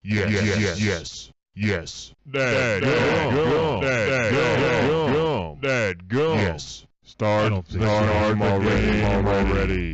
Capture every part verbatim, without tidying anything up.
Yes, yes, yes, yes. Dead gum, dead gum, dead gum. Yes. Start, start already, already.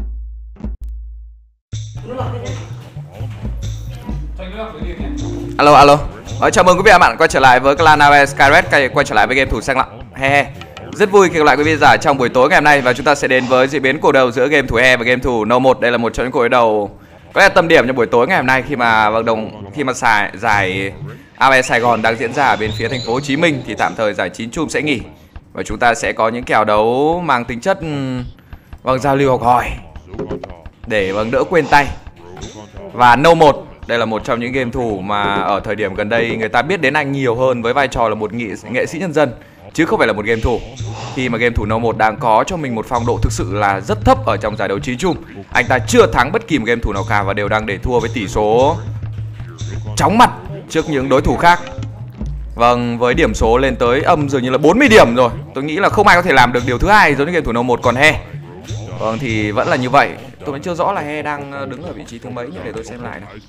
Alo, alo. Ờ, chào mừng quý vị và các bạn quay trở lại với clan a vê Skyret, quay trở lại với game thủ xanh lặng. He he. Rất vui khi gặp lại quý vị giả trong buổi tối ngày hôm nay và chúng ta sẽ đến với diễn biến cuộc đấu giữa game thủ He và game thủ No một. Đây là một trong những cuộc đấu có lẽ tâm điểm trong buổi tối ngày hôm nay khi mà vận động khi mà giải giải a vê Sài Gòn đang diễn ra ở bên phía thành phố Hồ Chí Minh thì tạm thời giải chín chum sẽ nghỉ và chúng ta sẽ có những kèo đấu mang tính chất vâng giao lưu học hỏi để vâng đỡ quên tay. Và No một đây là một trong những game thủ mà ở thời điểm gần đây người ta biết đến anh nhiều hơn với vai trò là một nghệ, nghệ sĩ nhân dân chứ không phải là một game thủ. Khi mà game thủ No một đang có cho mình một phong độ thực sự là rất thấp ở trong giải đấu chín chum. Anh ta chưa thắng bất kỳ một game thủ nào cả và đều đang để thua với tỷ số chóng mặt trước những đối thủ khác. Vâng, với điểm số lên tới âm dường như là bốn mươi điểm rồi. Tôi nghĩ là không ai có thể làm được điều thứ hai giống như game thủ No một. Còn He vâng thì vẫn là như vậy. Tôi vẫn chưa rõ là He đang đứng ở vị trí thứ mấy nhỉ, để tôi xem lại này.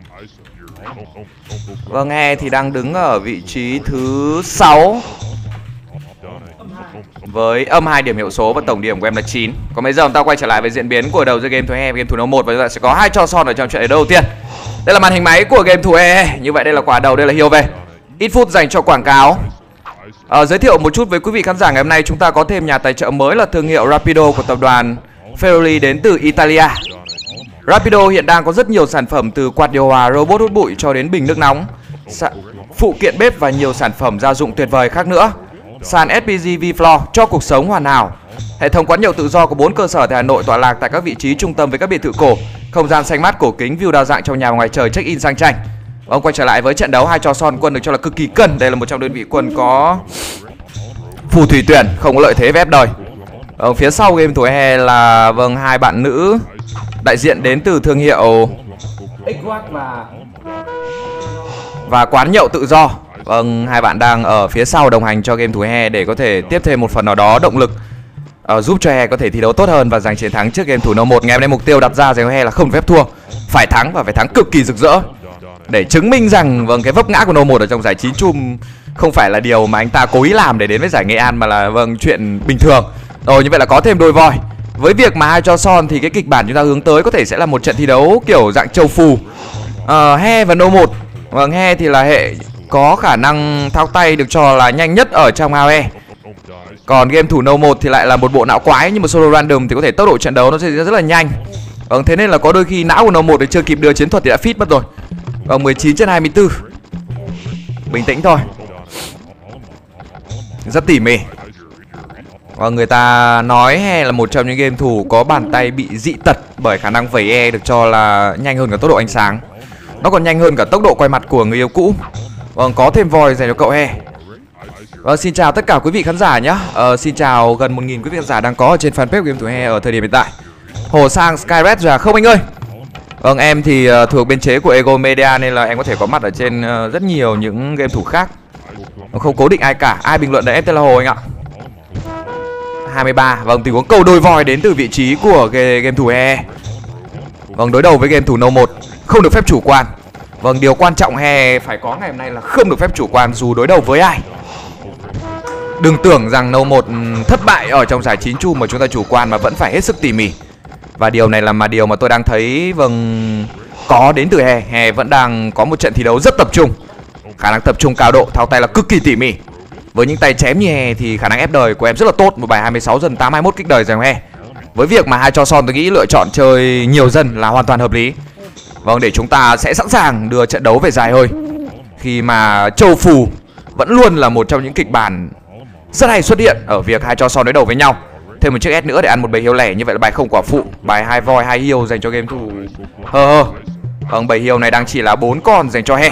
Vâng, He thì đang đứng ở vị trí thứ sáu với âm hai điểm hiệu số và tổng điểm của em là chín. Còn bây giờ chúng ta quay trở lại với diễn biến của đầu giữa game thủ He và game thủ No một và chúng ta sẽ có hai cho son ở trong trận đấu đầu tiên. Đây là màn hình máy của game thủ He. Như vậy đây là quả đầu, đây là hiêu về. Ít phút dành cho quảng cáo. À, giới thiệu một chút với quý vị khán giả ngày hôm nay chúng ta có thêm nhà tài trợ mới là thương hiệu Rapido của tập đoàn Ferrari đến từ Italia. Rapido hiện đang có rất nhiều sản phẩm từ quạt điều hòa, robot hút bụi cho đến bình nước nóng, phụ kiện bếp và nhiều sản phẩm gia dụng tuyệt vời khác nữa. Sàn ét pê giê V-Floor cho cuộc sống hoàn hảo. Hệ thống quán nhậu tự do có bốn cơ sở tại Hà Nội tọa lạc tại các vị trí trung tâm với các biệt thự cổ, không gian xanh mát cổ kính, view đa dạng trong nhà và ngoài trời, check-in sang chảnh. Ông quay trở lại với trận đấu hai trò son, quân được cho là cực kỳ cân. Đây là một trong đơn vị quân có phù thủy tuyển, không có lợi thế với ép đời. Ở phía sau game thủ He là vâng hai bạn nữ đại diện đến từ thương hiệu Xwac và và quán nhậu tự do. Vâng, hai bạn đang ở phía sau đồng hành cho game thủ He để có thể tiếp thêm một phần nào đó động lực uh, giúp cho He có thể thi đấu tốt hơn và giành chiến thắng trước game thủ No một. Ngày hôm nay mục tiêu đặt ra dành cho He là không phép thua, phải thắng và phải thắng cực kỳ rực rỡ để chứng minh rằng vâng cái vấp ngã của No một ở trong giải chín chum không phải là điều mà anh ta cố ý làm để đến với giải Nghệ An mà là vâng chuyện bình thường. Rồi như vậy là có thêm đôi voi. Với việc mà hai cho son thì cái kịch bản chúng ta hướng tới có thể sẽ là một trận thi đấu kiểu dạng châu phù. uh, He và No một. Vâng, He thì là hệ có khả năng thao tay được cho là nhanh nhất ở trong a vê. Còn game thủ No một thì lại là một bộ não quái, nhưng mà solo random thì có thể tốc độ trận đấu nó sẽ rất là nhanh. Vâng, thế nên là có đôi khi não của No một thì chưa kịp đưa chiến thuật thì đã feed mất rồi. Vâng, mười chín trên hai mươi tư. Bình tĩnh thôi. Rất tỉ mỉ. Và người ta nói He là một trong những game thủ có bàn tay bị dị tật bởi khả năng vẩy E được cho là nhanh hơn cả tốc độ ánh sáng. Nó còn nhanh hơn cả tốc độ quay mặt của người yêu cũ. Vâng, có thêm voi dành cho cậu He. Vâng, xin chào tất cả quý vị khán giả nhé. ờ, Xin chào gần một nghìn quý vị khán giả đang có ở trên fanpage game thủ He ở thời điểm hiện tại. Hồ sang Skyret rồi à? Không anh ơi. Vâng, em thì uh, thuộc biên chế của Ego Media nên là em có thể có mặt ở trên uh, rất nhiều những game thủ khác. Không cố định ai cả. Ai bình luận đấy em tên là Hồ anh ạ. hai mươi ba. Vâng, tình huống câu đôi voi đến từ vị trí của game, game thủ He. Vâng, đối đầu với game thủ No một không được phép chủ quan. Vâng, điều quan trọng He phải có ngày hôm nay là không được phép chủ quan dù đối đầu với ai. Đừng tưởng rằng No một thất bại ở trong giải chín chum mà chúng ta chủ quan, mà vẫn phải hết sức tỉ mỉ. Và điều này là mà điều mà tôi đang thấy vâng có đến từ He. He vẫn đang có một trận thi đấu rất tập trung, khả năng tập trung cao độ, thao tay là cực kỳ tỉ mỉ. Với những tay chém như He thì khả năng ép đời của em rất là tốt. Một bài hai mươi sáu dân tám hai mốt kích đời dành He. Với việc mà hai cho son tôi nghĩ lựa chọn chơi nhiều dân là hoàn toàn hợp lý. Vâng, để chúng ta sẽ sẵn sàng đưa trận đấu về dài hơi. Khi mà châu phù vẫn luôn là một trong những kịch bản rất hay xuất hiện ở việc hai cho son đối đầu với nhau. Thêm một chiếc S nữa để ăn một bầy hiêu lẻ, như vậy là bài không quả phụ. Bài hai voi hai hiêu dành cho game thủ hơ hơ. Vâng, bầy hiêu này đang chỉ là bốn con dành cho He.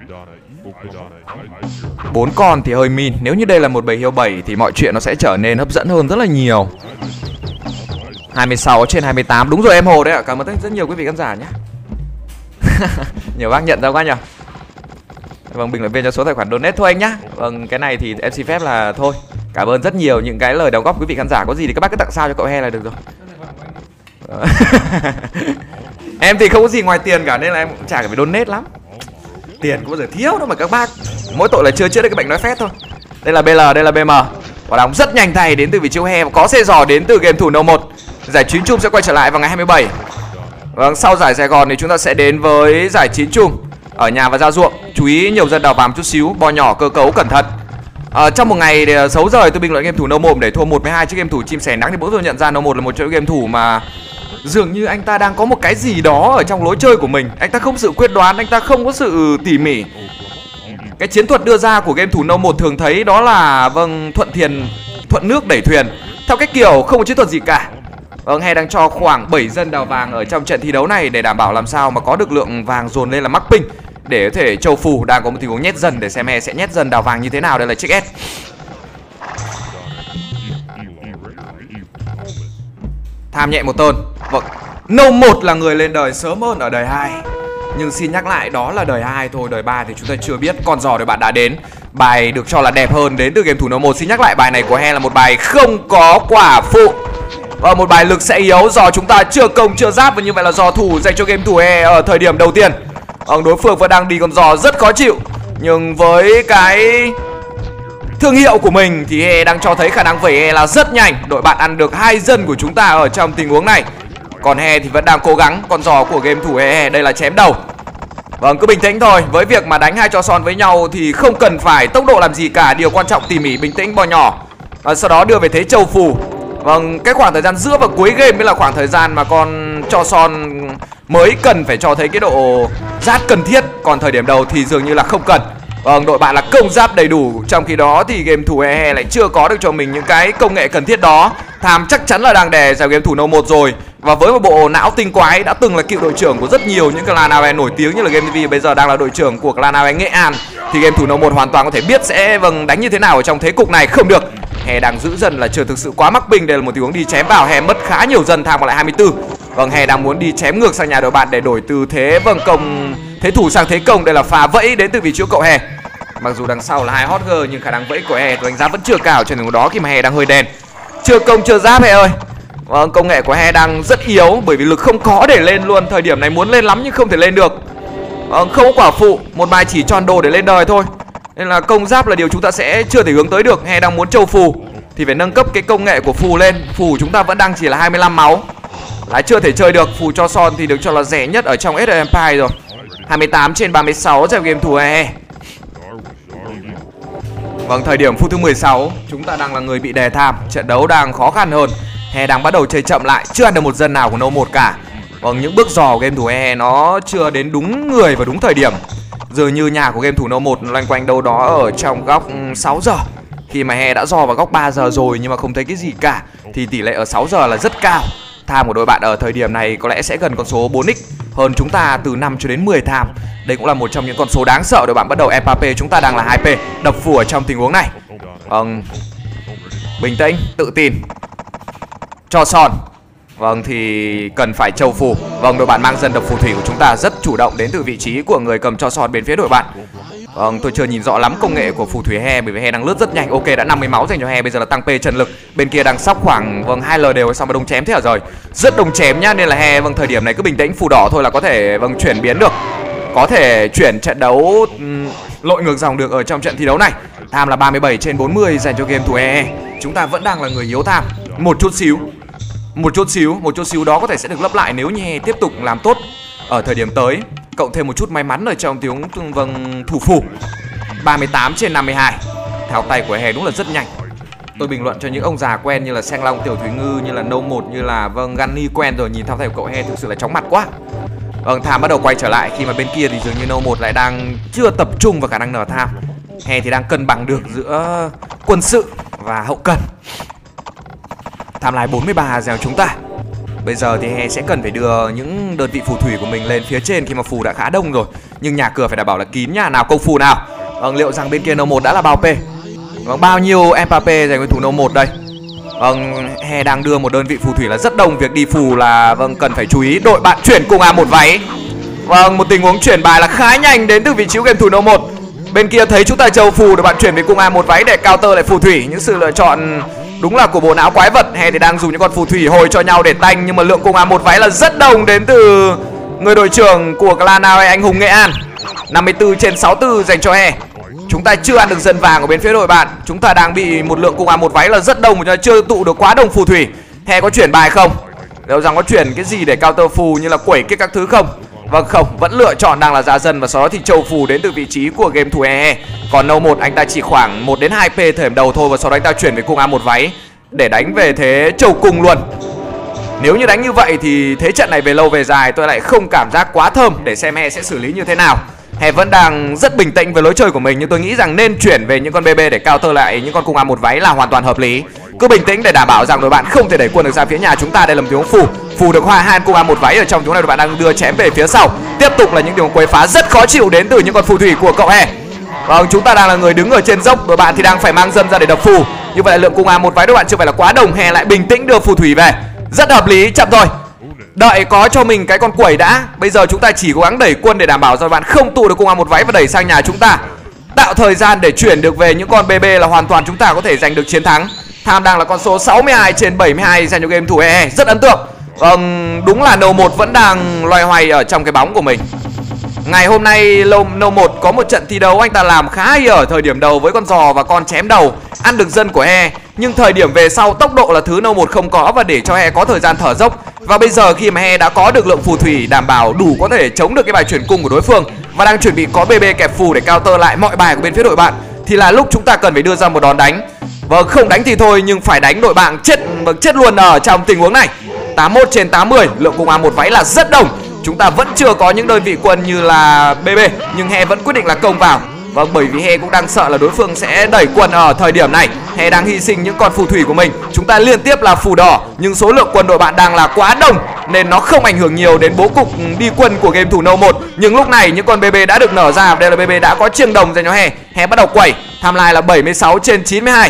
Bốn con thì hơi min. Nếu như đây là một bầy hiêu bảy thì mọi chuyện nó sẽ trở nên hấp dẫn hơn rất là nhiều. Hai mươi sáu trên hai mươi tám. Đúng rồi em Hồ đấy ạ. Cảm ơn rất nhiều quý vị khán giả nhé. Nhiều bác nhận ra quá nhỉ. Vâng, bình luận viên cho số tài khoản donate thôi anh nhá. Vâng, cái này thì em xin phép là thôi. Cảm ơn rất nhiều những cái lời đóng góp quý vị khán giả. Có gì thì các bác cứ tặng sao cho cậu He là được rồi. Em thì không có gì ngoài tiền cả nên là em cũng chả phải donate lắm. tiền có bao giờ thiếu đâu mà các bác. Mỗi tội là chưa chữa được cái bệnh nói phét thôi. Đây là bê lờ, đây là bê em. Quả đóng rất nhanh tay đến từ vị trí he và có xe giò đến từ game thủ N một. Giải chín chung sẽ quay trở lại vào ngày hai mươi bảy. Vâng, sau giải Sài Gòn thì chúng ta sẽ đến với giải chín chung ở nhà và ra ruộng. Chú ý nhiều dân đào vàng chút xíu, bo nhỏ cơ cấu cẩn thận. Ờ, trong một ngày để xấu rời tôi bình luận game thủ N một để thua một với hai trước game thủ Chim Sẻ Nắng thì bỗng tôi nhận ra N một là một trong những game thủ mà dường như anh ta đang có một cái gì đó ở trong lối chơi của mình. Anh ta không sự quyết đoán, anh ta không có sự tỉ mỉ. Cái chiến thuật đưa ra của game thủ N một thường thấy đó là vâng thuận thiền thuận nước đẩy thuyền, theo cách kiểu không có chiến thuật gì cả. Vâng, he đang cho khoảng bảy dân đào vàng ở trong trận thi đấu này để đảm bảo làm sao mà có được lượng vàng dồn lên là mắc ping, để có thể Châu Phù đang có một tình huống nhét dần để xem he sẽ nhét dần đào vàng như thế nào. Đây là chiếc S. Tham nhẹ một tơn. Vâng, N một là người lên đời sớm hơn ở đời hai. Nhưng xin nhắc lại đó là đời hai thôi, đời ba thì chúng ta chưa biết. Con giò đời bạn đã đến. Bài được cho là đẹp hơn đến từ game thủ N một. Xin nhắc lại bài này của he là một bài không có quả phụ. Và một bài lực sẽ yếu, giò chúng ta chưa công chưa giáp, và như vậy là giò thủ dành cho game thủ he ở thời điểm đầu tiên. Ông đối phương vẫn đang đi con giò rất khó chịu. Nhưng với cái thương hiệu của mình thì he đang cho thấy khả năng vẩy he là rất nhanh. Đội bạn ăn được hai dân của chúng ta ở trong tình huống này. Còn he thì vẫn đang cố gắng. Con giò của game thủ he đây là chém đầu. Vâng, cứ bình tĩnh thôi. Với việc mà đánh hai trò son với nhau thì không cần phải tốc độ làm gì cả. Điều quan trọng tỉ mỉ, bình tĩnh, bo nhỏ, và sau đó đưa về thế Châu Phù. Vâng, cái khoảng thời gian giữa và cuối game mới là khoảng thời gian mà con cho son mới cần phải cho thấy cái độ giáp cần thiết. Còn thời điểm đầu thì dường như là không cần. Vâng, đội bạn là công giáp đầy đủ. Trong khi đó thì game thủ he he lại chưa có được cho mình những cái công nghệ cần thiết đó. Tham chắc chắn là đang đè vào game thủ N một rồi. Và với một bộ não tinh quái đã từng là cựu đội trưởng của rất nhiều những clan a o e nổi tiếng như là Game ti vi, bây giờ đang là đội trưởng của clan a o e Nghệ An, thì game thủ N một hoàn toàn có thể biết sẽ vâng đánh như thế nào ở trong thế cục này. Không được, he đang giữ dần là chưa thực sự quá mắc ping. Đây là một tình huống đi chém vào, he mất khá nhiều dân, Tham còn lại hai mươi tư. Vâng, he đang muốn đi chém ngược sang nhà đội bạn để đổi từ thế vâng công thế thủ sang thế công. Đây là pha vẫy đến từ vị trí của cậu he. Mặc dù đằng sau là hai hot girl nhưng khả năng vẫy của he tôi đánh giá vẫn chưa cao trên tình huống đó, khi mà he đang hơi đen, chưa công chưa giáp he ơi. Vâng, công nghệ của he đang rất yếu bởi vì lực không có để lên luôn. Thời điểm này muốn lên lắm nhưng không thể lên được. Vâng, không có quả phụ, một bài chỉ tròn đồ để lên đời thôi. Nên là công giáp là điều chúng ta sẽ chưa thể hướng tới được. He đang muốn Châu Phù thì phải nâng cấp cái công nghệ của phù lên. Phù chúng ta vẫn đang chỉ là hai mươi lăm máu, lại chưa thể chơi được. Phù cho son thì được cho là rẻ nhất ở trong ét Empire rồi. Hai mươi tám trên ba mươi sáu cho game thủ he. Vâng, thời điểm phút thứ mười sáu chúng ta đang là người bị đè Tham. Trận đấu đang khó khăn hơn. He đang bắt đầu chơi chậm lại, chưa ăn được một dân nào của N một cả. Vâng, những bước dò của game thủ he nó chưa đến đúng người và đúng thời điểm. Dường như nhà của game thủ N một loanh quanh đâu đó ở trong góc sáu giờ. Khi mà he đã dò vào góc ba giờ rồi nhưng mà không thấy cái gì cả, thì tỷ lệ ở sáu giờ là rất cao. Tham của đội bạn ở thời điểm này có lẽ sẽ gần con số bốn x hơn chúng ta từ năm cho đến mười tham. Đây cũng là một trong những con số đáng sợ. Đội bạn bắt đầu Mbappe, chúng ta đang là hai P, đập phù ở trong tình huống này. Vâng, bình tĩnh, tự tin, cho son. Vâng, thì cần phải Châu Phù. Vâng, đội bạn mang dân đập phù thủy của chúng ta rất chủ động đến từ vị trí của người cầm cho son bên phía đội bạn. Vâng, tôi chưa nhìn rõ lắm công nghệ của phù thủy he bởi vì he đang lướt rất nhanh. Ok, đã năm mươi máu dành cho he, bây giờ là tăng P trần lực. Bên kia đang sóc khoảng vâng hai L đều, xong mà đông chém thế hả rồi. Rất đông chém nhá, nên là he vâng thời điểm này cứ bình tĩnh, phù đỏ thôi là có thể vâng chuyển biến được. Có thể chuyển trận đấu um, lội ngược dòng được ở trong trận thi đấu này. Tham là ba mươi bảy trên bốn mươi dành cho game thủ he. Chúng ta vẫn đang là người yếu Tham. Một chút xíu. Một chút xíu, một chút xíu đó có thể sẽ được lấp lại nếu như he tiếp tục làm tốt ở thời điểm tới. Cộng thêm một chút may mắn ở trong tiếng vâng thủ phủ. Ba mươi tám trên năm mươi hai. Tháo tay của he đúng là rất nhanh. Tôi bình luận cho những ông già quen như là Seng Long, Tiểu Thúy Ngư, như là No một, như là vâng Gunny quen rồi, nhìn thao tay của cậu he thực sự là chóng mặt quá. Vâng, Tham bắt đầu quay trở lại khi mà bên kia thì dường như No một lại đang chưa tập trung vào khả năng nở Tham. He thì đang cân bằng được giữa quân sự và hậu cần. Tham lái bốn mươi ba dành chúng ta. Bây giờ thì he sẽ cần phải đưa những đơn vị phù thủy của mình lên phía trên khi mà phù đã khá đông rồi. Nhưng nhà cửa phải đảm bảo là kín nha. Nào công phù nào. Vâng, liệu rằng bên kia No một đã là bao P? Vâng, bao nhiêu Mbappe dành với thủ No một đây? Vâng, he đang đưa một đơn vị phù thủy là rất đông. Việc đi phù là vâng cần phải chú ý. Đội bạn chuyển cùng A một váy. Vâng, một tình huống chuyển bài là khá nhanh đến từ vị trí game thủ No một. Bên kia thấy chúng ta Châu Phù, đội bạn chuyển về cung A một váy để counter lại phù thủy. Những sự lựa chọn đúng là của bộ não quái vật. He thì đang dùng những con phù thủy hồi cho nhau để tanh, nhưng mà lượng cung A một váy là rất đông đến từ người đội trưởng của clan a o e Anh Hùng Nghệ An. năm mươi tư trên sáu mươi tư dành cho He. Chúng ta chưa ăn được dân vàng ở bên phía đội bạn. Chúng ta đang bị một lượng cung A một váy là rất đông, mà chưa tụ được quá đông phù thủy. He có chuyển bài không? Liệu rằng có chuyển cái gì để counter phù như là quẩy cái các thứ không? Vâng không, vẫn lựa chọn đang là ra dân, và sau đó thì châu phù đến từ vị trí của game thủ e e. Còn nâu một anh ta chỉ khoảng một đến hai p thời điểm đầu thôi, và sau đó anh ta chuyển về cung A một váy để đánh về thế châu cung luôn. Nếu như đánh như vậy thì thế trận này về lâu về dài tôi lại không cảm giác quá thơm, để xem He sẽ xử lý như thế nào. He vẫn đang rất bình tĩnh với lối chơi của mình, nhưng tôi nghĩ rằng nên chuyển về những con bê bê để counter lại những con cung A một váy là hoàn toàn hợp lý. Cứ bình tĩnh để đảm bảo rằng đội bạn không thể đẩy quân được ra phía nhà chúng ta. Đây là một tình huống phù phù được hoa hai cung A một váy ở trong chúng này, đội bạn đang đưa chém về phía sau. Tiếp tục là những tình huống quấy phá rất khó chịu đến từ những con phù thủy của cậu He. Vâng, chúng ta đang là người đứng ở trên dốc, đội bạn thì đang phải mang dân ra để đập phù. Như vậy là lượng cung A một váy đội bạn chưa phải là quá đồng. He lại bình tĩnh đưa phù thủy về, rất hợp lý. Chậm thôi, đợi có cho mình cái con quẩy đã. Bây giờ chúng ta chỉ cố gắng đẩy quân để đảm bảo cho bạn không tụ được cung A một váy và đẩy sang nhà chúng ta, tạo thời gian để chuyển được về những con bê bê là hoàn toàn chúng ta có thể giành được chiến thắng. Tham đang là con số sáu mươi hai trên bảy mươi hai dành cho game thủ e e, rất ấn tượng. Vâng, đúng là nâu một vẫn đang loay hoay ở trong cái bóng của mình. Ngày hôm nay nâu một có một trận thi đấu anh ta làm khá hay ở thời điểm đầu với con giò và con chém đầu, ăn được dân của He. Nhưng thời điểm về sau tốc độ là thứ nâu một không có, và để cho He có thời gian thở dốc. Và bây giờ khi mà He đã có được lượng phù thủy đảm bảo đủ có thể chống được cái bài chuyển cung của đối phương, và đang chuẩn bị có bê bê kẹp phù để counter lại mọi bài của bên phía đội bạn, thì là lúc chúng ta cần phải đưa ra một đòn đánh. Vâng, không đánh thì thôi, nhưng phải đánh đội bạn chết chết luôn ở trong tình huống này. Tám mươi mốt trên tám mươi, lượng cung A một váy là rất đông. Chúng ta vẫn chưa có những đơn vị quân như là bê bê, nhưng He vẫn quyết định là công vào. Vâng, bởi vì He cũng đang sợ là đối phương sẽ đẩy quân ở thời điểm này. He đang hy sinh những con phù thủy của mình. Chúng ta liên tiếp là phù đỏ, nhưng số lượng quân đội bạn đang là quá đông, nên nó không ảnh hưởng nhiều đến bố cục đi quân của game thủ nâu một. Nhưng lúc này những con bê bê đã được nở ra. Đây là bê bê đã có chiêng đồng dành cho He. He bắt đầu quẩy. Timeline là bảy mươi sáu trên chín mươi hai.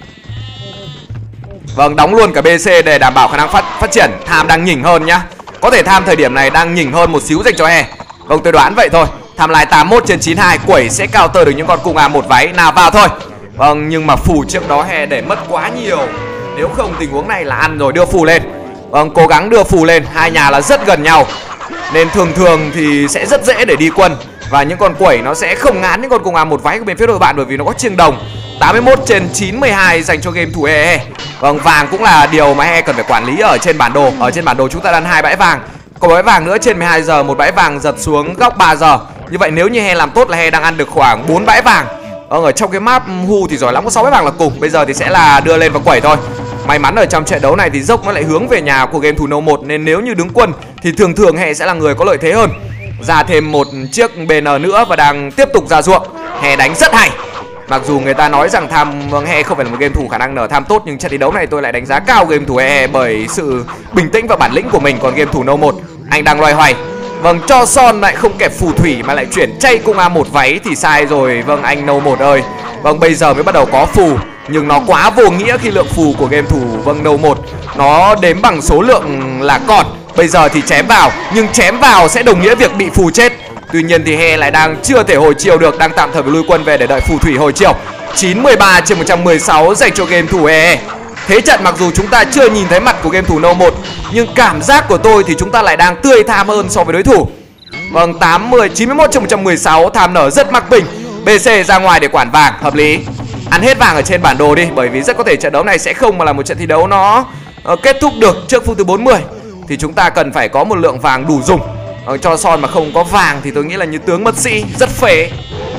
Vâng, đóng luôn cả bê xê để đảm bảo khả năng phát, phát triển. Tham đang nhỉnh hơn nhá. Có thể Tham thời điểm này đang nhỉnh hơn một xíu dành cho He. Vâng, tôi đoán vậy thôi. Timeline tám mươi mốt trên chín mươi hai, quẩy sẽ counter được những con cung A một váy. Nào vào thôi. Vâng, nhưng mà phù trước đó He để mất quá nhiều. Nếu không tình huống này là ăn rồi, đưa phù lên. Vâng, cố gắng đưa phù lên. Hai nhà là rất gần nhau, nên thường thường thì sẽ rất dễ để đi quân. Và những con quẩy nó sẽ không ngán những con cung A một váy của bên phía đội bạn, bởi vì nó có chiêng đồng. Tám mươi mốt trên chín mươi hai dành cho game thủ e e. Vâng, vàng cũng là điều mà He cần phải quản lý ở trên bản đồ. Ở trên bản đồ chúng ta đang hai bãi vàng, có bãi vàng nữa trên mười hai giờ, một bãi vàng giật xuống góc ba giờ. Như vậy nếu như He làm tốt là He đang ăn được khoảng bốn bãi vàng. Vâng, ở trong cái map Hu thì giỏi lắm có sáu bãi vàng là cùng. Bây giờ thì sẽ là đưa lên và quẩy thôi. May mắn ở trong trận đấu này thì dốc nó lại hướng về nhà của game thủ nâu một, nên nếu như đứng quân thì thường thường He sẽ là người có lợi thế hơn. Ra thêm một chiếc bê en nữa và đang tiếp tục ra ruộng. He đánh rất hay. Mặc dù người ta nói rằng Tham vâng, He không phải là một game thủ khả năng nở tham tốt, nhưng trận thi đấu này tôi lại đánh giá cao game thủ e e bởi sự bình tĩnh và bản lĩnh của mình. Còn game thủ nâu một anh đang loay hoay. Vâng, cho son lại không kẹp phù thủy mà lại chuyển chay cung A một váy thì sai rồi. Vâng, anh nâu một ơi. Vâng, bây giờ mới bắt đầu có phù, nhưng nó quá vô nghĩa khi lượng phù của game thủ vâng nâu một nó đếm bằng số lượng là còn. Bây giờ thì chém vào, nhưng chém vào sẽ đồng nghĩa việc bị phù chết. Tuy nhiên thì He lại đang chưa thể hồi chiều được, đang tạm thời phải lui quân về để đợi phù thủy hồi chiều. Chín mươi ba trên một trăm mười sáu dành cho game thủ e e. Thế trận mặc dù chúng ta chưa nhìn thấy mặt của game thủ nâu một, nhưng cảm giác của tôi thì chúng ta lại đang tươi tham hơn so với đối thủ. Vâng, tám mươi chín mươi mốt trên một trăm mười sáu, Tham nở rất mắc bình. bê xê ra ngoài để quản vàng, hợp lý. Ăn hết vàng ở trên bản đồ đi, bởi vì rất có thể trận đấu này sẽ không mà là một trận thi đấu nó uh, kết thúc được trước phút thứ bốn mươi. Thì chúng ta cần phải có một lượng vàng đủ dùng. uh, Cho son mà không có vàng thì tôi nghĩ là như tướng mất sĩ, rất phế.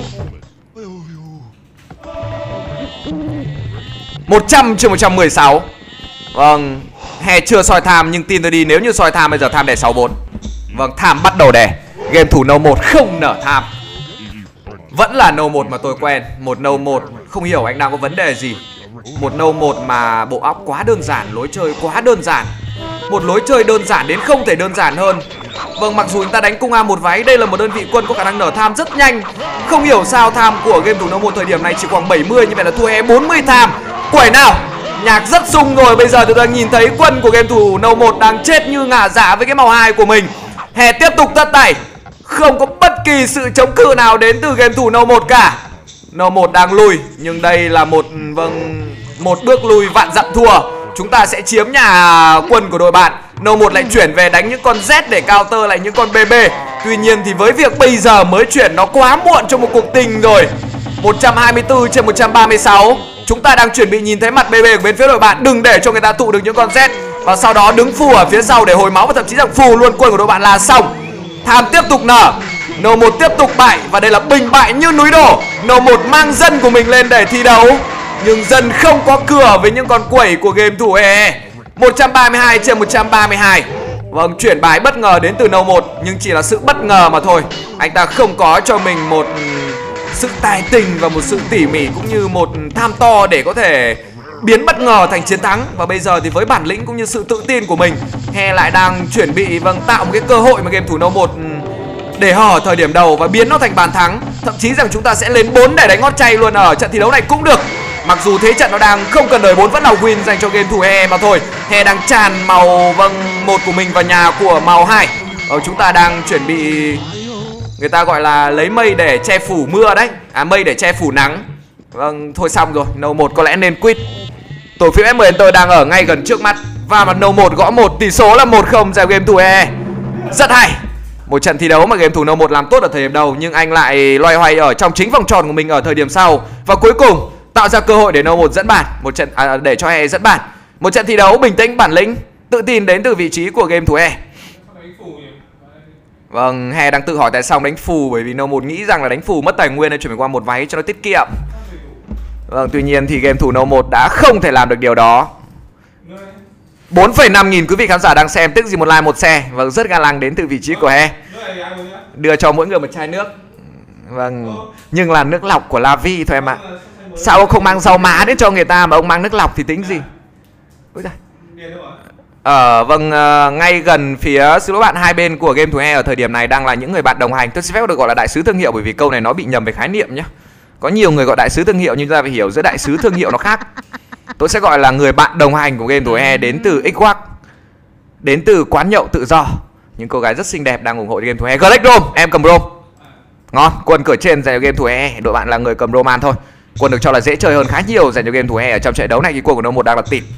Một trăm trên một trăm mười sáu. Vâng, He chưa soi Tham, nhưng tin tôi đi, nếu như soi Tham bây giờ Tham đè sáu bốn. Vâng, Tham bắt đầu đè. Game thủ nâu một không nở Tham. Vẫn là nâu một mà tôi quen. Một nâu một không hiểu anh đang có vấn đề gì. Một nâu một mà bộ óc quá đơn giản, lối chơi quá đơn giản. Một lối chơi đơn giản đến không thể đơn giản hơn. Vâng, mặc dù chúng ta đánh cung A một váy, đây là một đơn vị quân có khả năng nở Tham rất nhanh. Không hiểu sao Tham của game thủ nâu một thời điểm này chỉ khoảng bảy mươi, như vậy là thua He bốn mươi Tham. Quẩy nào, nhạc rất sung rồi. Bây giờ tôi đang nhìn thấy quân của game thủ nâu một đang chết như ngả dạ với cái màu hai của mình. He tiếp tục tất tẩy, không có bất kỳ sự chống cự nào đến từ game thủ nâu một cả. nâu một đang lùi, nhưng đây là một vâng một bước lùi vạn dặm thua. Chúng ta sẽ chiếm nhà quân của đội bạn. No một lại chuyển về đánh những con Z để counter lại những con bê bê. Tuy nhiên thì với việc bây giờ mới chuyển nó quá muộn cho một cuộc tình rồi. Một trăm hai mươi tư trên một trăm ba mươi sáu. Chúng ta đang chuẩn bị nhìn thấy mặt bê bê của bên phía đội bạn. Đừng để cho người ta tụ được những con Z. Và sau đó đứng phù ở phía sau để hồi máu. Và thậm chí rằng phù luôn quân của đội bạn là xong. Tham tiếp tục nở. No một tiếp tục bại. Và đây là bình bại như núi đổ. No một mang dân của mình lên để thi đấu. Nhưng dân không có cửa với những con quẩy của game thủ e e. Một trăm ba mươi hai trên một trăm ba mươi hai. Vâng, chuyển bài bất ngờ đến từ No một. Nhưng chỉ là sự bất ngờ mà thôi. Anh ta không có cho mình một sự tài tình và một sự tỉ mỉ cũng như một tham to để có thể biến bất ngờ thành chiến thắng. Và bây giờ thì với bản lĩnh cũng như sự tự tin của mình, He lại đang chuẩn bị vâng tạo một cái cơ hội mà game thủ No một để hở ở thời điểm đầu và biến nó thành bàn thắng. Thậm chí rằng chúng ta sẽ lên bốn để đánh ngót chay luôn ở trận thi đấu này cũng được. Mặc dù thế trận nó đang không cần đời bốn vẫn là win dành cho game thủ e e mà thôi. He đang tràn màu vâng một của mình vào nhà của màu hai. Ờ, chúng ta đang chuẩn bị, người ta gọi là lấy mây để che phủ mưa đấy. À, mây để che phủ nắng. Vâng, thôi xong rồi. No một có lẽ nên quit. Tổ phiếu ép em Enter đang ở ngay gần trước mắt. Và mặt No một gõ một, tỷ số là một không dành game thủ e e. Rất hay. Một trận thi đấu mà game thủ No một làm tốt ở thời điểm đầu, nhưng anh lại loay hoay ở trong chính vòng tròn của mình ở thời điểm sau. Và cuối cùng tạo ra cơ hội để No một dẫn bàn. Một trận à, để cho e e dẫn bàn. Một trận thi đấu bình tĩnh, bản lĩnh, tự tin đến từ vị trí của game thủ e e. Vâng, He đang tự hỏi tại sao đánh phù, bởi vì No một nghĩ rằng là đánh phù mất tài nguyên nên chuyển qua một váy cho nó tiết kiệm. Vâng, tuy nhiên thì game thủ No một đã không thể làm được điều đó. bốn phẩy năm nghìn quý vị khán giả đang xem, tức gì một like một share. Vâng, rất ga lăng đến từ vị trí của He. Đưa cho mỗi người một chai nước. Vâng, nhưng là nước lọc của La Vi thôi em ạ. Sao ông không mang rau má đến cho người ta mà ông mang nước lọc thì tính gì? Ôi giời. Ở vâng uh, ngay gần phía xin lỗi bạn, hai bên của game thủ e e ở thời điểm này đang là những người bạn đồng hành. Tôi xin phép được gọi là đại sứ thương hiệu bởi vì câu này nó bị nhầm về khái niệm nhé. Có nhiều người gọi đại sứ thương hiệu nhưng chúng ta phải hiểu giữa đại sứ thương hiệu nó khác. Tôi sẽ gọi là người bạn đồng hành của game thủ e e đến từ Xbox, đến từ quán nhậu tự do. Những cô gái rất xinh đẹp đang ủng hộ game thủ e e. Gleck Rome, em cầm Rome. Ngon, quân cửa trên dành cho game thủ e e. Đội bạn là người cầm Roman thôi. Quân được cho là dễ chơi hơn khá nhiều dành cho game thủ e e ở trong trận đấu này khi quân của No một đang là tịt.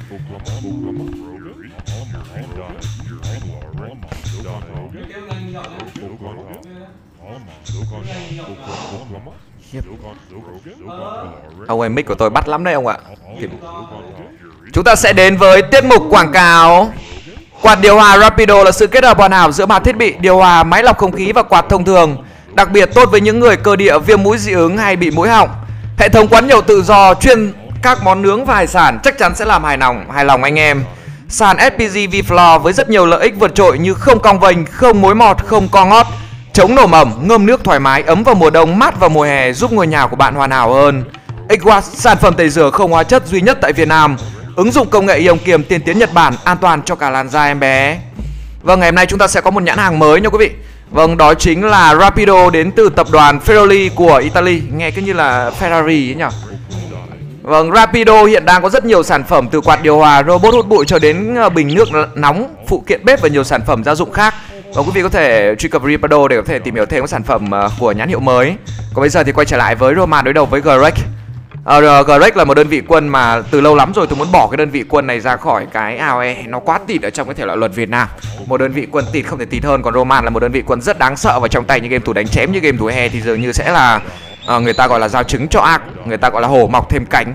Ông ơi, mic của tôi bắt lắm đấy ông ạ. Chúng ta sẽ đến với tiết mục quảng cáo. Quạt điều hòa Rapido là sự kết hợp hoàn hảo giữa ba thiết bị điều hòa, máy lọc không khí và quạt thông thường, đặc biệt tốt với những người cơ địa, viêm mũi dị ứng hay bị mũi họng. Hệ thống quán nhậu tự do chuyên các món nướng và hải sản chắc chắn sẽ làm hài lòng hài lòng anh em. Sàn ét pê giê V-Floor với rất nhiều lợi ích vượt trội như không cong vênh, không mối mọt, không co ngót, chống nổ mẩm, ngâm nước thoải mái, ấm vào mùa đông, mát vào mùa hè, giúp ngôi nhà của bạn hoàn hảo hơn. Xwash, sản phẩm tẩy rửa không hóa chất duy nhất tại Việt Nam, ứng dụng công nghệ ion kiềm tiên tiến Nhật Bản, an toàn cho cả làn da em bé. Vâng, ngày hôm nay chúng ta sẽ có một nhãn hàng mới nha quý vị. Vâng, đó chính là Rapido đến từ tập đoàn Ferrari của Italy. Nghe cứ như là Ferrari ấy nhỉ. Vâng, Rapido hiện đang có rất nhiều sản phẩm từ quạt điều hòa, robot hút bụi cho đến bình nước nóng, phụ kiện bếp và nhiều sản phẩm gia dụng khác. Và quý vị có thể truy cập Rapido để có thể tìm hiểu thêm các sản phẩm của nhãn hiệu mới. Còn bây giờ thì quay trở lại với Roman đối đầu với Gleck. Uh, Gleck là một đơn vị quân mà từ lâu lắm rồi tôi muốn bỏ cái đơn vị quân này ra khỏi cái a o e. Nó quá tịt ở trong cái thể loại luật Việt Nam. Một đơn vị quân tịt không thể tịt hơn. Còn Roman là một đơn vị quân rất đáng sợ. Và trong tay những game thủ đánh chém như game thủ he thì dường như sẽ là uh, người ta gọi là giao trứng cho ác. Người ta gọi là hổ mọc thêm cánh.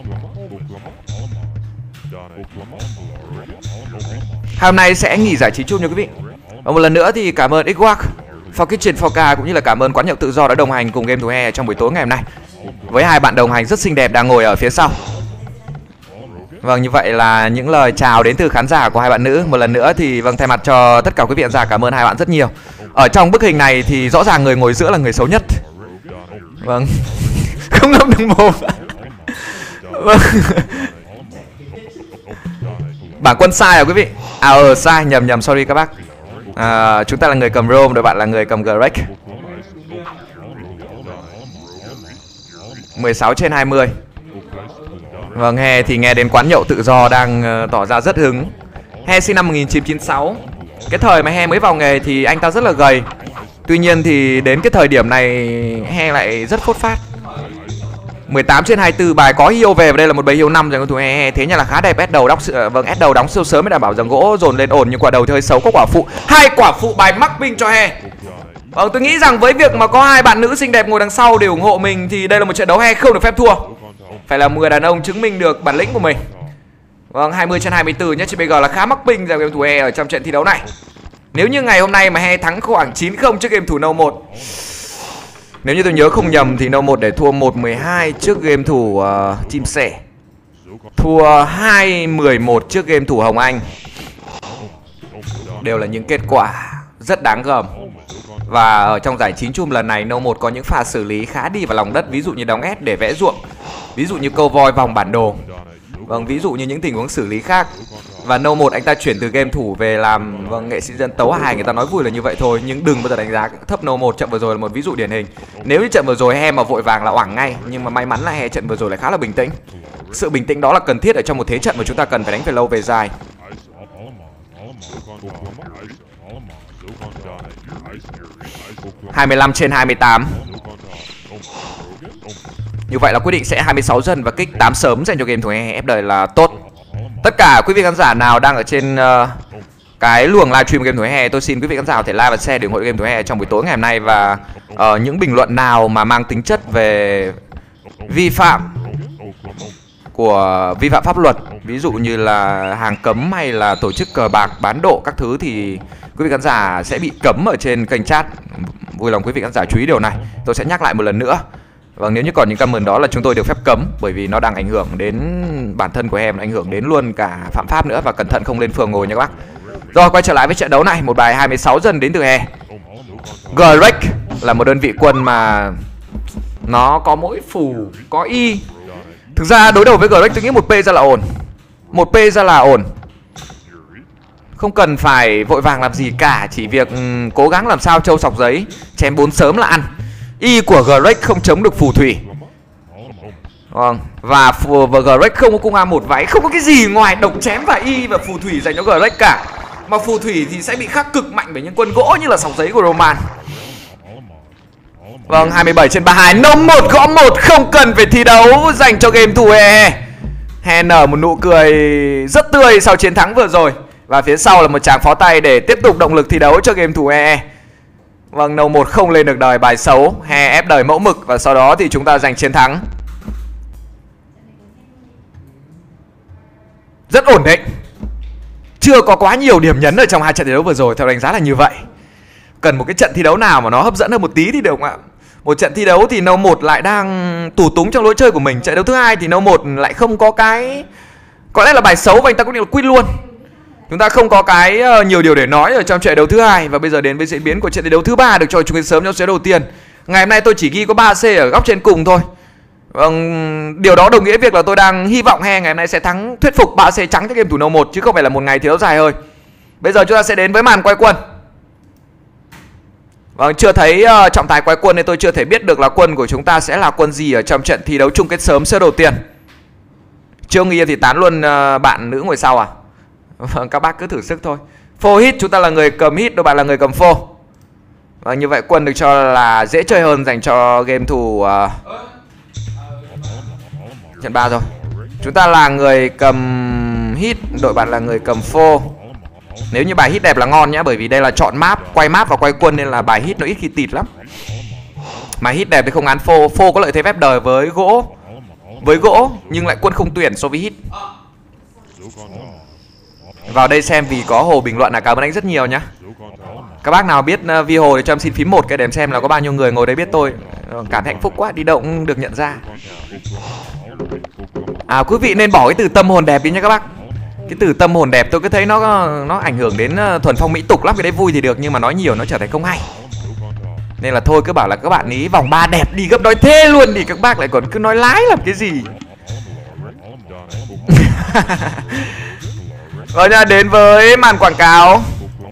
Hôm nay sẽ nghỉ giải trí chung nha quý vị. Và một lần nữa thì cảm ơn Xbox, For Kitchen four K cũng như là cảm ơn quán nhậu tự do đã đồng hành cùng game thủ he trong buổi tối ngày hôm nay. Với hai bạn đồng hành rất xinh đẹp đang ngồi ở phía sau. Vâng, như vậy là những lời chào đến từ khán giả của hai bạn nữ. Một lần nữa thì vâng, thay mặt cho tất cả quý vị khán giả cảm ơn hai bạn rất nhiều. Ở trong bức hình này thì rõ ràng người ngồi giữa là người xấu nhất. Vâng. Không ngâm được mồm. Vâng. Bảng quân sai à quý vị? À ờ sai, nhầm nhầm, sorry các bác. À, chúng ta là người cầm Rome, đội bạn là người cầm Gleck. mười sáu trên hai mươi. Vâng, he thì nghe đến quán nhậu tự do đang uh, tỏ ra rất hứng. He sinh năm một nghìn chín trăm chín mươi sáu. Cái thời mà he mới vào nghề thì anh ta rất là gầy. Tuy nhiên thì đến cái thời điểm này he lại rất phốt phát. mười tám trên hai mươi tư, bài có hiêu về và đây là một bầy hiêu năm dành cho thủ he he. Thế nhưng là khá đẹp, ép đầu đóng vâng ép đầu đóng siêu sớm mới đảm bảo rằng gỗ dồn lên ổn, nhưng quả đầu thì hơi xấu, có quả phụ. Hai quả phụ bài mắc binh cho he. Vâng, tôi nghĩ rằng với việc mà có hai bạn nữ xinh đẹp ngồi đằng sau để ủng hộ mình thì đây là một trận đấu he không được phép thua. Phải là một người đàn ông chứng minh được bản lĩnh của mình. Vâng, hai mươi trên hai mươi tư nhé, chứ bây giờ là khá mắc binh dành cho game thủ he ở trong trận thi đấu này. Nếu như ngày hôm nay mà he thắng khoảng chín không trước game thủ nâu một, nếu như tôi nhớ không nhầm thì nâu một để thua một mười hai trước game thủ uh, chim sẻ, thua hai mười một trước game thủ Hồng Anh, đều là những kết quả rất đáng gờm. Và ở trong giải chín chum lần này, nâu một có những pha xử lý khá đi vào lòng đất, ví dụ như đóng ép để vẽ ruộng, ví dụ như câu voi vòng bản đồ, vâng, ví dụ như những tình huống xử lý khác. Và nâu một anh ta chuyển từ game thủ về làm vâng nghệ sĩ dân tấu hài, người ta nói vui là như vậy thôi, nhưng đừng bao giờ đánh giá thấp nâu một. Trận vừa rồi là một ví dụ điển hình. Nếu như trận vừa rồi he mà vội vàng là oảng ngay, nhưng mà may mắn là he trận vừa rồi lại khá là bình tĩnh. Sự bình tĩnh đó là cần thiết ở trong một thế trận mà chúng ta cần phải đánh về lâu về dài. hai mươi lăm trên hai mươi tám. Như vậy là quyết định sẽ hai mươi sáu dân và kích tám sớm dành cho game thủ he he ép đời là tốt. Tất cả quý vị khán giả nào đang ở trên uh, cái luồng livestream game thủ he he, tôi xin quý vị khán giả có thể like và share để ủng hộ game thủ he he trong buổi tối ngày hôm nay. Và uh, những bình luận nào mà mang tính chất về vi phạm của vi phạm pháp luật, ví dụ như là hàng cấm hay là tổ chức cờ bạc bán độ các thứ, thì quý vị khán giả sẽ bị cấm ở trên kênh chat. Vui lòng quý vị khán giả chú ý điều này, tôi sẽ nhắc lại một lần nữa. Vâng, nếu như còn những comment đó là chúng tôi được phép cấm, bởi vì nó đang ảnh hưởng đến bản thân của em, ảnh hưởng đến luôn cả phạm pháp nữa, và cẩn thận không lên phường ngồi nha các bác. Rồi, quay trở lại với trận đấu này, một bài hai mươi sáu dân đến từ he. Greg là một đơn vị quân mà nó có mỗi phù, có y. Thực ra đối đầu với Greg tôi nghĩ một P ra là ổn. Một P ra là ổn. Không cần phải vội vàng làm gì cả, chỉ việc um, cố gắng làm sao trâu sọc giấy, chém bốn sớm là ăn. Y của Greg không chống được phù thủy. Vâng, và, và Greg không có cung A một váy, không có cái gì ngoài độc chém và Y và phù thủy dành cho Greg cả. Mà phù thủy thì sẽ bị khắc cực mạnh bởi những quân gỗ như là sọc giấy của Roman. Vâng, hai mươi bảy trên ba mươi hai, nông một gõ một, không cần phải thi đấu dành cho game thủ he he. He nở một nụ cười rất tươi sau chiến thắng vừa rồi. Và phía sau là một tràng phó tay để tiếp tục động lực thi đấu cho game thủ he he. Vâng, nâu một không lên được đời, bài xấu, he ép đời mẫu mực, và sau đó thì chúng ta giành chiến thắng. Rất ổn định. Chưa có quá nhiều điểm nhấn ở trong hai trận thi đấu vừa rồi, theo đánh giá là như vậy. Cần một cái trận thi đấu nào mà nó hấp dẫn hơn một tí thì được không ạ? Một trận thi đấu thì nâu một lại đang tù túng trong lối chơi của mình. Trận đấu thứ hai thì nâu một lại không có cái, có lẽ là bài xấu và anh ta quyết định là quit luôn. Chúng ta không có cái uh, nhiều điều để nói ở trong trận đấu thứ hai. Và bây giờ đến với diễn biến của trận thi đấu thứ ba được cho chúng ta sớm trong set đầu tiên. Ngày hôm nay tôi chỉ ghi có ba C ở góc trên cùng thôi. Vâng, điều đó đồng nghĩa việc là tôi đang hy vọng he ngày hôm nay sẽ thắng thuyết phục ba C trắng cho game thủ nâu một, chứ không phải là một ngày thi đấu dài hơi. Bây giờ chúng ta sẽ đến với màn quay quân. Vâng, chưa thấy uh, trọng tài quay quân nên tôi chưa thể biết được là quân của chúng ta sẽ là quân gì ở trong trận thi đấu chung kết sớm set đầu tiên. Trương Nghi thì tán luôn uh, bạn nữ ngồi sau à? Vâng, các bác cứ thử sức thôi. Phô hit, chúng ta là người cầm hit, đôi bạn là người cầm phô. Vâng, như vậy quân được cho là dễ chơi hơn dành cho game thủ uh, trận ba rồi. Chúng ta là người cầm hit, đội bạn là người cầm phô. Nếu như bài hit đẹp là ngon nhá, bởi vì đây là chọn map, quay map và quay quân nên là bài hit nó ít khi tịt lắm. Mà hit đẹp thì không án phô, phô có lợi thế phép đời với gỗ. Với gỗ nhưng lại quân không tuyển so với hit. Vào đây xem vì có Hồ bình luận là cảm ơn anh rất nhiều nhá. Các bác nào biết uh, Vi Hồ thì cho em xin phím một cái để em xem là có bao nhiêu người ngồi đây biết tôi. Cảm thấy hạnh phúc quá, đi đâu cũng được nhận ra. À, quý vị nên bỏ cái từ tâm hồn đẹp đi nhá các bác. Cái từ tâm hồn đẹp tôi cứ thấy nó nó ảnh hưởng đến uh, thuần phong mỹ tục lắm. Cái đấy vui thì được nhưng mà nói nhiều nó trở thành không hay. Nên là thôi cứ bảo là các bạn ý vòng ba đẹp đi gấp đôi thế luôn thì các bác lại còn cứ nói lái làm cái gì. Rồi nha, đến với màn quảng cáo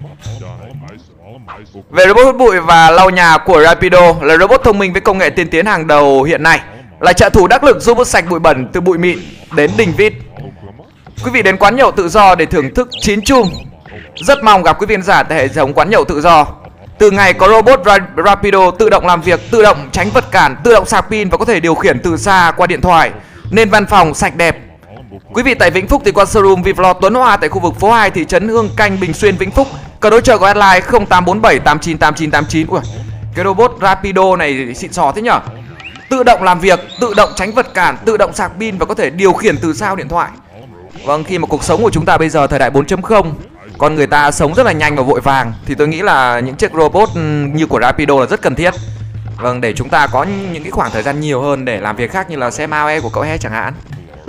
về robot hút bụi và lau nhà của Rapido, là robot thông minh với công nghệ tiên tiến hàng đầu hiện nay, là trợ thủ đắc lực giúp hút sạch bụi bẩn từ bụi mịn đến đỉnh vít. Quý vị đến quán nhậu tự do để thưởng thức chín chum. Rất mong gặp quý vị khán giả tại hệ thống quán nhậu tự do. Từ ngày có robot Ra Rapido tự động làm việc, tự động tránh vật cản, tự động sạc pin và có thể điều khiển từ xa qua điện thoại, nên văn phòng sạch đẹp. Quý vị tại Vĩnh Phúc thì qua showroom Vivlo Tuấn Hoa tại khu vực phố hai thị trấn Hương Canh, Bình Xuyên, Vĩnh Phúc. Cần hỗ trợ của hotline không tám bốn bảy tám chín tám chín tám chín. Ui, cái robot Rapido này xịn sò thế nhở? Tự động làm việc, tự động tránh vật cản, tự động sạc pin và có thể điều khiển từ xa điện thoại. Vâng, khi mà cuộc sống của chúng ta bây giờ thời đại bốn chấm không, con người ta sống rất là nhanh và vội vàng, thì tôi nghĩ là những chiếc robot như của Rapido là rất cần thiết. Vâng, để chúng ta có những cái khoảng thời gian nhiều hơn để làm việc khác, như là xem a o e của cậu He chẳng hạn.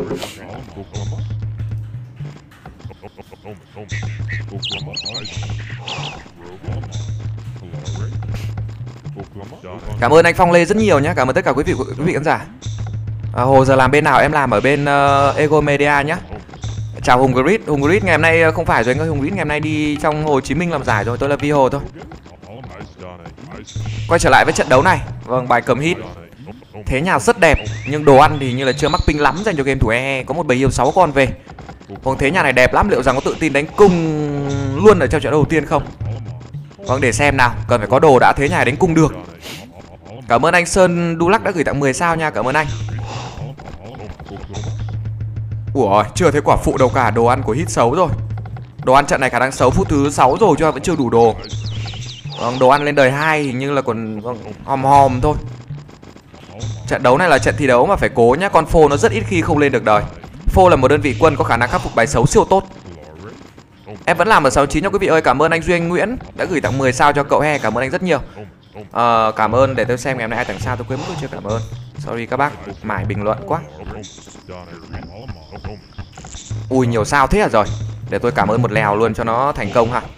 Cảm ơn anh Phong Lê rất nhiều nhé. Cảm ơn tất cả quý vị quý vị khán giả. à, Hồ giờ làm bên nào? Em làm ở bên uh, Ego Media nhé. Chào Hùng Grit. Hùng Grit ngày hôm nay không phải rồi anh ơi. Hùng Grit ngày hôm nay đi trong Hồ Chí Minh làm giải rồi. Tôi là Vi Hồ thôi. Quay trở lại với trận đấu này. Vâng, bài cầm hit. Thế nhà rất đẹp, nhưng đồ ăn thì như là chưa mắc ping lắm dành cho game thủ e e. Có một bầy yêu sáu con về. Vâng, thế nhà này đẹp lắm. Liệu rằng có tự tin đánh cung luôn ở trong trận đấu đầu tiên không? Vâng, để xem nào. Cần phải có đồ đã, thế nhà này đánh cung được. Cảm ơn anh Sơn Dulac đã gửi tặng mười sao nha. Cảm ơn anh. Ủa, chưa thấy quả phụ đâu cả. Đồ ăn của hit xấu rồi. Đồ ăn trận này khả năng xấu phút thứ sáu rồi chứ vẫn chưa đủ đồ. Vâng, đồ ăn lên đời hai hình như là còn vâng, hòm hòm thôi. Trận đấu này là trận thi đấu mà phải cố nhá. Con phô nó rất ít khi không lên được đời. Phô là một đơn vị quân có khả năng khắc phục bài xấu siêu tốt. Em vẫn làm ở sáu chín nha quý vị ơi. Cảm ơn anh Duy Anh Nguyễn đã gửi tặng mười sao cho cậu He. Cảm ơn anh rất nhiều. à, Cảm ơn, để tôi xem ngày hôm nay ai tặng sao tôi quên mất tôi chưa cảm ơn. Sorry các bác, mãi bình luận quá. Ui, nhiều sao thế à. Rồi, để tôi cảm ơn một lèo luôn cho nó thành công ha.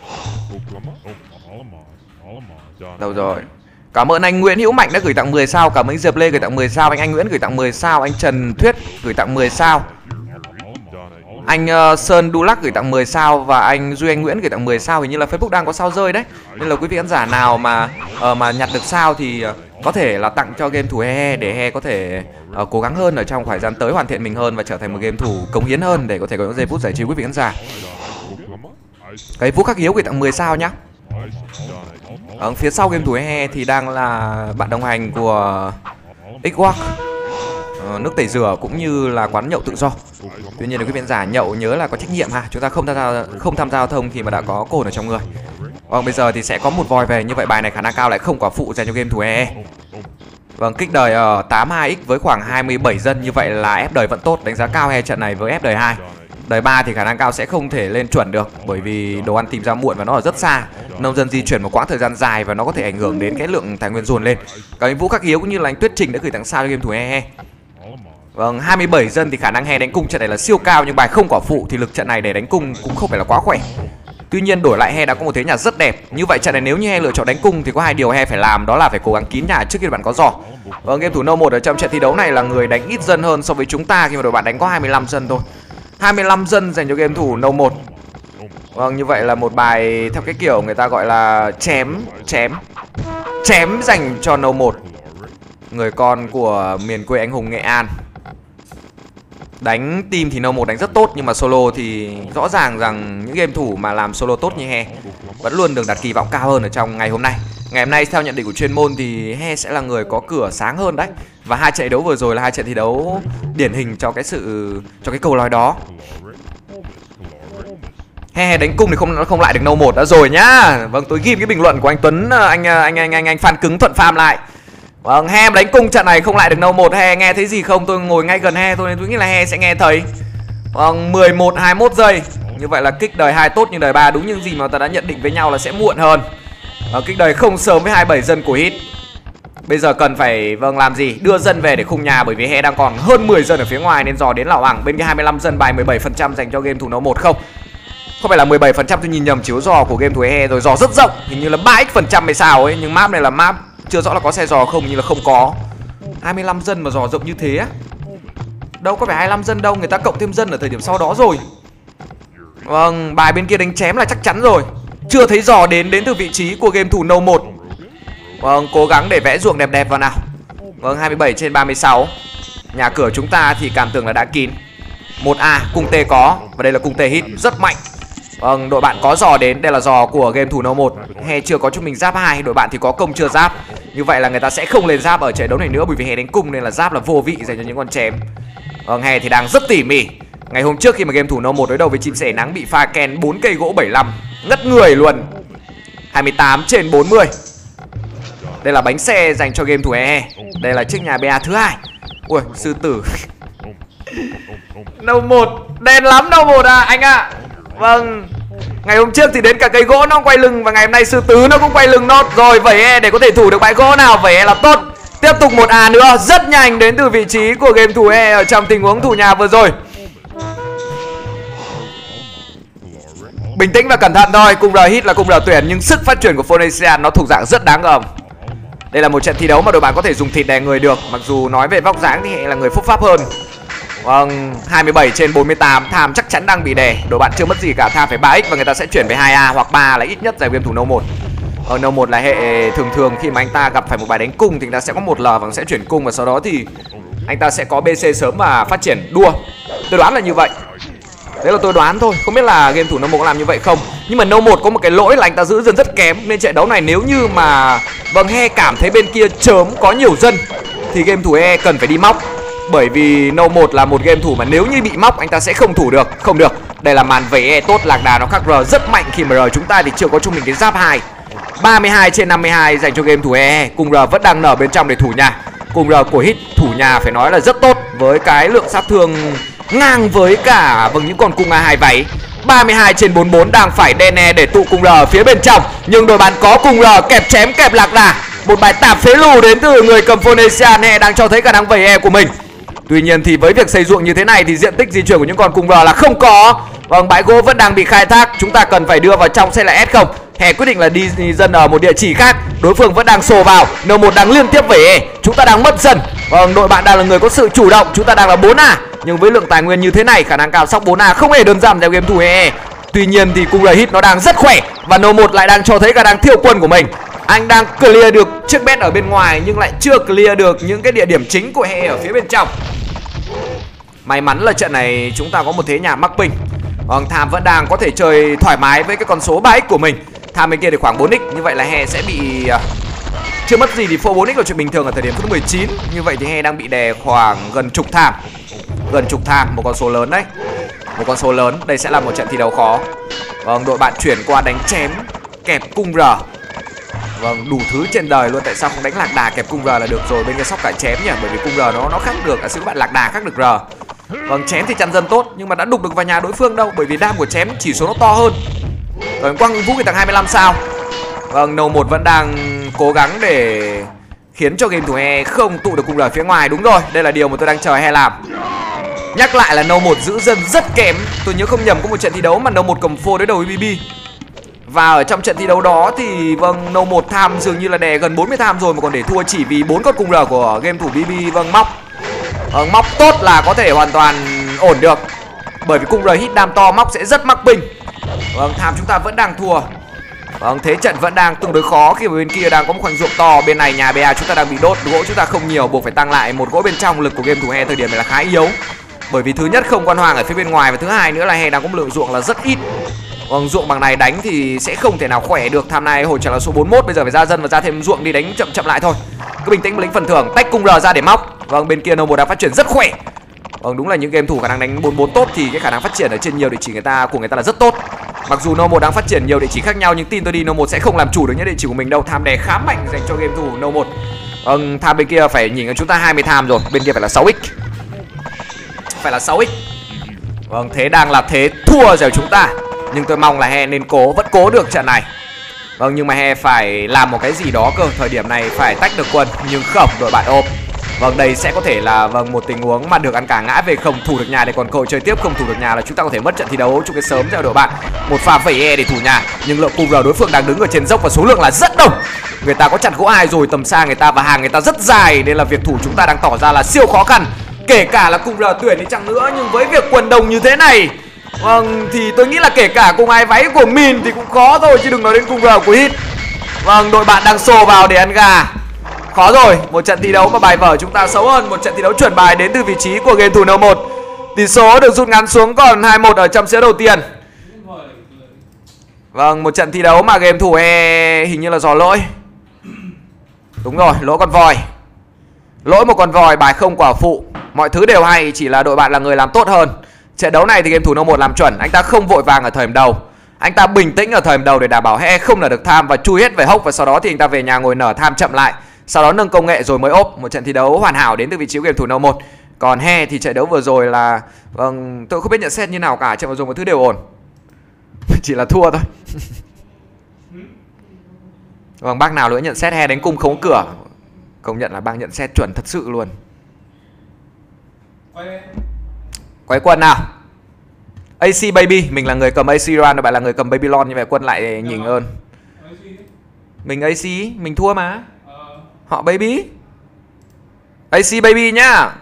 Đâu rồi. Cảm ơn anh Nguyễn Hữu Mạnh đã gửi tặng mười sao. Cảm ơn anh Diệp Lê gửi tặng mười sao. Anh Anh Nguyễn gửi tặng mười sao. Anh Trần Thuyết gửi tặng mười sao. Anh uh, Sơn Dulac gửi tặng mười sao. Và anh Duy Anh Nguyễn gửi tặng mười sao. Hình như là Facebook đang có sao rơi đấy. Nên là quý vị khán giả nào mà uh, mà nhặt được sao thì uh, có thể là tặng cho game thủ He He, để He có thể uh, cố gắng hơn ở trong thời gian tới, hoàn thiện mình hơn và trở thành một game thủ cống hiến hơn, để có thể có những giây phút giải trí quý vị khán giả. Cái Vũ Khắc Hiếu gửi tặng mười sao nhá. Ở phía sau game thủ He He thì đang là bạn đồng hành của Xwork, uh, nước tẩy rửa cũng như là quán nhậu tự do. Tuy nhiên là quý vị khán giả nhậu nhớ là có trách nhiệm ha. Chúng ta không tham gia không tham gia giao thông khi mà đã có cồn ở trong người. Vâng, bây giờ thì sẽ có một vòi về. Như vậy bài này khả năng cao lại không quả phụ dành cho game thủ He He. Vâng, kích đời ở tám hai x với khoảng hai mươi bảy dân. Như vậy là ép đời vẫn tốt. Đánh giá cao He trận này với ép đời hai. Đời ba thì khả năng cao sẽ không thể lên chuẩn được, bởi vì đồ ăn tìm ra muộn và nó ở rất xa. Nông dân di chuyển một quãng thời gian dài và nó có thể ảnh hưởng đến cái lượng tài nguyên dồn lên. Cả anh Vũ Khắc Hiếu cũng như là anh Tuyết Trình đã gửi tặng sao cho game thủ He He. Vâng, hai mươi bảy dân thì khả năng He đánh cung trận này là siêu cao, nhưng bài không quả phụ thì lực trận này để đánh cung cũng không phải là quá khỏe. Tuy nhiên đổi lại He đã có một thế nhà rất đẹp. Như vậy trận này nếu như He lựa chọn đánh cung thì có hai điều He phải làm, đó là phải cố gắng kín nhà trước khi bạn có giò. Vâng, game thủ No một ở trong trận thi đấu này là người đánh ít dân hơn so với chúng ta, khi mà đội bạn đánh có hai mươi lăm dân thôi. hai mươi lăm dân dành cho game thủ No một. Vâng, như vậy là một bài theo cái kiểu người ta gọi là chém chém chém dành cho No một, người con của miền quê anh hùng Nghệ An. Đánh team thì No một đánh rất tốt, nhưng mà solo thì rõ ràng rằng những game thủ mà làm solo tốt như He vẫn luôn được đặt kỳ vọng cao hơn ở trong ngày hôm nay. Ngày hôm nay theo nhận định của chuyên môn thì He sẽ là người có cửa sáng hơn đấy. Và hai trận đấu vừa rồi là hai trận thi đấu điển hình cho cái sự cho cái câu nói đó. He He đánh cung thì không không lại được No một đã rồi nhá. Vâng, tôi ghim cái bình luận của anh Tuấn, anh anh anh anh anh Phan Cứng Thuận Farm lại. Vâng, He đánh cung trận này không lại được No một. He nghe thấy gì không? Tôi ngồi ngay gần He thôi nên tôi nghĩ là He sẽ nghe thấy. Vâng, mười một hai mươi mốt giây. Như vậy là kích đời hai tốt, nhưng đời ba đúng những gì mà ta đã nhận định với nhau là sẽ muộn hơn. Vâng, kích đời không sớm với hai mươi bảy dân của hit. Bây giờ cần phải vâng làm gì? Đưa dân về để khung nhà, bởi vì He đang còn hơn mười dân ở phía ngoài nên dò đến lảo ẳng. Bên cái hai mươi lăm dân bài mười bảy phần trăm dành cho game thủ No một không. Không phải là mười bảy phần trăm, tôi nhìn nhầm chiếu giò của game thủ He He rồi, giò rất rộng, hình như là ba x phần trăm hay sao ấy, nhưng map này là map chưa rõ là có xe giò không, như là không có. hai mươi lăm dân mà giò rộng như thế á. Đâu có phải hai mươi lăm dân đâu, người ta cộng thêm dân ở thời điểm sau đó rồi. Vâng, bài bên kia đánh chém là chắc chắn rồi. Chưa thấy giò đến đến từ vị trí của game thủ No một. Vâng, cố gắng để vẽ ruộng đẹp đẹp vào nào. Vâng, hai mươi bảy trên ba mươi sáu. Nhà cửa chúng ta thì cảm tưởng là đã kín. một A, cung T có. Và đây là cung T hit rất mạnh. Vâng, đội bạn có giò đến, đây là giò của game thủ No một. He chưa có cho mình giáp hai, đội bạn thì có công chưa giáp. Như vậy là người ta sẽ không lên giáp ở trận đấu này nữa, bởi vì He đánh cung nên là giáp là vô vị dành cho những con chém. Vâng, He thì đang rất tỉ mỉ. Ngày hôm trước khi mà game thủ No một đối đầu với chim sẻ nắng bị pha ken bốn cây gỗ bảy mươi lăm, ngất người luôn. hai mươi tám trên bốn mươi. Đây là bánh xe dành cho game thủ e e. Đây là chiếc nhà bê a thứ hai. Ui, sư tử. No một, đen lắm No một à anh ạ. À. Vâng. Ngày hôm trước thì đến cả cây gỗ nó quay lưng, và ngày hôm nay sư tứ nó cũng quay lưng nốt. Rồi vậy e để có thể thủ được bãi gỗ nào, vậy e là tốt. Tiếp tục một à nữa, rất nhanh đến từ vị trí của game thủ e ở trong tình huống thủ nhà vừa rồi. Bình tĩnh và cẩn thận thôi, cung R hit là cung R tuyển, nhưng sức phát triển của Phoenician nó thuộc dạng rất đáng gờm. Đây là một trận thi đấu mà đội bạn có thể dùng thịt đè người được, mặc dù nói về vóc dáng thì là người phúc pháp hơn. Vâng, hai mươi bảy trên bốn mươi tám, Tham chắc chắn đang bị đè. Đội bạn chưa mất gì cả, Tham phải ba x và người ta sẽ chuyển về hai a hoặc ba là ít nhất dành game thủ No một. Ở No một là hệ thường thường khi mà anh ta gặp phải một bài đánh cung thì anh ta sẽ có một L và sẽ chuyển cung, và sau đó thì anh ta sẽ có bê xê sớm và phát triển đua. Tôi đoán là như vậy. Đấy là tôi đoán thôi, không biết là game thủ No một có làm như vậy không. Nhưng mà No một có một cái lỗi là anh ta giữ dân rất kém, nên trận đấu này nếu như mà vâng He cảm thấy bên kia chớm có nhiều dân thì game thủ e cần phải đi móc. Bởi vì No một là một game thủ mà nếu như bị móc anh ta sẽ không thủ được, không được. Đây là màn vẩy e tốt, lạc đà nó khác R rất mạnh khi mà R chúng ta thì chưa có cho mình cái giáp hai. ba mươi hai trên năm mươi hai dành cho game thủ e. Cung R vẫn đang nở bên trong để thủ nhà. Cung R của hit thủ nhà phải nói là rất tốt, với cái lượng sát thương ngang với cả vâng những con cung a hai váy. ba mươi hai trên bốn mươi bốn đang phải đen e để tụ cung R phía bên trong, nhưng đội bạn có cung R kẹp chém kẹp lạc đà. Một bài tạp phế lù đến từ người cầm Phoenician e đang cho thấy khả năng vẩy e của mình. Tuy nhiên thì với việc xây ruộng như thế này thì diện tích di chuyển của những con cung R là không có. Vâng, bãi gỗ vẫn đang bị khai thác, chúng ta cần phải đưa vào trong sẽ là S không. He quyết định là đi dân ở một địa chỉ khác. Đối phương vẫn đang sồ vào, No một đang liên tiếp vẩy e, chúng ta đang mất dần. Vâng, đội bạn đang là người có sự chủ động, chúng ta đang là bốn a. Nhưng với lượng tài nguyên như thế này, khả năng cao sóc bốn a không hề đơn giản theo game thủ e. Tuy nhiên thì cung R hit nó đang rất khỏe, và No một lại đang cho thấy khả năng thiêu quân của mình. Anh đang clear được chiếc bet ở bên ngoài nhưng lại chưa clear được những cái địa điểm chính của He ở phía bên trong. May mắn là trận này chúng ta có một thế nhà mắc ping. Vâng, Tham vẫn đang có thể chơi thoải mái với cái con số ba x của mình. Tham bên kia thì khoảng bốn x, như vậy là He sẽ bị uh, chưa mất gì thì phô bốn x là chuyện bình thường ở thời điểm phút mười chín. Như vậy thì He đang bị đè khoảng gần chục Tham. Gần chục Tham, một con số lớn đấy. Một con số lớn, đây sẽ là một trận thi đấu khó. Vâng, đội bạn chuyển qua đánh chém kẹp cung R. Vâng, đủ thứ trên đời luôn, tại sao không đánh lạc đà kẹp cung R là được rồi, bên kia sóc cả chém nhỉ, bởi vì cung R nó nó khác được, à sự bạn lạc đà khác được R. Vâng, chém thì chăn dân tốt nhưng mà đã đục được vào nhà đối phương đâu, bởi vì đam của chém chỉ số nó to hơn. Vâng, quăng vũ cái tầng hai mươi lăm sao. Vâng, No một vẫn đang cố gắng để khiến cho game thủ e không tụ được cung R phía ngoài. Đúng rồi, đây là điều mà tôi đang chờ He làm. Nhắc lại là No một giữ dân rất kém. Tôi nhớ không nhầm có một trận thi đấu mà No một cầm phô đối đầu với bê bê. Và ở trong trận thi đấu đó thì vâng No một Tham dường như là đè gần bốn mươi Tham rồi mà còn để thua chỉ vì bốn con cung R của game thủ bê bê. Vâng, móc vâng, móc tốt là có thể hoàn toàn ổn được, bởi vì cung R hit đam to móc sẽ rất mắc ping. Vâng, Tham chúng ta vẫn đang thua. Vâng, thế trận vẫn đang tương đối khó khi mà bên kia đang có một khoảnh ruộng to. Bên này nhà bê a chúng ta đang bị đốt, gỗ chúng ta không nhiều, buộc phải tăng lại một gỗ bên trong. Lực của game thủ He thời điểm này là khá yếu, bởi vì thứ nhất không con hoàng ở phía bên ngoài, và thứ hai nữa là He đang có một lượng ruộng là rất ít. Vâng, ruộng bằng này đánh thì sẽ không thể nào khỏe được. Tham này hồi trở là số bốn mươi mốt, bây giờ phải ra dân và ra thêm ruộng đi đánh chậm chậm lại thôi. Cứ bình tĩnh lính phần thưởng, tách cung R ra để móc. Vâng, bên kia No một đang phát triển rất khỏe. Vâng, đúng là những game thủ khả năng đánh bốn mươi bốn tốt thì cái khả năng phát triển ở trên nhiều địa chỉ người ta của người ta là rất tốt. Mặc dù No một đang phát triển nhiều địa chỉ khác nhau nhưng tin tôi đi No một sẽ không làm chủ được những địa chỉ của mình đâu. Tham đè khá mạnh dành cho game thủ No một. Vâng, Tham bên kia phải nhìn ở chúng ta hai mươi Tham rồi, bên kia phải là sáu x. Phải là sáu x. Vâng, thế đang là thế thua rồi chúng ta. Nhưng tôi mong là He nên cố, vẫn cố được trận này. Vâng, nhưng mà He phải làm một cái gì đó cơ. Thời điểm này phải tách được quân, nhưng không, đội bạn ôm. Vâng, đây sẽ có thể là vâng một tình huống mà được ăn cả ngã về không, thủ được nhà để còn cơ hội chơi tiếp. Không thủ được nhà là chúng ta có thể mất trận thi đấu chung cái sớm cho đội bạn. Một pha phẩy e để thủ nhà, nhưng lượng cung R đối phương đang đứng ở trên dốc và số lượng là rất đông. Người ta có chặt gỗ ai rồi, tầm xa người ta và hàng người ta rất dài, nên là việc thủ chúng ta đang tỏ ra là siêu khó khăn. Kể cả là cung R tuyển đi chăng nữa, nhưng với việc quần đồng như thế này, vâng, thì tôi nghĩ là kể cả cung ai váy của mình thì cũng khó thôi, chứ đừng nói đến cung R của hit. Vâng, đội bạn đang xô vào để ăn gà. Khó rồi, một trận thi đấu mà bài vở chúng ta xấu hơn. Một trận thi đấu chuẩn bài đến từ vị trí của game thủ No một. Tỷ số được rút ngắn xuống còn hai một ở trong set đầu tiên. Vâng, một trận thi đấu mà game thủ e hình như là do lỗi. Đúng rồi, lỗi con voi. Lỗi một con voi, bài không quả phụ. Mọi thứ đều hay, chỉ là đội bạn là người làm tốt hơn. Trận đấu này thì game thủ No một làm chuẩn. Anh ta không vội vàng ở thời điểm đầu. Anh ta bình tĩnh ở thời điểm đầu để đảm bảo he không nở được tham và chui hết về hốc. Và sau đó thì anh ta về nhà ngồi nở tham chậm lại. Sau đó nâng công nghệ rồi mới ốp. Một trận thi đấu hoàn hảo đến từ vị trí của game thủ No một. Còn he thì trận đấu vừa rồi là vâng, tôi không biết nhận xét như nào cả. Trận vừa rồi một thứ đều ổn. Chỉ là thua thôi. Vâng, bác nào nữa nhận xét he đánh cung không có cửa. Công nhận là bác nhận xét chuẩn thật sự luôn. Quay Quân nào. a xê Baby, mình là người cầm a xê Run, bạn là người cầm Babylon, như vậy Quân lại nhỉnh hơn. Mình a xê, mình thua mà. Họ Baby. a xê Baby nhá.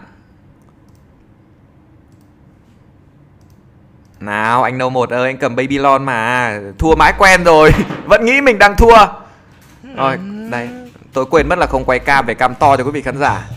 Nào anh No một ơi, anh cầm Babylon mà. Thua mãi quen rồi. Vẫn nghĩ mình đang thua. Rồi, đây. Tôi quên mất là không quay cam về cam to cho quý vị khán giả.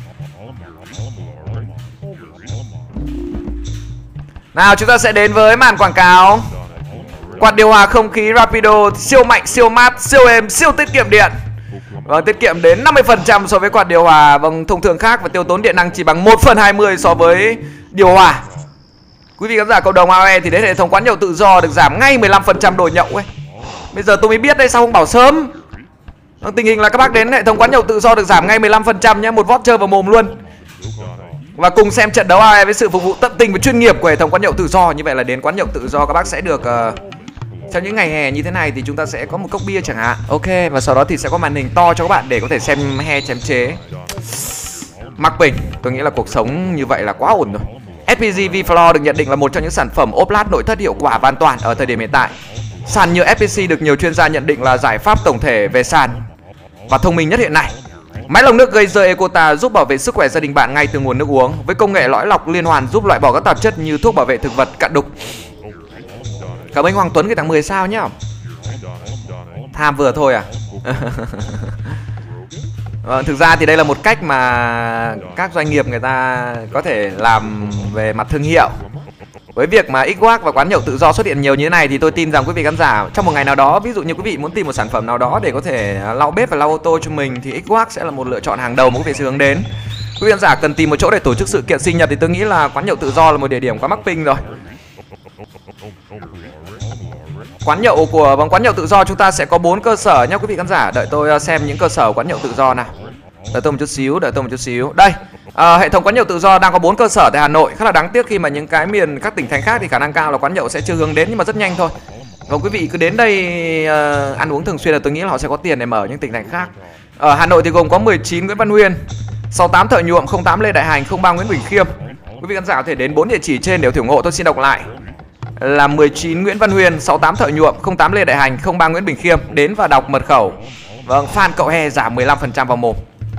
Nào chúng ta sẽ đến với màn quảng cáo. Quạt điều hòa không khí Rapido siêu mạnh, siêu mát, siêu êm, siêu tiết kiệm điện. Vâng, tiết kiệm đến năm mươi phần trăm so với quạt điều hòa vâng thông thường khác và tiêu tốn điện năng chỉ bằng một phần hai mươi so với điều hòa. Quý vị khán giả cộng đồng a o e thì đến hệ thống quán nhậu tự do được giảm ngay mười lăm phần trăm đồ nhậu ấy. Bây giờ tôi mới biết đây, sao không bảo sớm. Tình hình là các bác đến hệ thống quán nhậu tự do được giảm ngay mười lăm phần trăm nhé, một voucher vào mồm luôn. Và cùng xem trận đấu a o e với sự phục vụ tận tình và chuyên nghiệp của hệ thống quán nhậu tự do. Như vậy là đến quán nhậu tự do các bác sẽ được uh, trong những ngày hè như thế này thì chúng ta sẽ có một cốc bia chẳng hạn. Ok, và sau đó thì sẽ có màn hình to cho các bạn để có thể xem he chém chế. Mắc Bình, tôi nghĩ là cuộc sống như vậy là quá ổn rồi. ét pê giê V-Floor được nhận định là một trong những sản phẩm ốp lát nội thất hiệu quả và an toàn ở thời điểm hiện tại. Sàn nhựa ép pê xê được nhiều chuyên gia nhận định là giải pháp tổng thể về sàn và thông minh nhất hiện nay. Máy lọc nước Geyser Ecota giúp bảo vệ sức khỏe gia đình bạn ngay từ nguồn nước uống với công nghệ lõi lọc liên hoàn giúp loại bỏ các tạp chất như thuốc bảo vệ thực vật, cặn đục. Cảm ơn Hoàng Tuấn cái tặng mười sao nhá. Tham vừa thôi à. Vâng, thực ra thì đây là một cách mà các doanh nghiệp người ta có thể làm về mặt thương hiệu. Với việc mà Xbox và quán nhậu tự do xuất hiện nhiều như thế này thì tôi tin rằng quý vị khán giả trong một ngày nào đó, ví dụ như quý vị muốn tìm một sản phẩm nào đó để có thể lau bếp và lau ô tô cho mình thì Xbox sẽ là một lựa chọn hàng đầu mà quý vị sẽ hướng đến. Quý vị khán giả cần tìm một chỗ để tổ chức sự kiện sinh nhật thì tôi nghĩ là quán nhậu tự do là một địa điểm quá mắc ping rồi. Quán nhậu của vòng quán nhậu tự do chúng ta sẽ có bốn cơ sở nhé quý vị khán giả. Đợi tôi xem những cơ sở quán nhậu tự do nào. Đợi tôi một chút xíu, đợi tôi một chút xíu. Đây, à, hệ thống quán nhậu tự do đang có bốn cơ sở tại Hà Nội. Khá là đáng tiếc khi mà những cái miền các tỉnh thành khác thì khả năng cao là quán nhậu sẽ chưa hướng đến, nhưng mà rất nhanh thôi. Và quý vị cứ đến đây uh, ăn uống thường xuyên là tôi nghĩ là họ sẽ có tiền để mở những tỉnh thành khác. Ở Hà Nội thì gồm có mười chín Nguyễn Văn Huyên, sáu mươi tám Thợ Nhuộm, không tám Lê Đại Hành, không ba Nguyễn Bình Khiêm. Quý vị khán giả có thể đến bốn địa chỉ trên để ủng hộ. Tôi xin đọc lại là mười chín Nguyễn Văn Huyên, sáu mươi tám Thợ Nhuộm, không tám Lê Đại Hành, không ba Nguyễn Bình Khiêm. Đến và đọc mật khẩu. Vâng, fan cậu he giảm mười lăm phần trăm vào mồm.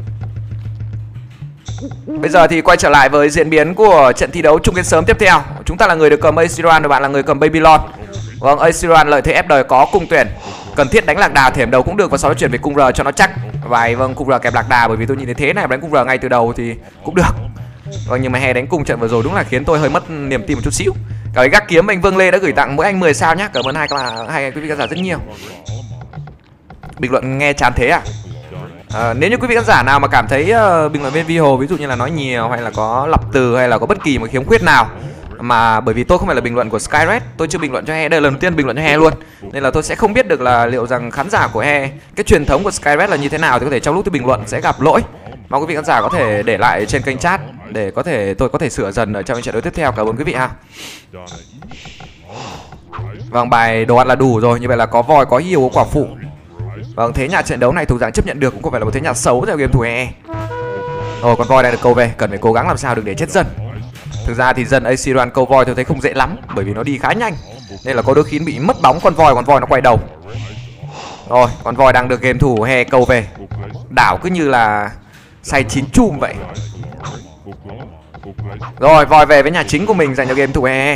Bây giờ thì quay trở lại với diễn biến của trận thi đấu chung kết sớm tiếp theo. Chúng ta là người được cầm a xê Run và bạn là người cầm Babylon. Vâng, a xê Run lợi thế ép đời có cung tuyển. Cần thiết đánh lạc đà thềm đầu cũng được và sau đó chuyển về cung R cho nó chắc. Vài vâng cung R kẹp lạc đà, bởi vì tôi nhìn thấy thế này đánh cung R ngay từ đầu thì cũng được. Vâng, nhưng mà he đánh cung trận vừa rồi đúng là khiến tôi hơi mất niềm tin một chút xíu. Cảm ơn Gác Kiếm anh Vương Lê đã gửi tặng mỗi anh mười sao nhé. Cảm ơn hai các bạn, hai quý vị khán giả rất nhiều. Bình luận nghe chán thế à? À, nếu như quý vị khán giả nào mà cảm thấy uh, bình luận viên Vi Hồ ví dụ như là nói nhiều hay là có lặp từ hay là có bất kỳ một khiếm khuyết nào, mà bởi vì tôi không phải là bình luận của Skyred, tôi chưa bình luận cho he, đây là lần đầu tiên bình luận cho he luôn, nên là tôi sẽ không biết được là liệu rằng khán giả của he cái truyền thống của Skyred là như thế nào, thì có thể trong lúc tôi bình luận sẽ gặp lỗi. Mong quý vị khán giả có thể để lại trên kênh chat để có thể tôi có thể sửa dần ở trong những trận đấu tiếp theo. Cảm ơn quý vị ha. Vâng, bài đồ ăn là đủ rồi, như vậy là có voi, có hiêu, có quả phụ. Vâng, thế nhà trận đấu này thuộc dạng chấp nhận được, cũng không phải là một thế nhà xấu theo game thủ e. Rồi, con voi đã được câu về, cần phải cố gắng làm sao được để chết dân. Thực ra thì dân a xê Run câu voi tôi thấy không dễ lắm, bởi vì nó đi khá nhanh, nên là có đôi khi bị mất bóng con voi, con voi nó quay đầu. Rồi, con voi đang được game thủ he câu về. Đảo cứ như là say chín chum vậy. Rồi, voi về với nhà chính của mình dành cho game thủ e.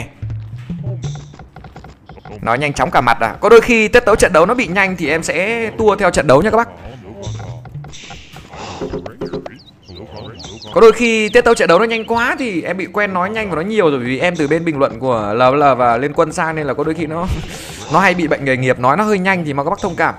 Nó nhanh chóng cả mặt à. Có đôi khi tiết tấu trận đấu nó bị nhanh thì em sẽ tua theo trận đấu nha các bác. Có đôi khi tiết tấu trận đấu nó nhanh quá thì em bị quen nói nhanh và nói nhiều rồi, vì em từ bên bình luận của lờ lờ và Liên Quân sang, nên là có đôi khi nó Nó hay bị bệnh nghề nghiệp, nói nó hơi nhanh thì mà các bác thông cảm.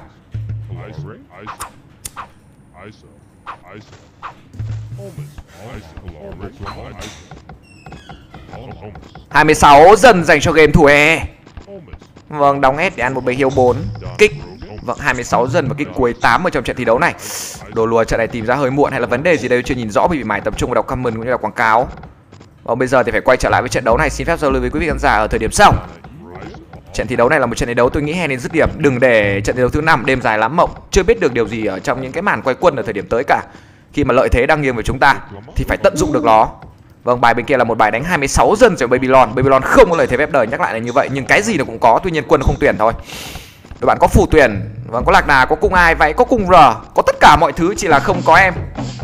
hai mươi sáu dần dành cho game thủ e. Vâng, đóng S để ăn một bầy hiếu bốn kích. Vâng, hai mươi sáu dần và kích cuối tám ở trong trận thi đấu này. Đồ lùa trận này tìm ra hơi muộn hay là vấn đề gì đây chưa nhìn rõ, vì bị mải tập trung vào đọc comment cũng như là quảng cáo. Vâng, bây giờ thì phải quay trở lại với trận đấu này. Xin phép giao lưu với quý vị khán giả ở thời điểm sau. Trận thi đấu này là một trận thi đấu tôi nghĩ hay nên dứt điểm. Đừng để trận thi đấu thứ năm đêm dài lắm mộng. Chưa biết được điều gì ở trong những cái màn quay quân ở thời điểm tới cả. Khi mà lợi thế đang nghiêng về chúng ta thì phải tận dụng được nó. Vâng, bài bên kia là một bài đánh hai mươi sáu dân cho Babylon. Babylon không có lợi thế phép đời, nhắc lại là như vậy. Nhưng cái gì nó cũng có, tuy nhiên quân không tuyển thôi. Đội bạn có phù tuyển, vâng, có lạc đà, có cung ai vậy, có cung R, có tất cả mọi thứ, chỉ là không có em.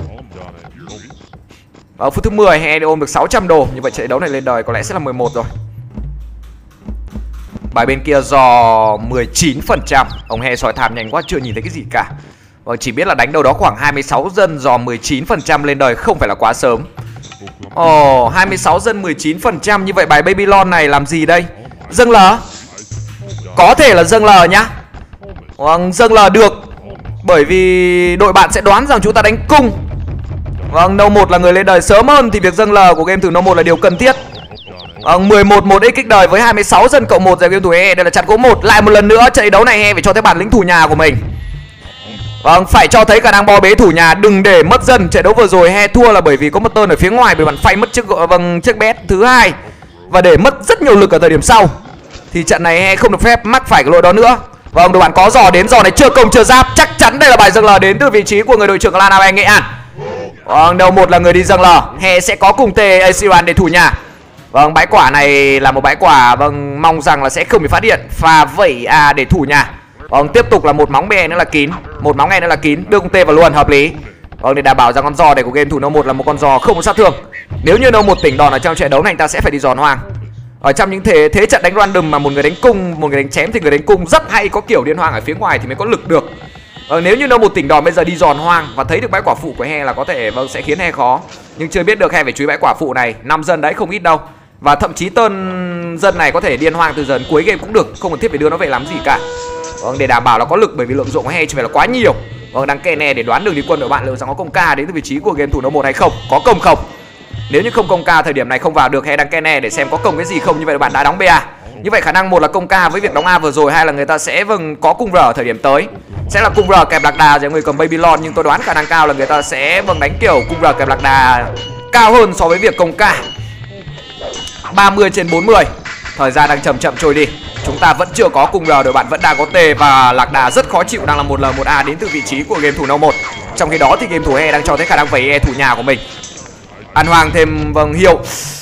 Ở phút thứ mười, he ôm được sáu trăm đồ. Như vậy trận đấu này lên đời có lẽ sẽ là mười một rồi. Bài bên kia do mười chín phần trăm. Ông he soi tham nhanh quá, chưa nhìn thấy cái gì cả. Vâng, chỉ biết là đánh đâu đó khoảng hai mươi sáu dân do mười chín phần trăm lên đời không phải là quá sớm. Ồ, oh, hai mươi sáu dân mười chín phần trăm. Như vậy bài Babylon này làm gì đây? Dâng L. Có thể là dâng L nhá. Vâng, dâng L được. Bởi vì đội bạn sẽ đoán rằng chúng ta đánh cung. Vâng, No một là người lên đời sớm hơn thì việc dâng L của game thủ No một là điều cần thiết. Vâng, mười một một x kích đời với hai mươi sáu dân cộng một giờ game thủ e. Đây là chặn cố một. Lại một lần nữa trận đấu này he phải cho thấy bản lĩnh thủ nhà của mình. Vâng, phải cho thấy khả năng bo bế thủ nhà, đừng để mất dân. Trận đấu vừa rồi he thua là bởi vì có một tên ở phía ngoài, bởi bạn phay mất chiếc vâng chiếc bé thứ hai và để mất rất nhiều lực ở thời điểm sau. Thì trận này he không được phép mắc phải cái lỗi đó nữa. Vâng, đội bạn có giò đến, giò này chưa công chưa giáp, chắc chắn đây là bài dâng L đến từ vị trí của người đội trưởng Lan Nam Nghệ An. Vâng, đầu một là người đi dâng L, he sẽ có cùng tê a xê một để thủ nhà. Vâng, bãi quả này là một bãi quả, vâng, mong rằng là sẽ không bị phát điện. Pha vẩy A để thủ nhà. Vâng, tiếp tục là một móng bè nữa là kín, một móng E nữa là kín, đưa con tê vào luôn, hợp lý. Vâng, để đảm bảo rằng con giò này của game thủ No một là một con giò không có sát thương. Nếu như No một tỉnh đòn ở trong trận đấu này, anh ta sẽ phải đi giòn hoang. Ở trong những thế thế trận đánh random mà một người đánh cung, một người đánh chém thì người đánh cung rất hay có kiểu liên hoang ở phía ngoài thì mới có lực được. Ờ, nếu như No một tỉnh đòn bây giờ đi giòn hoang và thấy được bãi quả phụ của he là có thể vâng sẽ khiến he khó. Nhưng chưa biết được he phải chú ý bãi quả phụ này, năm dân đấy không ít đâu. Và thậm chí tên dân này có thể điên hoang từ giờ đến cuối game cũng được, không cần thiết phải đưa nó về làm gì cả. Vâng, để đảm bảo nó có lực bởi vì lượng dụng của he chưa phải là quá nhiều. Vâng, đang kè nè để đoán đường đi quân của bạn liệu rằng có công ca đến từ vị trí của game thủ No một hay không. Có công không? Nếu như không công ca thời điểm này không vào được, he đang kè nè để xem có công cái gì không. Như vậy bạn đã đóng bê a. Như vậy khả năng một là công ca với việc đóng A vừa rồi, hai là người ta sẽ vâng có cung R ở thời điểm tới. Sẽ là cung R kèm lạc đà cho người cầm Babylon, nhưng tôi đoán khả năng cao là người ta sẽ vâng đánh kiểu cung R kèm lạc đà cao hơn so với việc công ca. ba mươi trên bốn mươi. Thời gian đang chậm chậm trôi đi. Chúng ta vẫn chưa có cung R, đội bạn vẫn đang có T và lạc đà rất khó chịu, đang là một L một A đến từ vị trí của game thủ No một. Trong khi đó thì game thủ he đang cho thấy khả năng vẩy e thủ nhà của mình. Ăn hoàng thêm vâng hiệu.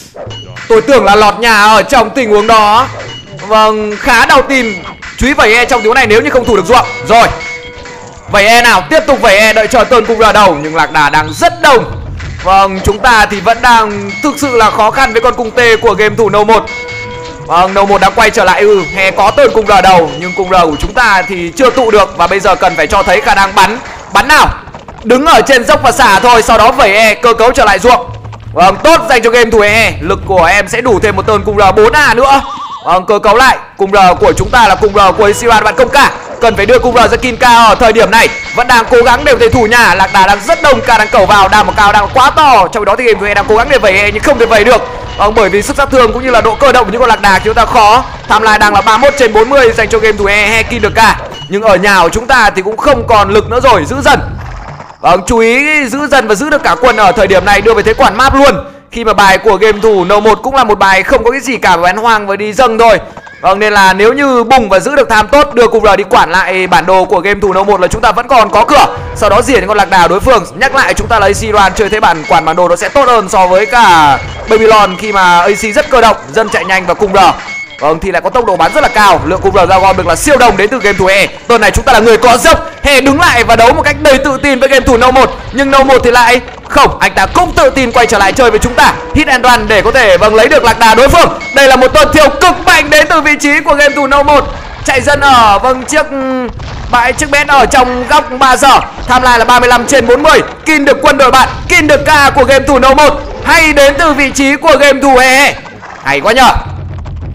Tôi tưởng là lọt nhà ở trong tình huống đó. Vâng, khá đau tim. Chú ý vẩy e trong tình huống này nếu như không thủ được ruộng. Rồi. Vẩy e nào, tiếp tục vẩy e đợi chờ tên cung R đầu, nhưng lạc đà đang rất đông. Vâng, chúng ta thì vẫn đang thực sự là khó khăn với con cung T của game thủ No một. Vâng, No một đã quay trở lại. Ừ, he có tên cung R đầu, nhưng cung R của chúng ta thì chưa tụ được. Và bây giờ cần phải cho thấy khả năng bắn. Bắn nào. Đứng ở trên dốc và xả thôi, sau đó vẩy e, cơ cấu trở lại ruộng. Vâng, tốt dành cho game thủ e. Lực của em sẽ đủ thêm một tên cung R bốn A nữa. Vâng, cơ cấu lại. Cung R của chúng ta là cung R của a xê một bạn công ca. Cần phải đưa cung R ra kim ca ở thời điểm này. Vẫn đang cố gắng đều thể thủ nhà. Lạc đà đang rất đông, ca đang cầu vào, đam một cao đang quá to. Trong đó thì game thủ e đang cố gắng để vẩy e nhưng không thể vẩy được. Vâng, bởi vì sức sát thương cũng như là độ cơ động của những con lạc đà chúng ta khó. Tham lai đang là ba mươi mốt trên bốn mươi dành cho game thủ e, he kin được ca. Nhưng ở nhà của chúng ta thì cũng không còn lực nữa rồi, giữ dần. Vâng, chú ý giữ dần và giữ được cả quân ở thời điểm này, đưa về thế quản map luôn. Khi mà bài của game thủ No một cũng là một bài không có cái gì cả, bán hoang và đi dâng thôi. Vâng, nên là nếu như bùng và giữ được tham tốt, đưa cung R đi quản lại bản đồ của game thủ No một là chúng ta vẫn còn có cửa. Sau đó diệt những con lạc đà đối phương. Nhắc lại chúng ta là a xê Roan chơi thế bản quản bản đồ nó sẽ tốt hơn so với cả Babylon khi mà a xê rất cơ động, dân chạy nhanh và cung R. Vâng, thì lại có tốc độ bắn rất là cao. Lượng cung R ra gom được là siêu đồng đến từ game thủ e. Tuần này chúng ta là người có dốc. He đứng lại và đấu một cách đầy tự tin với game thủ No một. Nhưng No một thì lại không, anh ta cũng tự tin quay trở lại chơi với chúng ta. Hit and run để có thể vâng lấy được lạc đà đối phương. Đây là một tuần thiểu cực mạnh đến từ vị trí của game thủ No một. Chạy dân ở vâng chiếc bãi chiếc bé ở trong góc ba giờ. Tham lai là ba mươi lăm trên bốn mươi. Kin được quân đội bạn, kin được ca của game thủ No một. Hay đến từ vị trí của game thủ e. Hay quá nhờ.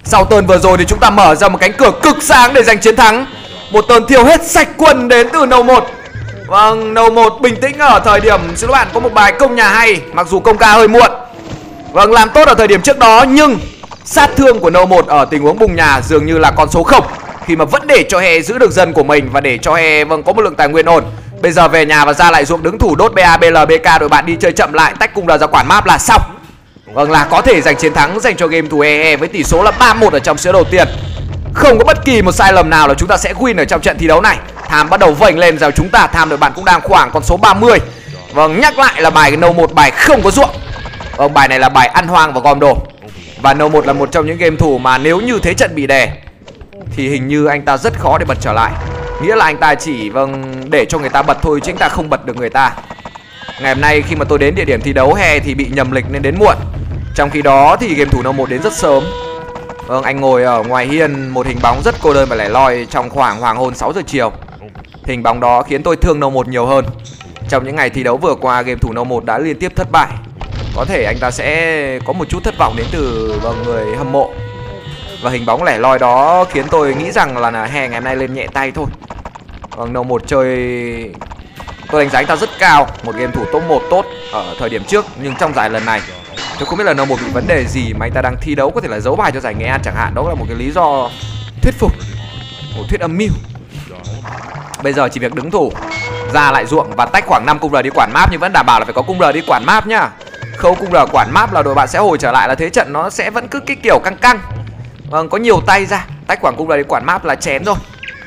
Sau turn vừa rồi thì chúng ta mở ra một cánh cửa cực sáng để giành chiến thắng. Một turn thiêu hết sạch quân đến từ nâu một. Vâng, nâu một bình tĩnh ở thời điểm xin lỗi bạn có một bài công nhà hay, mặc dù công ca hơi muộn. Vâng, làm tốt ở thời điểm trước đó nhưng sát thương của nâu một ở tình huống bùng nhà dường như là con số không, khi mà vẫn để cho He giữ được dân của mình và để cho He vâng có một lượng tài nguyên ổn. Bây giờ về nhà và ra lại ruộng đứng thủ đốt bê a, bê lờ, bê ca, đội bạn đi chơi chậm lại tách cung ra ra quản map là xong. Vâng, là có thể giành chiến thắng dành cho game thủ e e với tỷ số là ba một ở trong set đầu tiên. Không có bất kỳ một sai lầm nào là chúng ta sẽ win ở trong trận thi đấu này. Tham bắt đầu vểnh lên vào chúng ta. Tham đội bạn cũng đang khoảng con số ba mươi. Vâng, nhắc lại là bài nâu một bài không có ruộng. Vâng, bài này là bài ăn hoang và gom đồ. Và nâu một là một trong những game thủ mà nếu như thế trận bị đè thì hình như anh ta rất khó để bật trở lại. Nghĩa là anh ta chỉ vâng để cho người ta bật thôi chứ anh ta không bật được người ta. Ngày hôm nay khi mà tôi đến địa điểm thi đấu He thì bị nhầm lịch nên đến muộn. Trong khi đó thì game thủ nâu một đến rất sớm. Vâng, anh ngồi ở ngoài hiên một hình bóng rất cô đơn và lẻ loi trong khoảng hoàng hôn sáu giờ chiều. Hình bóng đó khiến tôi thương nâu một nhiều hơn. Trong những ngày thi đấu vừa qua game thủ nâu một đã liên tiếp thất bại. Có thể anh ta sẽ có một chút thất vọng đến từ vâng, người hâm mộ. Và hình bóng lẻ loi đó khiến tôi nghĩ rằng là, là He ngày hôm nay lên nhẹ tay thôi. Vâng, nâu một chơi tôi đánh giá anh ta rất cao. Một game thủ top một tốt ở thời điểm trước. Nhưng trong giải lần này tôi không biết là nâu một bị vấn đề gì mà anh ta đang thi đấu có thể là giấu bài cho giải Nghệ An chẳng hạn. Đó là một cái lý do thuyết phục, một thuyết âm mưu. Bây giờ chỉ việc đứng thủ, ra lại ruộng và tách khoảng năm cung R đi quản map. Nhưng vẫn đảm bảo là phải có cung R đi quản map nhá. Khâu cung R quản map là đội bạn sẽ hồi trở lại là thế trận nó sẽ vẫn cứ cái kiểu căng căng. Vâng, có nhiều tay ra. Tách khoảng cung R đi quản map là chém rồi.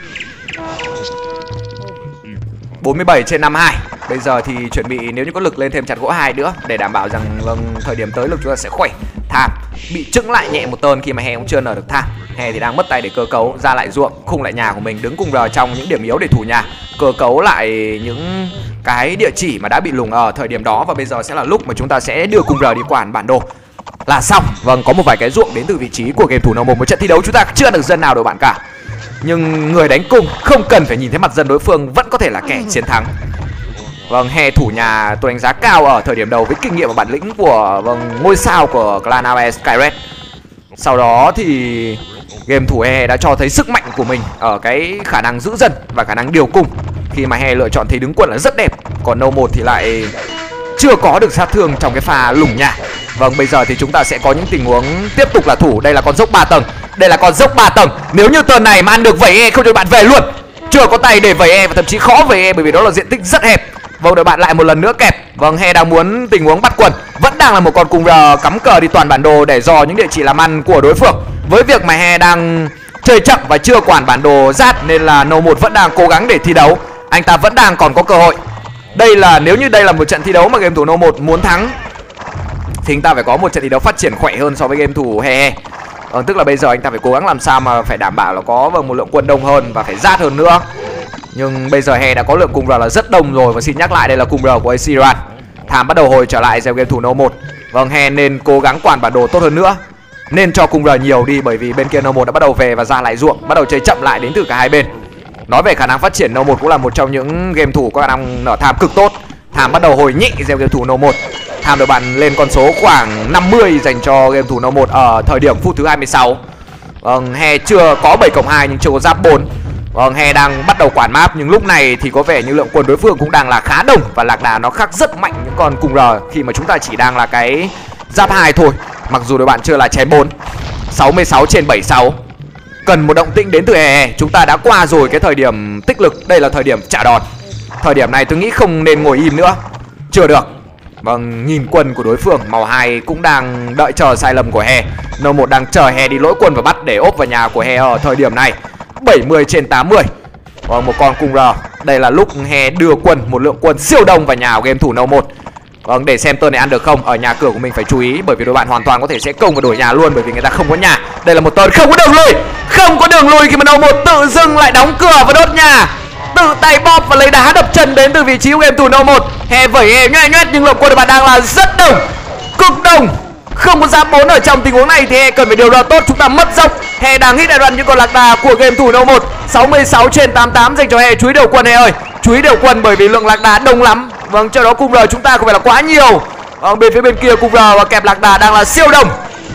bốn mươi bảy trên năm mươi hai. Bây giờ thì chuẩn bị nếu như có lực lên thêm chặt gỗ hai nữa để đảm bảo rằng vâng, thời điểm tới lực chúng ta sẽ khỏe. Tham bị trứng lại nhẹ một tơn khi mà He cũng chưa nở được Tham. He thì đang mất tay để cơ cấu, ra lại ruộng, khung lại nhà của mình, đứng cung R trong những điểm yếu để thủ nhà, cơ cấu lại những cái địa chỉ mà đã bị lùng ở thời điểm đó. Và bây giờ sẽ là lúc mà chúng ta sẽ đưa cung R đi quản bản đồ là xong. Vâng, có một vài cái ruộng đến từ vị trí của game thủ nâu một. Một trận thi đấu chúng ta chưa được dân nào đội bạn cả. Nhưng người đánh cung không cần phải nhìn thấy mặt dân đối phương vẫn có thể là kẻ chiến thắng. Vâng, He thủ nhà tôi đánh giá cao ở thời điểm đầu với kinh nghiệm và bản lĩnh của vâng, ngôi sao của clan a o e Skyred. Sau đó thì game thủ He đã cho thấy sức mạnh của mình ở cái khả năng giữ dân và khả năng điều cung. Khi mà He lựa chọn thế đứng quân là rất đẹp. Còn nâu một thì lại chưa có được sát thương trong cái pha lủng nhà. Vâng, bây giờ thì chúng ta sẽ có những tình huống tiếp tục là thủ. Đây là con dốc ba tầng. Đây là con dốc ba tầng. Nếu như turn này mà ăn được vẩy E không cho bạn về luôn. Chưa có tay để vẩy E và thậm chí khó vẩy E bởi vì đó là diện tích rất hẹp. Vâng, đội bạn lại một lần nữa kẹp. Vâng, He đang muốn tình huống bắt quần. Vẫn đang là một con cung R cắm cờ đi toàn bản đồ để dò những địa chỉ làm ăn của đối phương. Với việc mà He đang chơi chậm và chưa quản bản đồ rát nên là nâu một vẫn đang cố gắng để thi đấu. Anh ta vẫn đang còn có cơ hội. Đây là nếu như đây là một trận thi đấu mà game thủ nâu một muốn thắng thì anh ta phải có một trận thi đấu phát triển khỏe hơn so với game thủ He. Ờ, tức là bây giờ anh ta phải cố gắng làm sao mà phải đảm bảo là có vâng, một lượng quân đông hơn và phải rát hơn nữa. Nhưng bây giờ He đã có lượng cung R là rất đông rồi. Và xin nhắc lại đây là cung R của a xê Iran. Tham bắt đầu hồi trở lại gieo game thủ nâu một. Vâng, He nên cố gắng quản bản đồ tốt hơn nữa. Nên cho cung R nhiều đi bởi vì bên kia nâu một đã bắt đầu về và ra lại ruộng. Bắt đầu chơi chậm lại đến từ cả hai bên. Nói về khả năng phát triển, nâu một cũng là một trong những game thủ có khả năng nở Tham cực tốt. Tham bắt đầu hồi nhẹ gieo game thủ nâu một. Tham được bạn lên con số khoảng năm mươi dành cho game thủ nâu một ở thời điểm phút thứ hai mươi sáu. Vâng, He chưa có bảy cộng hai nhưng chưa có giáp bốn. Vâng, He đang bắt đầu quản map nhưng lúc này thì có vẻ như lượng quân đối phương cũng đang là khá đông. Và lạc đà nó khác rất mạnh những con cung R khi mà chúng ta chỉ đang là cái giáp hai thôi. Mặc dù đội bạn chưa là chém bốn. sáu mươi sáu trên bảy mươi sáu. Cần một động tĩnh đến từ E E. Chúng ta đã qua rồi cái thời điểm tích lực. Đây là thời điểm trả đòn. Thời điểm này tôi nghĩ không nên ngồi im nữa. Chưa được. Vâng, nhìn quân của đối phương màu hai cũng đang đợi chờ sai lầm của He. nâu một đang chờ He đi lỗi quân và bắt để ốp vào nhà của He ở thời điểm này. bảy mươi trên tám mươi. Vâng, một con cung R. Đây là lúc He đưa quân, một lượng quân siêu đông vào nhà của game thủ nâu một. Vâng, để xem turn này ăn được không. Ở nhà cửa của mình phải chú ý bởi vì đội bạn hoàn toàn có thể sẽ công và đổi nhà luôn bởi vì người ta không có nhà. Đây là một turn không có đường lui. Không có đường lui khi mà nâu một tự dưng lại đóng cửa và đốt nhà. Tự tay bóp và lấy đá đập chân đến từ vị trí của game thủ nâu một. He vẩy He nhoét nhoét nhưng lượng quân đội bạn đang là rất đông, cực đông. Không có giáp bốn ở trong tình huống này thì He cần phải điều ra tốt. Chúng ta mất dốc. He đang hit đại đoạn những con lạc đà của game thủ nâu một. sáu mươi sáu trên tám mươi tám dành cho He. Chú ý điều quân He ơi. Chú ý điều quân bởi vì lượng lạc đà đông lắm. Vâng, cho đó cung R chúng ta không phải là quá nhiều. Ở bên phía bên kia cung R và kẹp lạc đà đang là siêu đông.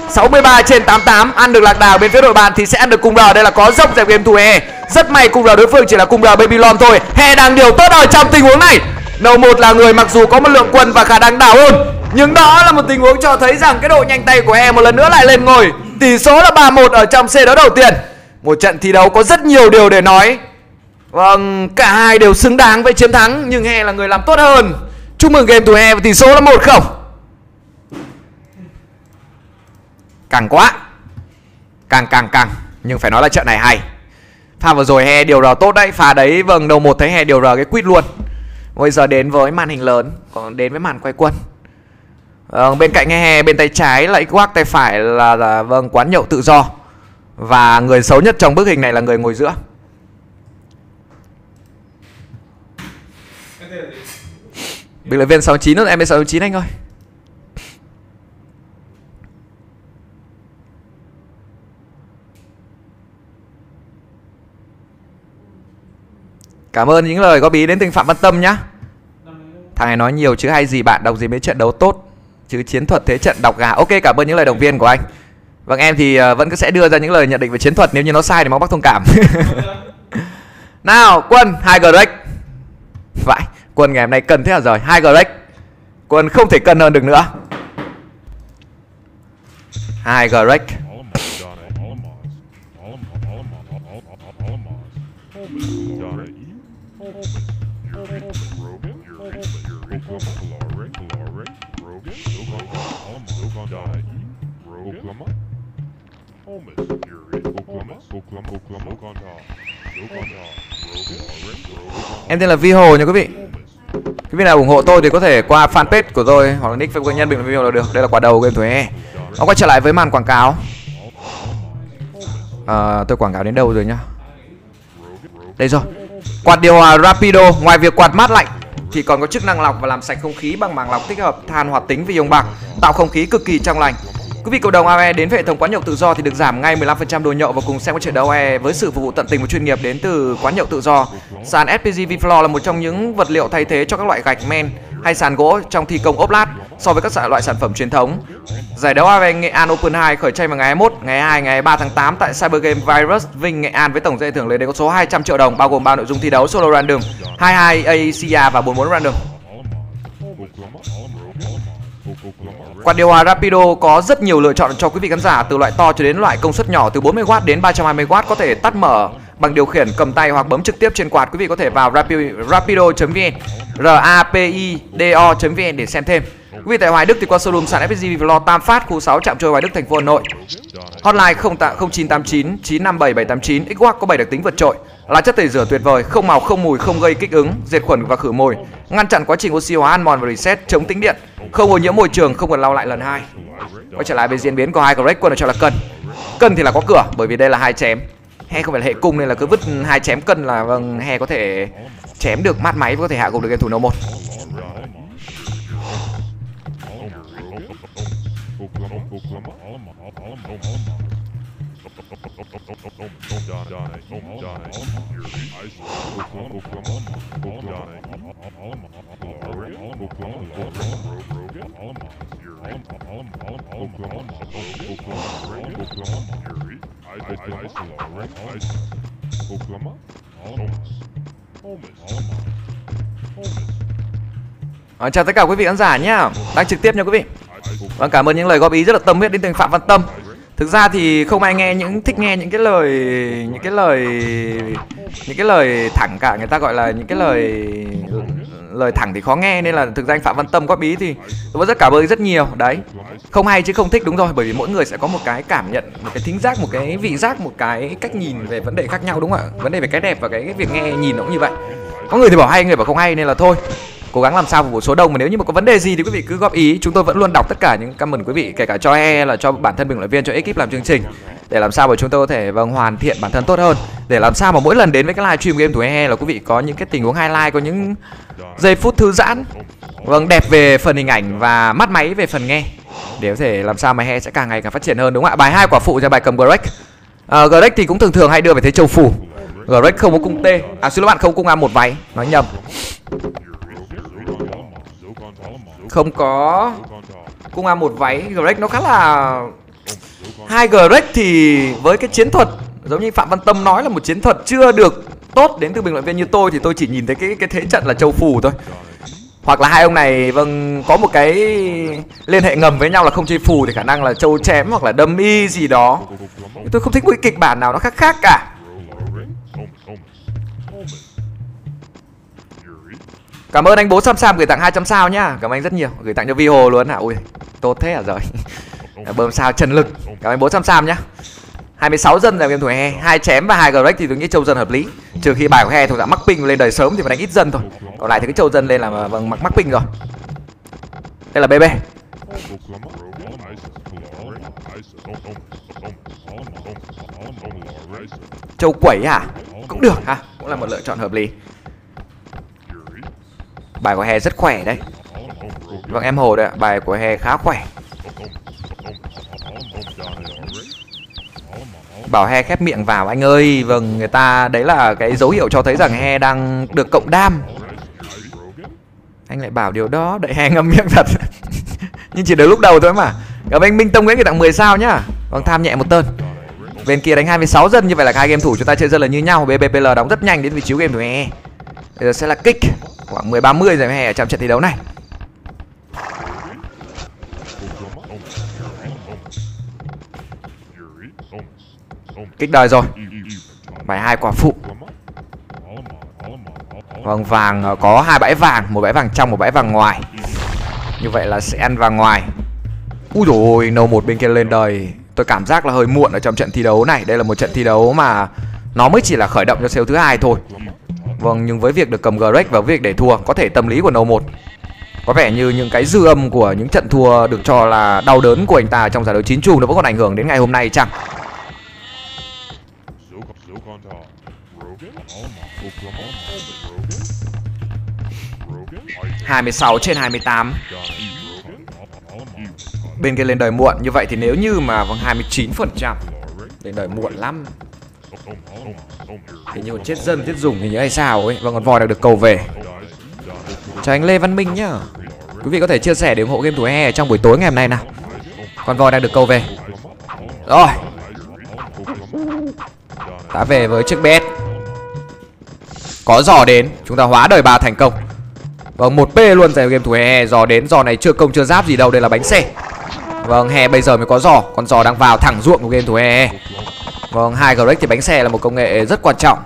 sáu mươi ba trên tám mươi tám. Ăn được lạc đà bên phía đội bạn thì sẽ ăn được cung R. Đây là có dốc dẹp game thủ He. Rất may cung R đối phương chỉ là cung R Babylon thôi. He đang điều tốt ở trong tình huống này. Đầu một là người mặc dù có một lượng quân và khả năng đảo hơn, nhưng đó là một tình huống cho thấy rằng cái độ nhanh tay của He một lần nữa lại lên ngôi. Tỷ số là ba một ở trong C đấu đầu tiên. Một trận thi đấu có rất nhiều điều để nói. Vâng, cả hai đều xứng đáng với chiến thắng, nhưng He là người làm tốt hơn. Chúc mừng game thủ He và tỷ số là một không. Càng quá. Càng càng càng. Nhưng phải nói là trận này hay. Pha vừa rồi He điều R tốt đấy. Pha đấy vâng, đầu một thấy He điều R cái quýt luôn. Bây giờ đến với màn hình lớn, còn đến với màn quay quân. Ờ, bên cạnh He, bên tay trái là Xbox, tay phải là, là vâng quán nhậu tự do. Và người xấu nhất trong bức hình này là người ngồi giữa. Bình luận viên sáu chín, em sáu chín anh ơi. Cảm ơn những lời góp ý đến từ Phạm Văn Tâm nhá. Thằng này nói nhiều chứ hay gì, bạn đọc gì mấy trận đấu tốt chứ chiến thuật thế trận đọc gà. Ok, cảm ơn những lời động viên của anh. Vâng, em thì vẫn cứ sẽ đưa ra những lời nhận định về chiến thuật, nếu như nó sai thì mong bác thông cảm. Nào, Quân hai Greg. Vậy, Quân ngày hôm nay cần thế là rồi, hai Greg. Quân không thể cần hơn được nữa. hai Greg. Em tên là Vi Hồ nha quý vị. Quý vị nào ủng hộ tôi thì có thể qua fanpage của tôi hoặc là nick Facebook cá nhân bình luận video là được. Đây là quả đầu game thủ He. Nó quay trở lại với màn quảng cáo. À, tôi quảng cáo đến đâu rồi nhá. Đây rồi. Quạt điều hòa Rapido ngoài việc quạt mát lạnh thì còn có chức năng lọc và làm sạch không khí bằng màng lọc tích hợp than hoạt tính vi ion bạc, tạo không khí cực kỳ trong lành. Quý vị cộng đồng a e đến với hệ thống quán nhậu tự do thì được giảm ngay mười lăm phần trăm đồ nhậu và cùng xem các trận đấu a e với sự phục vụ tận tình và chuyên nghiệp đến từ quán nhậu tự do. Sàn ét pê giê V-Floor là một trong những vật liệu thay thế cho các loại gạch men hay sàn gỗ trong thi công ốp lát so với các loại sản phẩm truyền thống. Giải đấu a e Nghệ An Open hai khởi tranh vào ngày hai mươi mốt, ngày hai mươi hai, ngày hai mươi ba tháng tám tại Cyber Game Virus Vinh Nghệ An với tổng giải thưởng lên đến con số hai trăm triệu đồng, bao gồm ba nội dung thi đấu solo random, hai mươi hai a xê a và bốn mươi bốn random. Quạt điều hòa Rapido có rất nhiều lựa chọn cho quý vị khán giả, từ loại to cho đến loại công suất nhỏ từ bốn mươi oát đến ba trăm hai mươi oát, có thể tắt mở bằng điều khiển cầm tay hoặc bấm trực tiếp trên quạt. Quý vị có thể vào rapido chấm vn, r a p i d o chấm vn để xem thêm. Quý vị tại Hoài Đức thì qua showroom sàn ép pê giê V-Floor Tam Phát, khu sáu Trạm Trôi Hoài Đức, thành phố Hà Nội. Hotline không chín tám chín chín năm bảy bảy tám chín. Xbox có bảy đặc tính vượt trội, là chất tẩy rửa tuyệt vời, không màu, không mùi, không gây kích ứng, diệt khuẩn và khử mồi, ngăn chặn quá trình oxy hóa, ăn mòn và reset, chống tĩnh điện, không ô nhiễm môi trường, không cần lau lại lần hai. Quay trở lại với diễn biến của hai Greg, Quân được cho là cân. Cân thì là có cửa, bởi vì đây là hai chém. He không phải là hệ cung nên là cứ vứt hai chém cân là vâng, He có thể chém được mát máy và có thể hạ gục được game thủ nô một. À, chào tất cả quý vị khán giả nhá, đang trực tiếp nha quý vị. Vâng, cảm ơn những lời góp ý rất là tâm huyết đến từ Phạm Văn Tâm. Thực ra thì không ai nghe những thích nghe những cái lời những cái lời những cái lời thẳng cả, người ta gọi là những cái lời lời thẳng thì khó nghe, nên là thực ra anh Phạm Văn Tâm góp ý thì tôi rất cảm ơn rất nhiều. Đấy, không hay chứ không thích, đúng rồi, bởi vì mỗi người sẽ có một cái cảm nhận, một cái thính giác, một cái vị giác, một cái cách nhìn về vấn đề khác nhau, đúng không ạ? Vấn đề về cái đẹp và cái, cái việc nghe nhìn nó cũng như vậy. Có người thì bảo hay, người bảo không hay, nên là thôi cố gắng làm sao phục vụ số đông. Mà nếu như mà có vấn đề gì thì quý vị cứ góp ý, chúng tôi vẫn luôn đọc tất cả những comment quý vị, kể cả cho e là cho bản thân bình luận viên, cho ekip làm chương trình, để làm sao mà chúng tôi có thể vâng hoàn thiện bản thân tốt hơn, để làm sao mà mỗi lần đến với cái live stream game thủ e là quý vị có những cái tình huống highlight, có những giây phút thư giãn vâng đẹp về phần hình ảnh và mắt máy về phần nghe, để có thể làm sao mà he sẽ càng ngày càng phát triển hơn, đúng không ạ? Bài hai quả phụ cho bài cầm Greg. À, Greg thì cũng thường thường hay đưa về thế châu phủ. Greg không có cung T, à xin lỗi bạn, không cung A một váy, nói nhầm. Không có cung A một váy, Greg nó khá là hai Greg thì với cái chiến thuật giống như Phạm Văn Tâm nói là một chiến thuật chưa được tốt đến từ bình luận viên như tôi, thì tôi chỉ nhìn thấy cái cái thế trận là châu phù thôi. Hoặc là hai ông này vâng có một cái liên hệ ngầm với nhau là không chơi phù thì khả năng là châu chém hoặc là đâm y gì đó. Tôi không thích một cái kịch bản nào nó khác khác cả. Cảm ơn anh bố Sam Sam gửi tặng hai trăm sao nhá. Cảm ơn anh rất nhiều. Gửi tặng cho Vi Hồ luôn hả? Ui, tốt thế à rồi. Bơm sao trần lực. Cảm ơn anh bố Sam Sam nhá. hai mươi sáu dân là game thủ He, hai chém và hai Greg thì tôi nghĩ châu dân hợp lý. Trừ khi bài của He thuộc dạng mắc ping lên đời sớm thì phải đánh ít dân thôi. Còn lại thì cái châu dân lên là vâng mắc mắc ping rồi. Đây là bê bê. Châu quẩy hả? Cũng được ha, cũng là một lựa chọn hợp lý. Bài của He rất khỏe đấy. Vâng em Hồ đây ạ, bài của He khá khỏe. Bảo He khép miệng vào anh ơi. Vâng, người ta đấy là cái dấu hiệu cho thấy rằng He đang được cộng đam. Anh lại bảo điều đó, đợi He ngâm miệng thật. Nhưng chỉ đến lúc đầu thôi mà. Cảm ơn anh Minh Tông Nguyễn gửi tặng mười sao nhá. Vâng, tham nhẹ một tơn. Bên kia đánh hai mươi sáu dân, như vậy là hai game thủ chúng ta chơi dân là như nhau. bê bê pê lờ đóng rất nhanh đến vị trí game thủ He. Bây giờ sẽ là kích khoảng mười ba mươi rồi He ở trong trận thi đấu này. Kích đời rồi. Bài hai quả phụ. Vâng, vàng có hai bãi vàng, một bãi vàng trong, một bãi vàng ngoài. Như vậy là sẽ ăn vàng ngoài. Úi dồi ôi, nâu một bên kia lên đời. Tôi cảm giác là hơi muộn ở trong trận thi đấu này. Đây là một trận thi đấu mà nó mới chỉ là khởi động cho xêu thứ hai thôi. Vâng, nhưng với việc được cầm Greg và việc để thua, có thể tâm lý của nâu một có vẻ như những cái dư âm của những trận thua được cho là đau đớn của anh ta trong giải đấu chín chùm nó vẫn còn ảnh hưởng đến ngày hôm nay chăng? hai mươi sáu trên hai mươi tám. Bên kia lên đời muộn. Như vậy thì nếu như mà vâng hai mươi chín phần trăm lên đời muộn lắm. Thì như chết dân chết dùng thì nhớ hay sao ấy. Vâng, con voi đang được cầu về. Chào anh Lê Văn Minh nhá. Quý vị có thể chia sẻ để ủng hộ game thủ He trong buổi tối ngày hôm nay nào. Con voi đang được cầu về. Rồi, đã về với chiếc bet. Có giò đến, chúng ta hóa đời ba thành công. Vâng, một P luôn dành game thủ He. Giò đến, giò này chưa công chưa giáp gì đâu, đây là bánh xe. Vâng, He bây giờ mới có giò, con giò đang vào thẳng ruộng của game thủ He. Vâng, hai Greg thì bánh xe là một công nghệ rất quan trọng.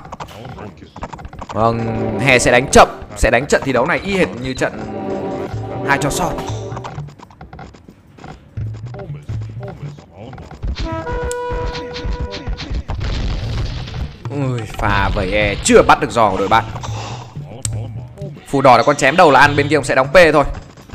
Vâng, He sẽ đánh chậm, sẽ đánh trận thi đấu này y hệt như trận hai cho son. Ui, pha với He chưa bắt được giò của đội bạn. Phù đỏ là con chém đầu là ăn, bên kia cũng sẽ đóng P thôi.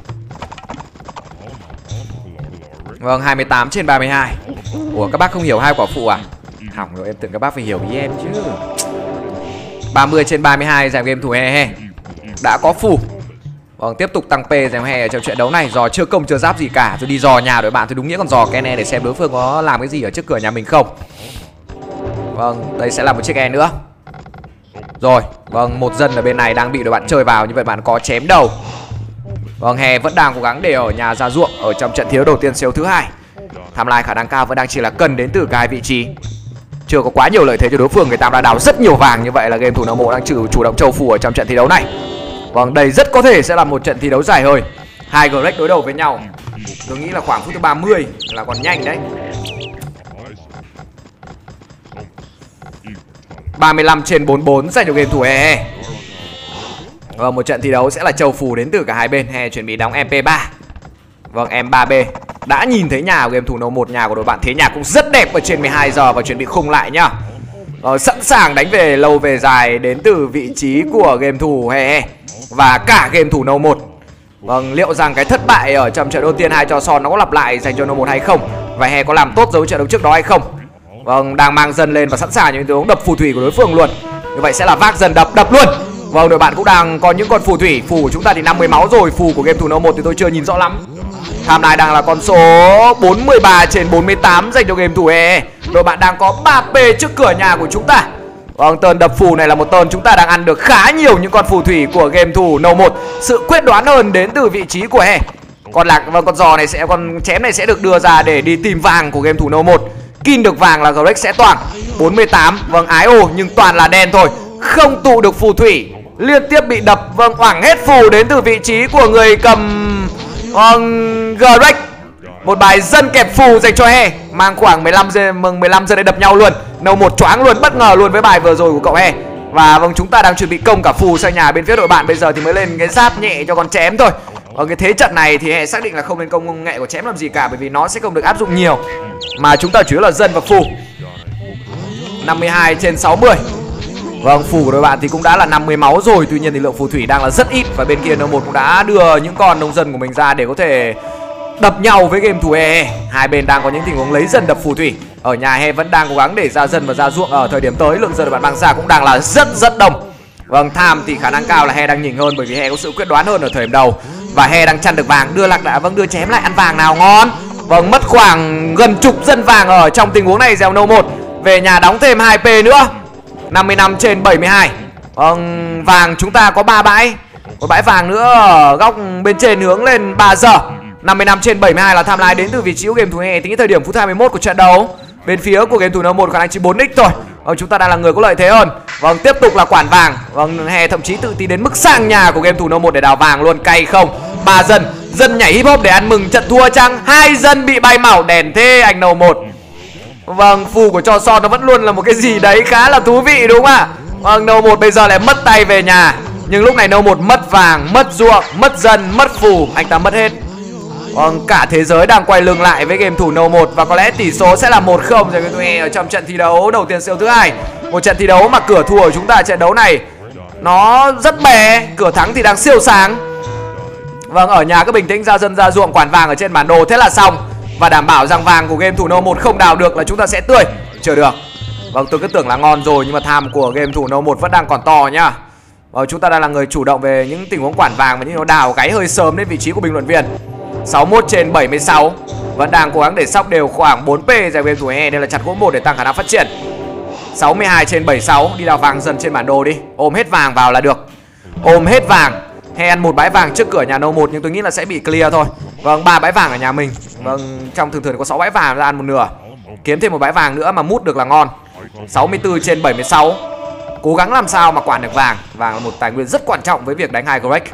Vâng, hai mươi tám trên ba mươi hai. Ủa, các bác không hiểu hai quả phụ à? Hỏng rồi, em tưởng các bác phải hiểu ý em chứ. ba mươi trên ba mươi hai dành game thủ He He đã có phù. Vâng, tiếp tục tăng P dành He ở trong trận đấu này. Giò chưa công chưa giáp gì cả. Tôi đi dò nhà đội bạn, tôi đúng nghĩa còn dò Kene để xem đối phương có làm cái gì ở trước cửa nhà mình không. Vâng, đây sẽ là một chiếc E nữa. Rồi, vâng, một dân ở bên này đang bị đội bạn chơi vào. Như vậy bạn có chém đầu. Vâng, He vẫn đang cố gắng để ở nhà ra ruộng ở trong trận thi đấu đầu tiên siêu thứ hai. Tham lai khả năng cao vẫn đang chỉ là cần đến từ cái vị trí. Chưa có quá nhiều lợi thế cho đối phương, người ta đã đào rất nhiều vàng. Như vậy là game thủ Nam Mộ đang chủ, chủ động châu phù ở trong trận thi đấu này. Vâng, đây rất có thể sẽ là một trận thi đấu dài hơi. Hai Greg đối đầu với nhau. Tôi nghĩ là khoảng phút thứ ba mươi là còn nhanh đấy. ba mươi lăm trên bốn mươi bốn dành cho game thủ He He. Vâng, một trận thi đấu sẽ là châu phù đến từ cả hai bên. He chuẩn bị đóng em pê ba. Vâng, em ba bê đã nhìn thấy nhà của game thủ nâu một, nhà của đội bạn thế nhà cũng rất đẹp ở trên mười hai giờ và chuẩn bị khung lại nhá. Ờ, sẵn sàng đánh về lâu về dài đến từ vị trí của game thủ He He và cả game thủ nâu một. Vâng, liệu rằng cái thất bại ở trong trận đầu tiên hai cho son nó có lặp lại dành cho nâu một hay không, và He có làm tốt dấu trận đấu trước đó hay không. Vâng, đang mang dần lên và sẵn sàng những tình huống đập phù thủy của đối phương luôn. Như vậy sẽ là vác dần đập đập luôn. Vâng, đội bạn cũng đang có những con phù thủy. Phù của chúng ta thì năm mươi máu rồi, phù của game thủ nâu một thì tôi chưa nhìn rõ lắm. Tham này đang là con số bốn mươi ba trên bốn mươi tám dành cho game thủ He He. Đội bạn đang có ba P trước cửa nhà của chúng ta. Vâng, tơn đập phù này là một tơn chúng ta đang ăn được khá nhiều những con phù thủy của game thủ nâu một. Sự quyết đoán hơn đến từ vị trí của He. Con lạc vâng con giò này sẽ con chém này sẽ được đưa ra để đi tìm vàng của game thủ No một. Kin được vàng là Greg sẽ toàn bốn mươi tám. Vâng ái ồ nhưng toàn là đen thôi, không tụ được phù thủy, liên tiếp bị đập. Vâng oảng hết phù đến từ vị trí của người cầm vâng, Greg. Một bài dân kẹp phù dành cho He, mang khoảng mười lăm giây, mười lăm giây để đập nhau luôn. No một choáng luôn, bất ngờ luôn với bài vừa rồi của cậu He. Và vâng chúng ta đang chuẩn bị công cả phù sang nhà bên phía đội bạn, bây giờ thì mới lên cái giáp nhẹ cho con chém thôi. Ở cái thế trận này thì He xác định là không nên công nghệ của chém làm gì cả, bởi vì nó sẽ không được áp dụng nhiều, mà chúng ta chủ yếu là dân và phù. năm mươi hai trên sáu mươi. Vâng phù của đội bạn thì cũng đã là năm mươi máu rồi, tuy nhiên thì lượng phù thủy đang là rất ít. Và bên kia No một cũng đã đưa những con nông dân của mình ra để có thể đập nhau với game thủ He. Hai bên đang có những tình huống lấy dân đập phù thủy. Ở nhà He vẫn đang cố gắng để ra dân và ra ruộng. Ở thời điểm tới lượng dân đội bạn mang ra cũng đang là rất rất đông. Vâng tham thì khả năng cao là He đang nhỉnh hơn, bởi vì He có sự quyết đoán hơn ở thời điểm đầu. Và He đang chăn được vàng, đưa lạc đã vâng đưa chém lại ăn vàng nào ngon. Vâng mất khoảng gần chục dân vàng ở trong tình huống này. Dèo No một về nhà đóng thêm hai pê nữa. Năm mươi lăm trên bảy mươi hai. Vâng vàng chúng ta có ba bãi, một bãi vàng nữa ở góc bên trên hướng lên ba giờ. Năm mươi lăm trên bảy mươi hai là tham lái đến từ vị trí của game thủ He. Tính đến thời điểm phút hai mươi mốt của trận đấu, bên phía của game thủ No một khả năng chỉ bốn x thôi. Vâng chúng ta đang là người có lợi thế hơn. Vâng tiếp tục là quản vàng. Vâng He thậm chí tự tin đến mức sang nhà của game thủ No một để đào vàng luôn. Cay không? Ba dân, dân nhảy hip hop để ăn mừng trận thua chăng? Hai dân bị bay màu, đèn thế anh No một. Vâng phù của cho son nó vẫn luôn là một cái gì đấy khá là thú vị đúng không ạ? Vâng No một bây giờ lại mất tay về nhà, nhưng lúc này No một mất vàng, mất ruộng, mất dân, mất phù, anh ta mất hết. Vâng cả thế giới đang quay lưng lại với game thủ No một, và có lẽ tỷ số sẽ là một không cho game thủ He ở trong trận thi đấu đầu tiên siêu thứ hai. Một trận thi đấu mà cửa thua của chúng ta trận đấu này nó rất bé, cửa thắng thì đang siêu sáng. Vâng ở nhà cứ bình tĩnh ra dân ra ruộng, quản vàng ở trên bản đồ, thế là xong. Và đảm bảo rằng vàng của game thủ No một không đào được là chúng ta sẽ tươi. Chưa được. Vâng tôi cứ tưởng là ngon rồi, nhưng mà tham của game thủ No một vẫn đang còn to nhá. Vâng chúng ta đang là người chủ động về những tình huống quản vàng, và những nó đào gáy hơi sớm đến vị trí của bình luận viên. Sáu mươi mốt trên bảy mươi sáu. Vẫn đang cố gắng để sóc đều khoảng bốn pê dành game thủ He. Đây là chặt gỗ một để tăng khả năng phát triển. Sáu mươi hai trên bảy mươi sáu. Đi đào vàng dần trên bản đồ đi. Ôm hết vàng vào là được. Ôm hết vàng. He ăn một bãi vàng trước cửa nhà No một, nhưng tôi nghĩ là sẽ bị clear thôi. Vâng ba bãi vàng ở nhà mình. Vâng trong thường thường có sáu bãi vàng, ra ăn một nửa. Kiếm thêm một bãi vàng nữa mà mút được là ngon. Sáu mươi tư trên bảy mươi sáu. Cố gắng làm sao mà quản được vàng. Vàng là một tài nguyên rất quan trọng với việc đánh hai Greg.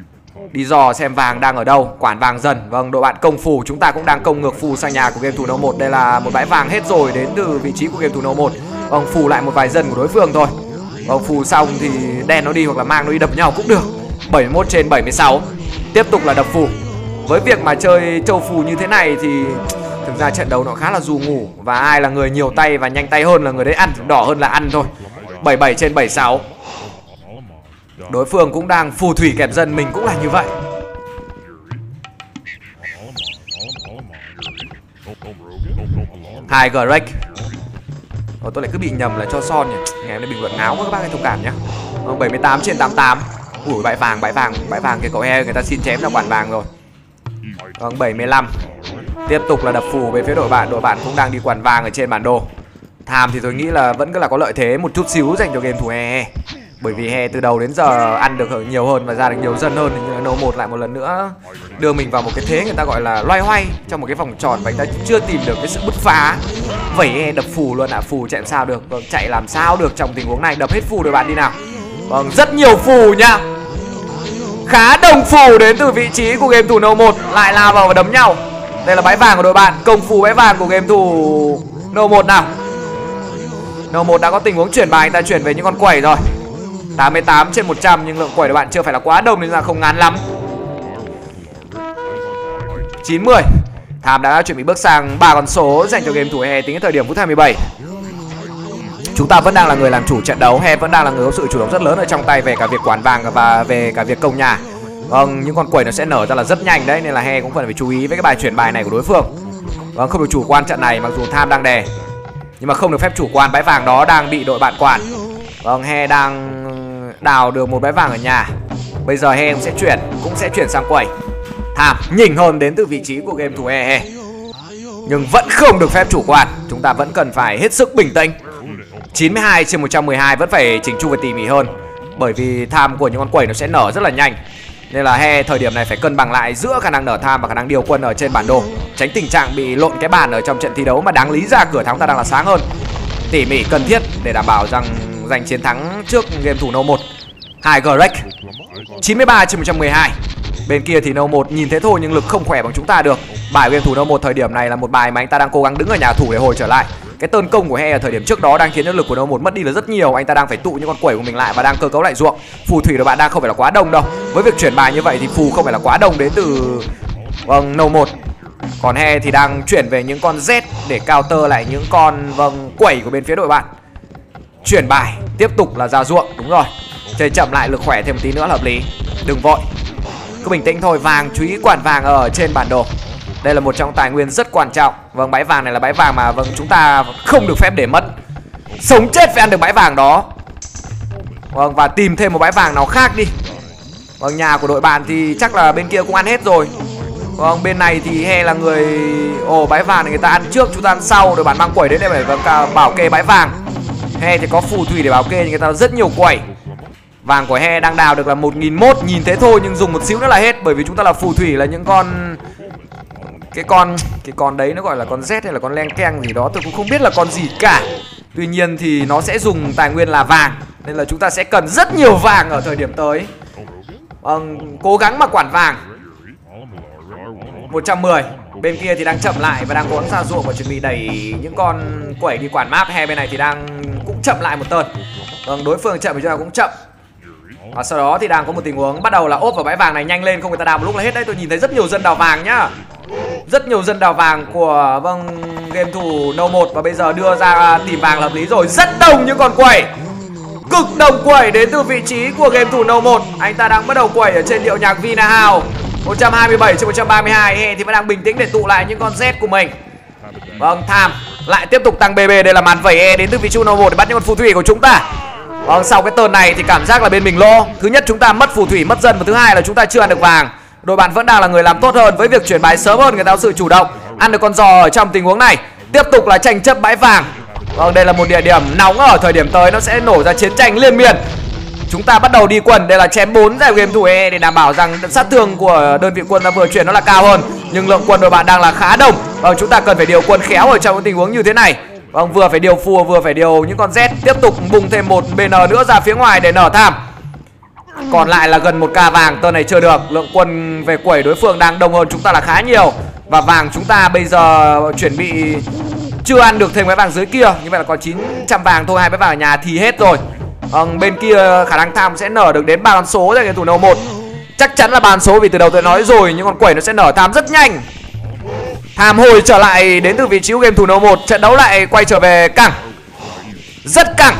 Đi dò xem vàng đang ở đâu, quản vàng dần. Vâng đội bạn công phù, chúng ta cũng đang công ngược phù sang nhà của game thủ No một. Đây là một bãi vàng hết rồi đến từ vị trí của game thủ No một. Vâng phù lại một vài dân của đối phương thôi. Vâng phù xong thì đen nó đi hoặc là mang nó đi đập nhau cũng được. Bảy mươi mốt trên bảy mươi sáu. Tiếp tục là đập phù. Với việc mà chơi châu phù như thế này thì thực ra trận đấu nó khá là dù ngủ, và ai là người nhiều tay và nhanh tay hơn là người đấy ăn, đỏ hơn là ăn thôi. Bảy mươi bảy trên bảy mươi sáu. Đối phương cũng đang phù thủy kẹp dân, mình cũng là như vậy. Hai Greg. Ồ, tôi lại cứ bị nhầm là cho son nhỉ. Ngày hôm nay bình luận ngáo quá các bác hãy thông cảm nhé. Bảy mươi tám trên tám mươi tám. Ủi bãi vàng, bãi vàng, bãi vàng cái cậu He người ta xin chém ra quản vàng rồi. Vâng bảy mươi lăm. Tiếp tục là đập phù về phía đội bạn. Đội bạn cũng đang đi quản vàng ở trên bản đồ. Tham thì tôi nghĩ là vẫn cứ là có lợi thế một chút xíu dành cho game thủ He. Bởi vì He từ đầu đến giờ ăn được nhiều hơn và ra được nhiều dân hơn, nhưng là No một lại một lần nữa đưa mình vào một cái thế người ta gọi là loay hoay trong một cái vòng tròn, và anh ta chưa tìm được cái sự bứt phá. Vậy He đập phù luôn ạ. À. Phù chạy làm sao được. Vâng, chạy làm sao được trong tình huống này. Đập hết phù đội bạn đi nào. Vâng rất nhiều phù nhá. Khá đồng phù đến từ vị trí của game thủ No một. Lại lao vào và đấm nhau. Đây là bãi vàng của đội bạn. Công phù bãi vàng của game thủ No một nào. No một đã có tình huống chuyển bài, anh ta chuyển về những con quẩy rồi. Tám mươi tám trên một trăm, nhưng lượng quẩy của bạn chưa phải là quá đông nên là không ngán lắm. Chín mươi. Tham đã chuẩn bị bước sang ba con số dành cho game thủ He tính đến thời điểm phút hai mươi bảy. Chúng ta vẫn đang là người làm chủ trận đấu. He vẫn đang là người có sự chủ động rất lớn ở trong tay về cả việc quản vàng và về cả việc công nhà. Vâng, những con quẩy nó sẽ nở ra là rất nhanh đấy, nên là He cũng cần phải chú ý với cái bài chuyển bài này của đối phương. Vâng, không được chủ quan trận này mặc dù Tham đang đè, nhưng mà không được phép chủ quan. Bãi vàng đó đang bị đội bạn quản. Vâng, He đang đào được một bãi vàng ở nhà. Bây giờ He cũng sẽ chuyển, cũng sẽ chuyển sang quẩy. Tham nhỉnh hơn đến từ vị trí của game thủ He He. Nhưng vẫn không được phép chủ quan. Chúng ta vẫn cần phải hết sức bình tĩnh. Chín mươi hai trên một trăm mười hai vẫn phải chỉnh chu và tỉ mỉ hơn, bởi vì tham của những con quẩy nó sẽ nở rất là nhanh. Nên là He thời điểm này phải cân bằng lại giữa khả năng nở tham và khả năng điều quân ở trên bản đồ, tránh tình trạng bị lộn cái bàn ở trong trận thi đấu mà đáng lý ra cửa thắng ta đang là sáng hơn. Tỉ mỉ cần thiết để đảm bảo rằng giành chiến thắng trước game thủ No một. Hai Greg chín mươi ba trên một trăm mười hai. Bên kia thì No một nhìn thế thôi nhưng lực không khỏe bằng chúng ta được. Bài game thủ No một thời điểm này là một bài mà anh ta đang cố gắng đứng ở nhà thủ để hồi trở lại. Cái tơn công của He ở thời điểm trước đó đang khiến cho lực của No một mất đi là rất nhiều. Anh ta đang phải tụ những con quẩy của mình lại và đang cơ cấu lại ruộng. Phù thủy của bạn đang không phải là quá đông đâu. Với việc chuyển bài như vậy thì phù không phải là quá đông đến từ vâng No một. Còn He thì đang chuyển về những con Z để counter lại những con vâng quẩy của bên phía đội bạn. Chuyển bài tiếp tục là ra ruộng, đúng rồi. Chơi chậm lại, lực khỏe thêm một tí nữa là hợp lý. Đừng vội, cứ bình tĩnh thôi. Vàng, chú ý quản vàng ở trên bản đồ. Đây là một trong tài nguyên rất quan trọng. Vâng, bãi vàng này là bãi vàng mà vâng chúng ta không được phép để mất. Sống chết phải ăn được bãi vàng đó. Vâng, và tìm thêm một bãi vàng nào khác đi. Vâng, nhà của đội bạn thì chắc là bên kia cũng ăn hết rồi. Vâng, bên này thì He là người... Ồ, bãi vàng này người ta ăn trước, chúng ta ăn sau. Đội bạn mang quẩy đến để phải vâng, bảo kê bãi vàng. He thì có phù thủy để bảo kê nhưng người ta rất nhiều quẩy. Vàng của He đang đào được là một nghìn một. Nhìn thế thôi nhưng dùng một xíu nữa là hết. Bởi vì chúng ta là phù thủy là những con... Cái con... Cái con đấy nó gọi là con Z hay là con len keng gì đó. Tôi cũng không biết là con gì cả. Tuy nhiên thì nó sẽ dùng tài nguyên là vàng. Nên là chúng ta sẽ cần rất nhiều vàng ở thời điểm tới. Vâng, cố gắng mà quản vàng. Một trăm mười. Bên kia thì đang chậm lại và đang cố gắng ra ruộng và chuẩn bị đẩy những con quẩy đi quản map. He bên này thì đang cũng chậm lại một tơn. Vâng, đối phương chậm thì chúng ta cũng chậm. Và sau đó thì đang có một tình huống bắt đầu là ốp vào bãi vàng này, nhanh lên không người ta đào một lúc là hết đấy. Tôi nhìn thấy rất nhiều dân đào vàng nhá. Rất nhiều dân đào vàng của vâng game thủ No một. Và bây giờ đưa ra tìm vàng là hợp lý rồi. Rất đông những con quẩy, cực đông quẩy đến từ vị trí của game thủ No một. Anh ta đang bắt đầu quẩy ở trên điệu nhạc Vina House. Một trăm hai mươi bảy trên một trăm ba mươi hai. He thì vẫn đang bình tĩnh để tụ lại những con Z của mình. Vâng, Tham lại tiếp tục tăng bê bê. Đây là màn vẩy E đến từ vị trí No một để bắt những con phù thủy của chúng ta. Vâng, sau cái tơn này thì cảm giác là bên mình lỗ. Thứ nhất chúng ta mất phù thủy, mất dân. Và thứ hai là chúng ta chưa ăn được vàng. Đội bạn vẫn đang là người làm tốt hơn với việc chuyển bãi sớm hơn. Người ta có sự chủ động, ăn được con giò ở trong tình huống này. Tiếp tục là tranh chấp bãi vàng. Vâng, đây là một địa điểm nóng ở thời điểm tới. Nó sẽ nổ ra chiến tranh liên miên. Chúng ta bắt đầu đi quân. Đây là chém bốn tại game thủ E để đảm bảo rằng sát thương của đơn vị quân ta vừa chuyển nó là cao hơn. Nhưng lượng quân đội bạn đang là khá đông. Vâng, chúng ta cần phải điều quân khéo ở trong những tình huống như thế này. Vâng, vừa phải điều phù vừa phải điều những con Z. Tiếp tục bùng thêm một bê en nữa ra phía ngoài để nở tham. Còn lại là gần một k vàng. Tơn này chưa được. Lượng quân về quẩy đối phương đang đông hơn chúng ta là khá nhiều. Và vàng chúng ta bây giờ chuẩn bị chưa ăn được thêm cái vàng dưới kia. Như vậy là còn chín trăm vàng thôi. Hai cái vàng ở nhà thì hết rồi. Vâng, bên kia khả năng tham sẽ nở được đến ba con số cho game thủ No một. Chắc chắn là ba con số vì từ đầu tôi nói rồi. Những con quẩy nó sẽ nở tham rất nhanh. Tham hồi trở lại đến từ vị trí của game thủ No một. Trận đấu lại quay trở về căng. Rất căng.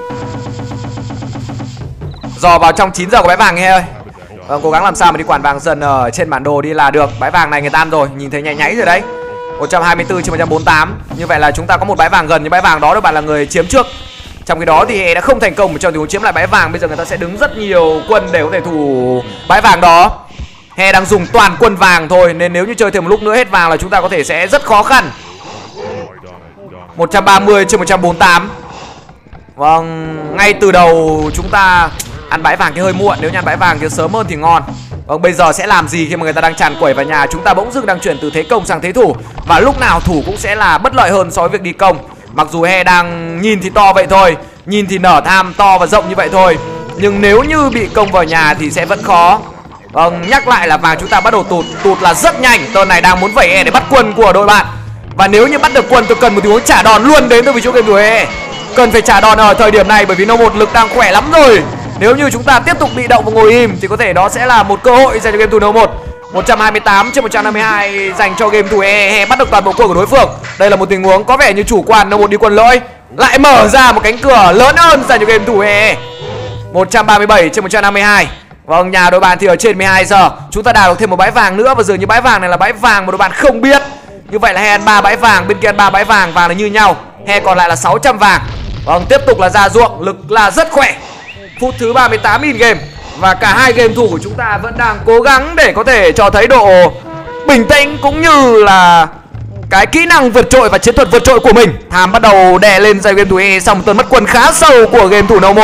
Dò vào trong chín giờ của bãi vàng nghe ơi. Vâng, cố gắng làm sao mà đi quản vàng dần ở trên bản đồ đi là được. Bãi vàng này người ta ăn rồi, nhìn thấy nháy nháy rồi đấy. Một trăm hai mươi tư trên một trăm bốn mươi tám. Như vậy là chúng ta có một bãi vàng gần. Nhưng bãi vàng đó các bạn là người chiếm trước. Trong khi đó thì đã không thành công trong tình huống chiếm lại bãi vàng. Bây giờ người ta sẽ đứng rất nhiều quân để có thể thủ bãi vàng đó. He đang dùng toàn quân vàng thôi. Nên nếu như chơi thêm một lúc nữa hết vàng là chúng ta có thể sẽ rất khó khăn. Một trăm ba mươi trên một trăm bốn mươi tám. Vâng, ngay từ đầu chúng ta ăn bãi vàng thì hơi muộn. Nếu như ăn bãi vàng thì sớm hơn thì ngon. Vâng, bây giờ sẽ làm gì khi mà người ta đang tràn quẩy vào nhà. Chúng ta bỗng dưng đang chuyển từ thế công sang thế thủ. Và lúc nào thủ cũng sẽ là bất lợi hơn so với việc đi công. Mặc dù He đang nhìn thì to vậy thôi, nhìn thì nở tham to và rộng như vậy thôi. Nhưng nếu như bị công vào nhà thì sẽ vẫn khó. Vâng, nhắc lại là vàng chúng ta bắt đầu tụt. Tụt là rất nhanh. Tơn này đang muốn vẩy E để bắt quân của đội bạn. Và nếu như bắt được quân tôi cần một tình huống trả đòn luôn đến từ vị trí game thủ E. Cần phải trả đòn ở thời điểm này bởi vì No một lực đang khỏe lắm rồi. Nếu như chúng ta tiếp tục bị động và ngồi im thì có thể đó sẽ là một cơ hội dành cho game thủ No một. Một trăm hai mươi tám trên một trăm năm mươi hai dành cho game thủ E. He bắt được toàn bộ quân của đối phương. Đây là một tình huống có vẻ như chủ quan No một đi quân lỗi. Lại mở ra một cánh cửa lớn hơn dành cho game thủ E. Một trăm ba mươi bảy trên một trăm năm mươi hai. Vâng, nhà đội bạn thì ở trên mười hai giờ. Chúng ta đào được thêm một bãi vàng nữa. Và dường như bãi vàng này là bãi vàng mà đội bạn không biết. Như vậy là He ăn ba bãi vàng, bên kia ăn ba bãi vàng, vàng là như nhau. He còn lại là sáu trăm vàng. Vâng, tiếp tục là ra ruộng, lực là rất khỏe. Phút thứ ba mươi tám in game. Và cả hai game thủ của chúng ta vẫn đang cố gắng để có thể cho thấy độ bình tĩnh cũng như là cái kỹ năng vượt trội và chiến thuật vượt trội của mình. Tham bắt đầu đè lên giày game thủ E sau một tuần mất quân khá sâu của game thủ No một.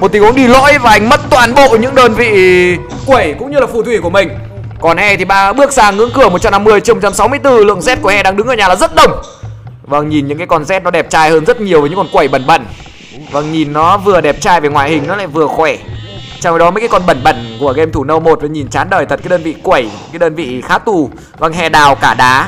Một tình huống đi lỗi và anh mất toàn bộ những đơn vị quẩy cũng như là phù thủy của mình. Còn He thì ba bước sang ngưỡng cửa một trăm năm mươi trên một trăm sáu mươi tư. Lượng Z của He đang đứng ở nhà là rất đông. Vâng, nhìn những cái con Z nó đẹp trai hơn rất nhiều với những con quẩy bẩn bẩn. Vâng, nhìn nó vừa đẹp trai về ngoại hình, nó lại vừa khỏe. Trong đó mấy cái con bẩn bẩn của game thủ No một nó nhìn chán đời thật. Cái đơn vị quẩy, cái đơn vị khá tù. Vâng, He đào cả đá.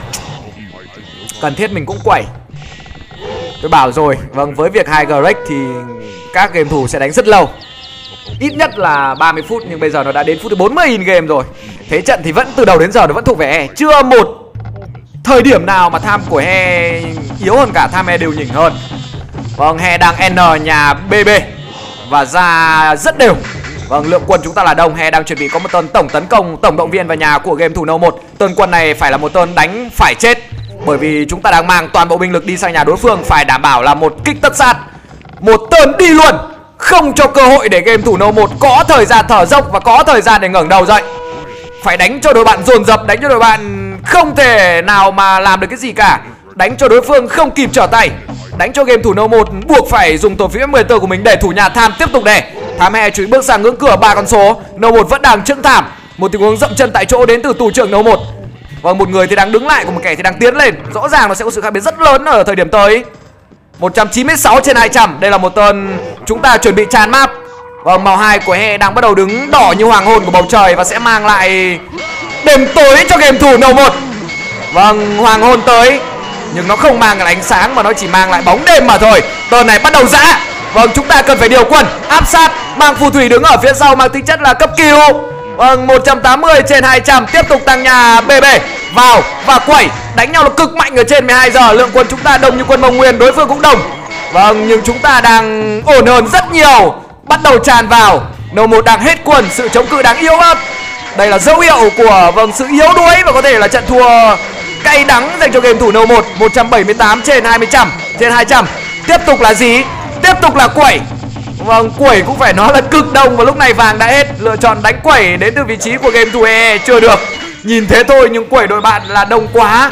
Cần thiết mình cũng quẩy. Tôi bảo rồi, vâng, với việc hai Greg thì các game thủ sẽ đánh rất lâu. Ít nhất là ba mươi phút, nhưng bây giờ nó đã đến phút thứ bốn mươi in game rồi. Thế trận thì vẫn từ đầu đến giờ nó vẫn thuộc về He. Chưa một thời điểm nào mà tham của He yếu hơn cả, tham He đều nhỉnh hơn. Vâng, He đang N nhà bê bê và ra rất đều. Vâng, lượng quân chúng ta là đông. He đang chuẩn bị có một tên tổng tấn công, tổng động viên vào nhà của game thủ No một. Tên quân này phải là một tên đánh phải chết, bởi vì chúng ta đang mang toàn bộ binh lực đi sang nhà đối phương. Phải đảm bảo là một kích tất sát, một tên đi luôn, không cho cơ hội để game thủ No một có thời gian thở dốc và có thời gian để ngẩng đầu dậy. Phải đánh cho đội bạn dồn dập, đánh cho đội bạn không thể nào mà làm được cái gì cả, đánh cho đối phương không kịp trở tay, đánh cho game thủ No một buộc phải dùng tổ phím mười tờ của mình để thủ nhà Tham tiếp tục đè. Tham He chú ý bước sang ngưỡng cửa ba con số. No một vẫn đang chững Tham. Một tình huống dậm chân tại chỗ đến từ tù trưởng No một. Vâng, một người thì đang đứng lại, còn một kẻ thì đang tiến lên. Rõ ràng nó sẽ có sự khác biệt rất lớn ở thời điểm tới. Một trăm chín mươi sáu trên hai trăm. Đây là một tên chúng ta chuẩn bị tràn map. Vâng, màu hai của He đang bắt đầu đứng đỏ như hoàng hôn của bầu trời và sẽ mang lại đêm tối cho game thủ No một. Vâng, hoàng hôn tới nhưng nó không mang lại ánh sáng mà nó chỉ mang lại bóng đêm mà thôi. Tên này bắt đầu dã. Vâng, chúng ta cần phải điều quân áp sát, mang phù thủy đứng ở phía sau mang tính chất là cấp cứu. Vâng, một trăm tám mươi trên hai trăm. Tiếp tục tăng nhà bê bê vào và quẩy, đánh nhau là cực mạnh ở trên mười hai giờ. Lượng quân chúng ta đông như quân Mông Nguyên, đối phương cũng đông. Vâng, nhưng chúng ta đang ổn hơn rất nhiều. Bắt đầu tràn vào. No một đang hết quân, sự chống cự đang yếu ớt. Đây là dấu hiệu của vâng sự yếu đuối và có thể là trận thua cay đắng dành cho game thủ No một. Một trăm bảy mươi tám trên hai trăm. Trên hai trăm. Tiếp tục là gì? Tiếp tục là quẩy. Vâng, quẩy cũng phải nói là cực đông. Và lúc này vàng đã hết. Lựa chọn đánh quẩy đến từ vị trí của game thủ E chưa được. Nhìn thế thôi nhưng quẩy đội bạn là đông quá.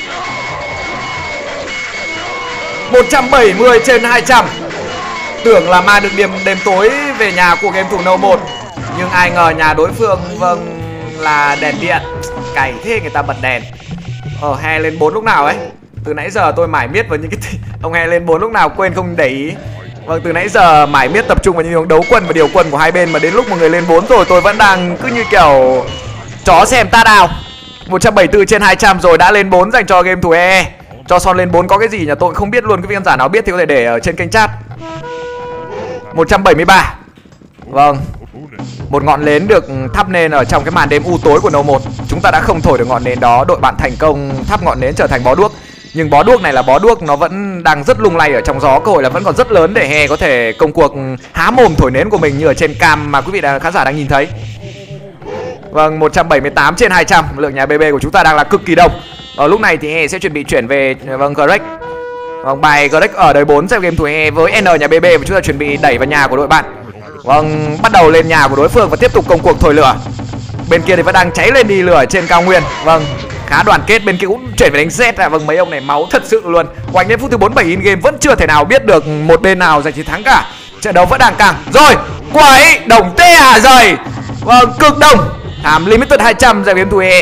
Một trăm bảy mươi trên hai trăm. Tưởng là mang được điểm đêm tối về nhà của game thủ No một, nhưng ai ngờ nhà đối phương vâng là đèn điện. Cày thế người ta bật đèn. Ờ, He lên bốn lúc nào ấy. Từ nãy giờ tôi mải miết vào những cái ông He lên bốn lúc nào quên không để ý. Vâng, từ nãy giờ mải miết tập trung vào những hướng đấu quân và điều quân của hai bên, mà đến lúc một người lên bốn rồi tôi vẫn đang cứ như kiểu chó xem ta đào. Một trăm bảy mươi tư trên hai trăm rồi, đã lên bốn dành cho game thủ E. Cho Son lên bốn có cái gì nhỉ? Tôi không biết luôn. Cái viên giả nào biết thì có thể để ở trên kênh chat. Một trăm bảy mươi ba. Vâng, một ngọn nến được thắp lên ở trong cái màn đêm u tối của No một. Chúng ta đã không thổi được ngọn nến đó. Đội bạn thành công thắp ngọn nến trở thành bó đuốc. Nhưng bó đuốc này là bó đuốc, nó vẫn đang rất lung lay ở trong gió. Cơ hội là vẫn còn rất lớn để He có thể công cuộc há mồm thổi nến của mình như ở trên cam mà quý vị khán giả đang nhìn thấy. Vâng, một trăm bảy mươi tám trên hai trăm. Lượng nhà bê bê của chúng ta đang là cực kỳ đông. Ở lúc này thì He sẽ chuẩn bị chuyển về vâng Greg. Vâng, bài Greg ở đời bốn xem game thủ E với N nhà bê bê và chúng ta chuẩn bị đẩy vào nhà của đội bạn. Vâng, bắt đầu lên nhà của đối phương và tiếp tục công cuộc thổi lửa. Bên kia thì vẫn đang cháy lên đi lửa trên cao nguyên. Vâng, khá đoàn kết. Bên kia cũng chuyển về đánh Z à. Vâng, mấy ông này máu thật sự luôn. Quanh đến phút thứ bốn mươi bảy in game vẫn chưa thể nào biết được một bên nào giành chiến thắng cả. Trận đấu vẫn đang căng. Rồi, quẩy đồng tê à rời. Vâng, cực đông. Hàm limited hai trăm dành game thủ E.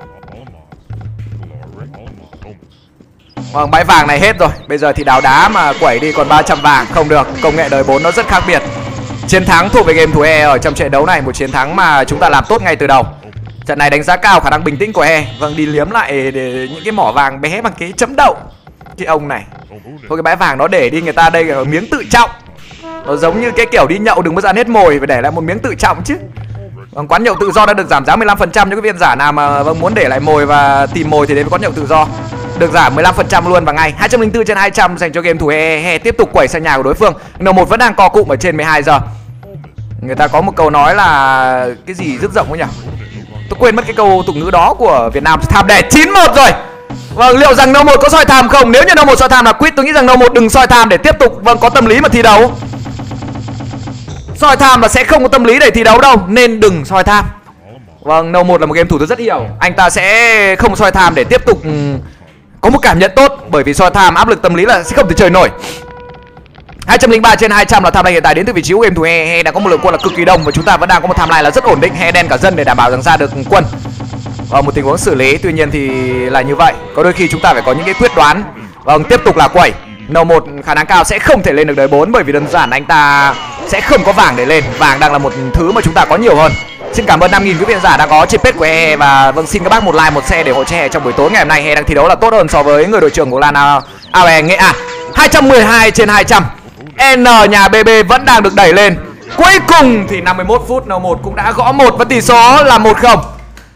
Vâng, bãi vàng này hết rồi. Bây giờ thì đào đá mà quẩy đi còn ba trăm vàng không được. Công nghệ đời bốn nó rất khác biệt. Chiến thắng thuộc về game thủ E ở trong trận đấu này. Một chiến thắng mà chúng ta làm tốt ngay từ đầu. Trận này đánh giá cao khả năng bình tĩnh của E. Vâng, đi liếm lại để những cái mỏ vàng bé bằng cái chấm đậu. Cái ông này thôi, cái bãi vàng nó để đi, người ta đây là miếng tự trọng. Nó giống như cái kiểu đi nhậu đừng bao giờ ăn hết mồi, phải để lại một miếng tự trọng chứ. Vâng, quán nhậu tự do đã được giảm giá mười lăm phần trăm cho các viên giả nào mà vâng muốn để lại mồi và tìm mồi thì đến với quán nhậu tự do. Được giảm mười lăm phần trăm luôn vào ngay. Hai trăm lẻ bốn trên hai trăm dành cho game thủ E. He tiếp tục quẩy sang nhà của đối phương. N một vẫn đang co cụm ở trên mười hai giờ. Người ta có một câu nói là cái gì rất rộng ấy nhỉ? Tôi quên mất cái câu tục ngữ đó của Việt Nam. Tham đẻ chín một rồi. Vâng, liệu rằng No một có soi tham không? Nếu như No một soi tham là quit, tôi nghĩ rằng No một đừng soi tham để tiếp tục vâng có tâm lý mà thi đấu. Soi tham là sẽ không có tâm lý để thi đấu đâu, nên đừng soi tham. Vâng, No một là một game thủ tôi rất hiểu. Anh ta sẽ không soi tham để tiếp tục có một cảm nhận tốt, bởi vì soi tham áp lực tâm lý là sẽ không thể chơi nổi. hai trăm lẻ ba trên hai trăm là timeline hiện tại đến từ vị trí của game thủ He. He đã có một lượng quân là cực kỳ đông và chúng ta vẫn đang có một timeline là rất ổn định. He đen cả dân để đảm bảo rằng ra được quân và một tình huống xử lý. Tuy nhiên thì là như vậy, có đôi khi chúng ta phải có những cái quyết đoán. Vâng, tiếp tục là quẩy. N một khả năng cao sẽ không thể lên được đời bốn bởi vì đơn giản anh ta sẽ không có vàng để lên. Vàng đang là một thứ mà chúng ta có nhiều hơn. Xin cảm ơn năm nghìn quý vị khán giả đã có trên page của He và vâng xin các bác một like một share để hỗ trợ He trong buổi tối ngày hôm nay. He đang thi đấu là tốt hơn so với người đội trưởng của Lan a e Nghệ An. hai trăm mười hai trên hai trăm. N nhà bê bê vẫn đang được đẩy lên. Cuối cùng thì năm mươi mốt phút N một cũng đã gõ một và tỷ số là một không.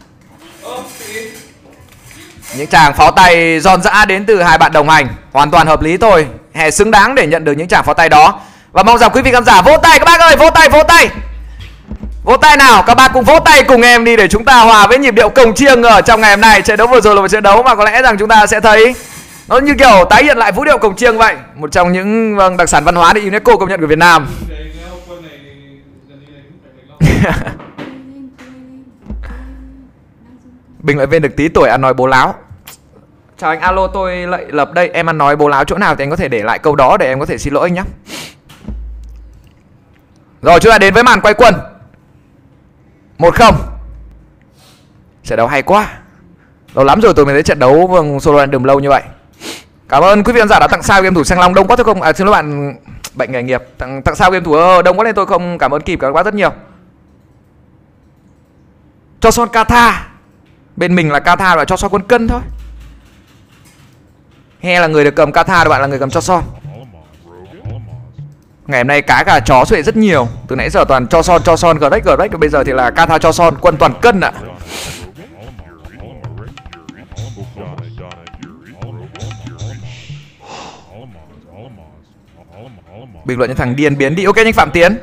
Những tràng pháo tay giòn giã đến từ hai bạn đồng hành hoàn toàn hợp lý thôi. He xứng đáng để nhận được những tràng pháo tay đó. Và mong rằng quý vị khán giả vỗ tay các bác ơi, vỗ tay, vỗ tay. Vỗ tay nào, các bác cùng vỗ tay cùng em đi để chúng ta hòa với nhịp điệu cồng chiêng ở trong ngày hôm nay. Trận đấu vừa rồi là một trận đấu mà có lẽ rằng chúng ta sẽ thấy nó như kiểu tái hiện lại vũ điệu cồng chiêng vậy. Một trong những vâng, đặc sản văn hóa được UNESCO công nhận của Việt Nam. Bình luận viên được tí tuổi ăn nói bố láo. Chào anh, alo tôi lại lập đây. Em ăn nói bố láo chỗ nào thì anh có thể để lại câu đó để em có thể xin lỗi anh nhé. Rồi chúng ta đến với màn quay quân. Một không. Trận đấu hay quá. Lâu lắm rồi tôi mới thấy trận đấu vâng, solo random lâu như vậy. Cảm ơn quý vị khán giả đã tặng sao game thủ Sang Long Đông quá tôi không. À, xin lỗi bạn bệnh nghề nghiệp. Tặng, tặng sao game thủ Đông quá nên tôi không cảm ơn kịp các bác rất nhiều. Cho son Kata. Bên mình là Kata và cho son quân cân thôi. He là người được cầm Kata, bạn là người cầm cho son. Ngày hôm nay cá cả chó xuất hiện rất nhiều. Từ nãy giờ toàn cho son, cho son, gờ rách, gờ rách. Bây giờ thì là Kata cho son, quân toàn cân ạ. Bình luận những thằng điên biến đi. Ok nhưng Phạm Tiến.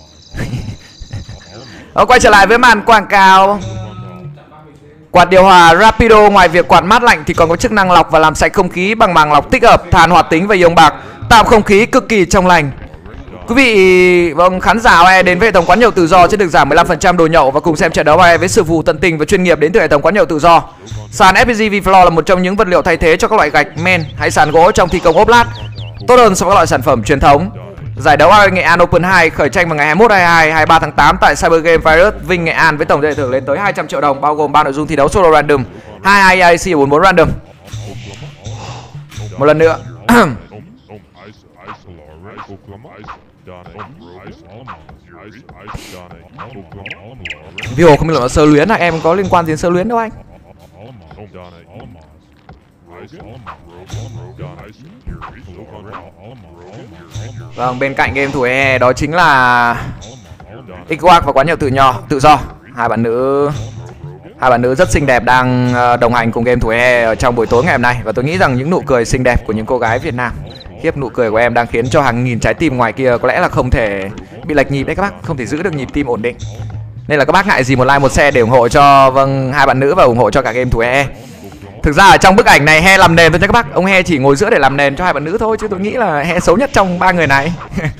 Đó, quay trở lại với màn quảng cáo. Quạt điều hòa Rapido ngoài việc quạt mát lạnh thì còn có chức năng lọc và làm sạch không khí bằng màng lọc tích hợp than hoạt tính và ion bạc, tạo không khí cực kỳ trong lành. Quý vị vâng khán giả a e đến với hệ thống quán nhậu tự do sẽ được giảm mười lăm phần trăm đồ nhậu và cùng xem trận đấu a e với sự phục vụ tận tình và chuyên nghiệp đến từ hệ thống quán nhậu tự do. Sàn ép pê giê V-Floor là một trong những vật liệu thay thế cho các loại gạch men hay sàn gỗ trong thi công ốp lát, tốt hơn so với các loại sản phẩm truyền thống. Giải đấu a e Nghệ An Open hai khởi tranh vào ngày hai mươi mốt, hai mươi hai, hai mươi ba tháng tám tại Cyber Game Virus Vinh Nghệ An với tổng giải thưởng lên tới hai trăm triệu đồng bao gồm ba nội dung thi đấu solo random, hai i a xê và bốn mươi bốn random. Một lần nữa. Viu không biết là sơ luyến à, em có liên quan đến sơ luyến đâu anh. Vâng, bên cạnh game thủ e đó chính là Xwack và quán nhậu tự nho tự do. Hai bạn nữ hai bạn nữ rất xinh đẹp đang đồng hành cùng game thủ e ở trong buổi tối ngày hôm nay và tôi nghĩ rằng những nụ cười xinh đẹp của những cô gái Việt Nam, khiếp nụ cười của em đang khiến cho hàng nghìn trái tim ngoài kia có lẽ là không thể bị lệch nhịp đấy các bác, không thể giữ được nhịp tim ổn định. Nên là các bác ngại gì một like một share để ủng hộ cho vâng hai bạn nữ và ủng hộ cho cả game thủ e. Thực ra ở trong bức ảnh này He làm nền thôi nha các bác. Ông He chỉ ngồi giữa để làm nền cho hai bạn nữ thôi chứ tôi nghĩ là He xấu nhất trong ba người này.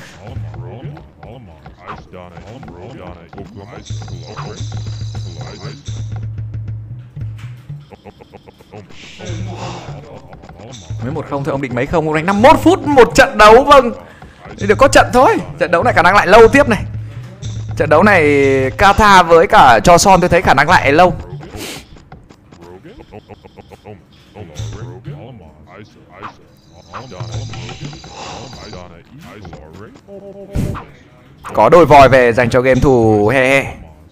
Mấy một không thôi, ông định mấy không, ông đánh năm mươi mốt phút một trận đấu. Vâng, thì được có trận thôi. Trận đấu này khả năng lại lâu tiếp này. Trận đấu này Kata với cả cho son tôi thấy khả năng lại lâu. Có đôi vòi về dành cho game thủ he he.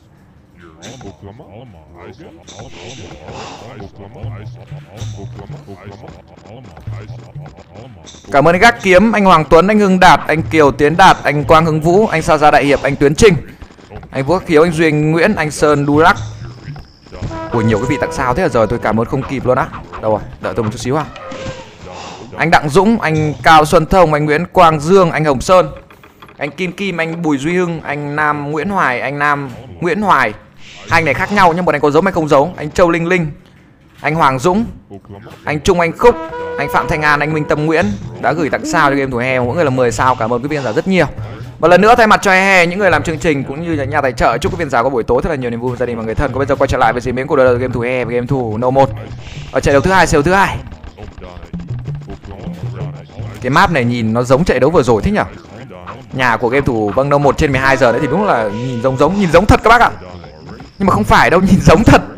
Cảm ơn anh Gác Kiếm, anh Hoàng Tuấn, anh Hưng Đạt, anh Kiều Tiến Đạt, anh Quang Hưng Vũ, anh Sa Gia Đại Hiệp, anh Tuyến Trinh, anh Vũ Khiếu, anh Duy Nguyễn, anh Sơn Đu Rắc. Ui nhiều quý vị tặng sao thế là giờ tôi cảm ơn không kịp luôn á. Đâu rồi, đợi tôi một chút xíu à. Anh Đặng Dũng, anh Cao Xuân Thông, anh Nguyễn Quang Dương, anh Hồng Sơn, anh Kim Kim, anh Bùi Duy Hưng, anh Nam Nguyễn Hoài, anh Nam Nguyễn Hoài. Hai anh này khác nhau nhưng một anh có giống hay không giống. Anh Châu Linh Linh, anh Hoàng Dũng, anh Trung Anh Khúc, anh Phạm Thanh An, anh Minh Tâm Nguyễn đã gửi tặng sao cho game thủ he, mỗi người là mười sao. Cảm ơn quý vị khán giả rất nhiều. Một lần nữa thay mặt cho he he, những người làm chương trình cũng như nhà tài trợ, chúc quý vị khán giả có buổi tối thật là nhiều niềm vui gia đình và người thân. Còn bây giờ quay trở lại với diễn biến của đời game thủ he và game thủ No một ở trận đấu thứ hai, siêu thứ hai. Cái map này nhìn nó giống trận đấu vừa rồi thế nhở? Nhà của game thủ vâng đâu một trên mười hai giờ đấy thì đúng là nhìn giống giống nhìn giống thật các bác ạ. Nhưng mà không phải đâu, nhìn giống thật.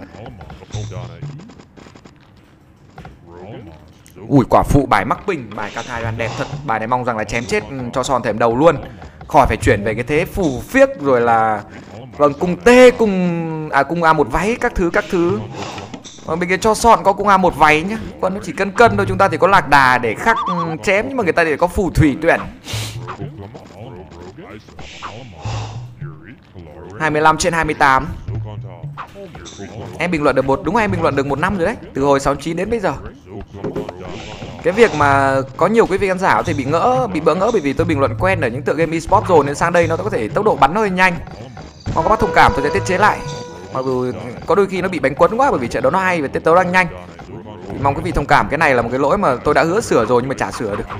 Ui, quả phụ bài mắc ping, bài K hai đoàn đẹp thật. Bài này mong rằng là chém chết cho Son thèm đầu luôn. Khỏi phải chuyển về cái thế phù phiếc rồi là vâng cung T cùng à cung A một váy các thứ các thứ. Còn bên kia cho Son có cung A một váy nhá. Còn nó chỉ cân cân thôi, chúng ta thì có lạc đà để khắc chém nhưng mà người ta thì có phù thủy tuyển. hai mươi lăm trên hai mươi tám. Em bình luận được một, đúng rồi, em bình luận được một năm rồi đấy. Từ hồi sáu chín đến bây giờ. Cái việc mà có nhiều quý vị khán giả thì bị ngỡ, bị bỡ ngỡ bởi vì tôi bình luận quen ở những tựa game eSports rồi nên sang đây nó có thể tốc độ bắn hơi nhanh. Mong các bác thông cảm, tôi sẽ tiết chế lại. Mặc dù có đôi khi nó bị bánh quấn quá bởi vì trận đấu nó hay và tiết tấu đang nhanh. Thì mong quý vị thông cảm, cái này là một cái lỗi mà tôi đã hứa sửa rồi nhưng mà chả sửa được.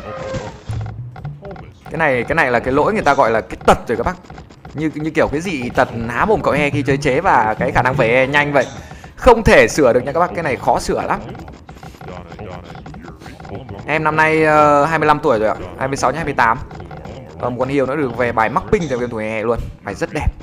Cái này cái này là cái lỗi người ta gọi là cái tật rồi các bác. Như như kiểu cái gì tật há mồm cậu he khi chơi chế và cái khả năng về e nhanh vậy. Không thể sửa được nha các bác, cái này khó sửa lắm. Em năm nay uh, hai mươi lăm tuổi rồi ạ, hai mươi sáu đến hai mươi tám. Còn con Hiêu nó được về bài mắc ping trong game thủ hè hè luôn, bài rất đẹp.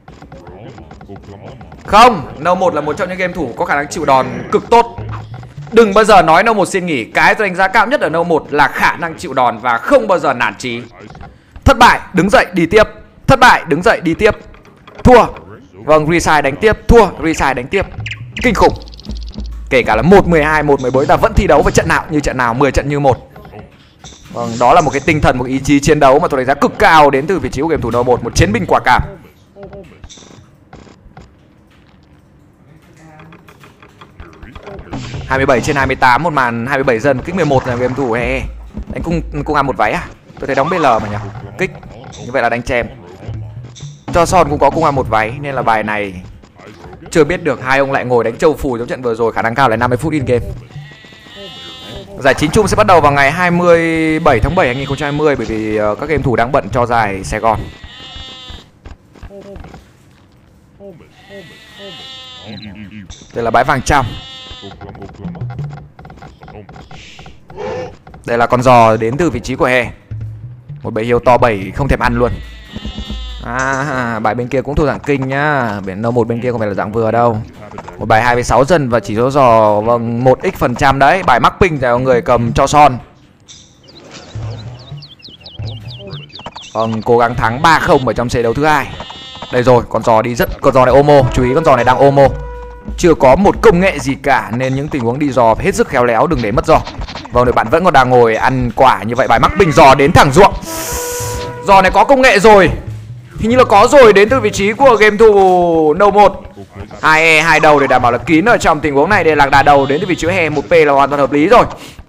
Không, No một là một trong những game thủ có khả năng chịu đòn cực tốt. Đừng bao giờ nói No một xin nghỉ, cái tôi đánh giá cao nhất ở No một là khả năng chịu đòn và không bao giờ nản chí. Thất bại, đứng dậy đi tiếp. Thất bại, đứng dậy đi tiếp. Thua, vâng, Resize đánh tiếp, thua, Resize đánh tiếp. Kinh khủng. Kể cả là một mười hai, một mười bốn ta vẫn thi đấu với trận nào như trận nào, mười trận như một. Vâng, đó là một cái tinh thần, một ý chí chiến đấu mà tôi đánh giá cực cao đến từ vị trí của game thủ No một, một chiến binh quả cảm. hai mươi bảy trên hai mươi tám, một màn hai mươi bảy dân, kích mười một là game thủ hè hè. Đánh cung cung A một váy à? Tôi thấy đóng bê lờ mà nhỉ? Kích. Như vậy là đánh chém. Cho Son cũng có cung A một váy nên là bài này chưa biết được hai ông lại ngồi đánh châu phù giống trận vừa rồi, khả năng cao là năm mươi phút in game. Giải chính chung sẽ bắt đầu vào ngày hai mươi bảy tháng bảy hai nghìn không trăm hai mươi bởi vì uh, các game thủ đang bận cho giải Sài Gòn. Đây là bãi vàng trăm. Đây là con giò đến từ vị trí của hè. Một bầy hiêu to bảy không thèm ăn luôn. À, bài bên kia cũng thuộc dạng kinh nhá. Biển No một bên kia không phải là dạng vừa đâu. Một bài hai mươi sáu dân và chỉ số giò vâng một x phần trăm đấy. Bài mắc ping là người cầm cho Son. Vâng, cố gắng thắng ba không ở trong trận đấu thứ hai. Đây rồi, con giò đi rất, con giò này Omo, chú ý con giò này đang Omo. Chưa có một công nghệ gì cả nên những tình huống đi giò hết sức khéo léo, đừng để mất giò. Vâng, để bạn vẫn còn đang ngồi ăn quả như vậy. Bài mắc ping giò đến thẳng ruộng. Giò này có công nghệ rồi. Hình như là có rồi, đến từ vị trí của game thủ No một. Hai e hai đầu để đảm bảo là kín ở trong tình huống này. Để lạc đà đầu đến từ vị trí hè một P là hoàn toàn hợp lý rồi.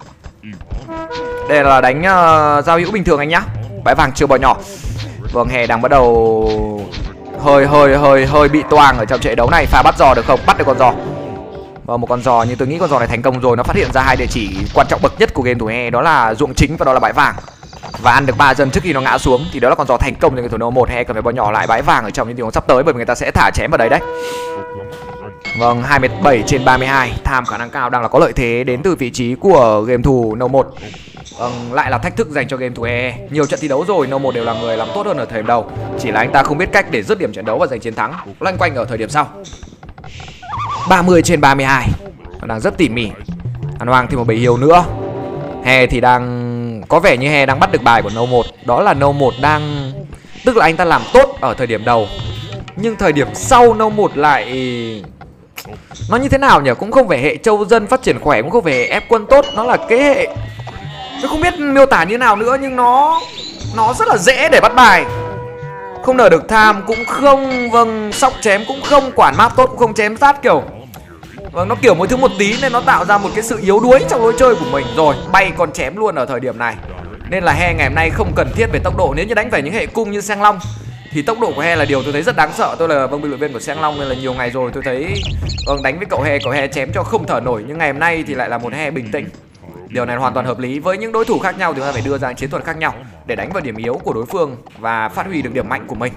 Đây là đánh uh, giao hữu bình thường anh nhá. Bãi vàng chưa bỏ nhỏ. Vâng, hè đang bắt đầu hơi hơi hơi hơi bị toang ở trong trận đấu này. Pha bắt giò được không? Bắt được con giò. Và một con giò, nhưng tôi nghĩ con giò này thành công rồi. Nó phát hiện ra hai địa chỉ quan trọng bậc nhất của game thủ hè, đó là ruộng chính và đó là bãi vàng. Và ăn được ba dân trước khi nó ngã xuống thì đó là con giò thành công cho game thủ No một. He cần phải bỏ nhỏ lại bãi vàng ở trong những tình huống sắp tới bởi vì người ta sẽ thả chém vào đấy đấy. Vâng, hai mươi bảy trên ba mươi hai, tham khả năng cao đang là có lợi thế đến từ vị trí của game thủ No một. Vâng, lại là thách thức dành cho game thủ e. Nhiều trận thi đấu rồi, No một đều là người làm tốt hơn ở thời điểm đầu. Chỉ là anh ta không biết cách để dứt điểm trận đấu và giành chiến thắng loanh quanh ở thời điểm sau. ba mươi trên ba mươi hai, nó đang rất tỉ mỉ. Ăn hoang thêm một bầy hiêu nữa. He thì đang có vẻ như He đang bắt được bài của No một. Đó là No một đang, tức là anh ta làm tốt ở thời điểm đầu, nhưng thời điểm sau No một lại, nó như thế nào nhỉ? Cũng không phải hệ châu dân phát triển khỏe, cũng không phải hệ ép quân tốt. Nó là cái hệ, tôi không biết miêu tả như nào nữa, nhưng nó Nó rất là dễ để bắt bài. Không nở được tham cũng không, vâng, sóc chém cũng không, quản map tốt cũng không, chém sát kiểu, vâng, nó kiểu mỗi thứ một tí nên nó tạo ra một cái sự yếu đuối trong lối chơi của mình. Rồi, bay còn chém luôn ở thời điểm này. Nên là He ngày hôm nay không cần thiết về tốc độ. Nếu như đánh phải những hệ cung như Sang Long thì tốc độ của He là điều tôi thấy rất đáng sợ. Tôi là vâng bình luận viên của Sang Long nên là nhiều ngày rồi tôi thấy vâng đánh với cậu He, cậu He chém cho không thở nổi. Nhưng ngày hôm nay thì lại là một He bình tĩnh. Điều này hoàn toàn hợp lý. Với những đối thủ khác nhau thì chúng ta phải đưa ra chiến thuật khác nhau để đánh vào điểm yếu của đối phương và phát huy được điểm mạnh của mình.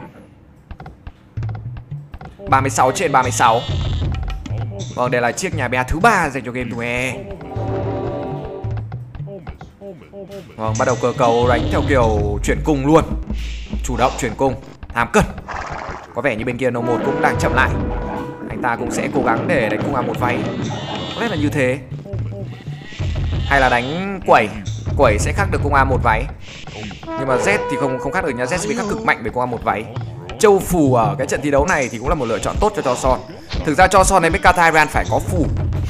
ba mươi sáu trên ba mươi sáu. Vâng, đây là chiếc nhà bè thứ ba dành cho game thủ e. Vâng, bắt đầu cơ cấu đánh theo kiểu chuyển cung luôn. Chủ động chuyển cung, tham cân. Có vẻ như bên kia nô một cũng đang chậm lại. Anh ta cũng sẽ cố gắng để đánh cung A một váy. Có lẽ là như thế. Hay là đánh quẩy. Quẩy sẽ khắc được cung A một váy. Nhưng mà Z thì không không khắc được nha. Z sẽ bị khắc cực mạnh về cung A một váy. Châu phù ở cái trận thi đấu này thì cũng là một lựa chọn tốt cho Johnson. Thực ra Johnson này với Kataryan phải có phù.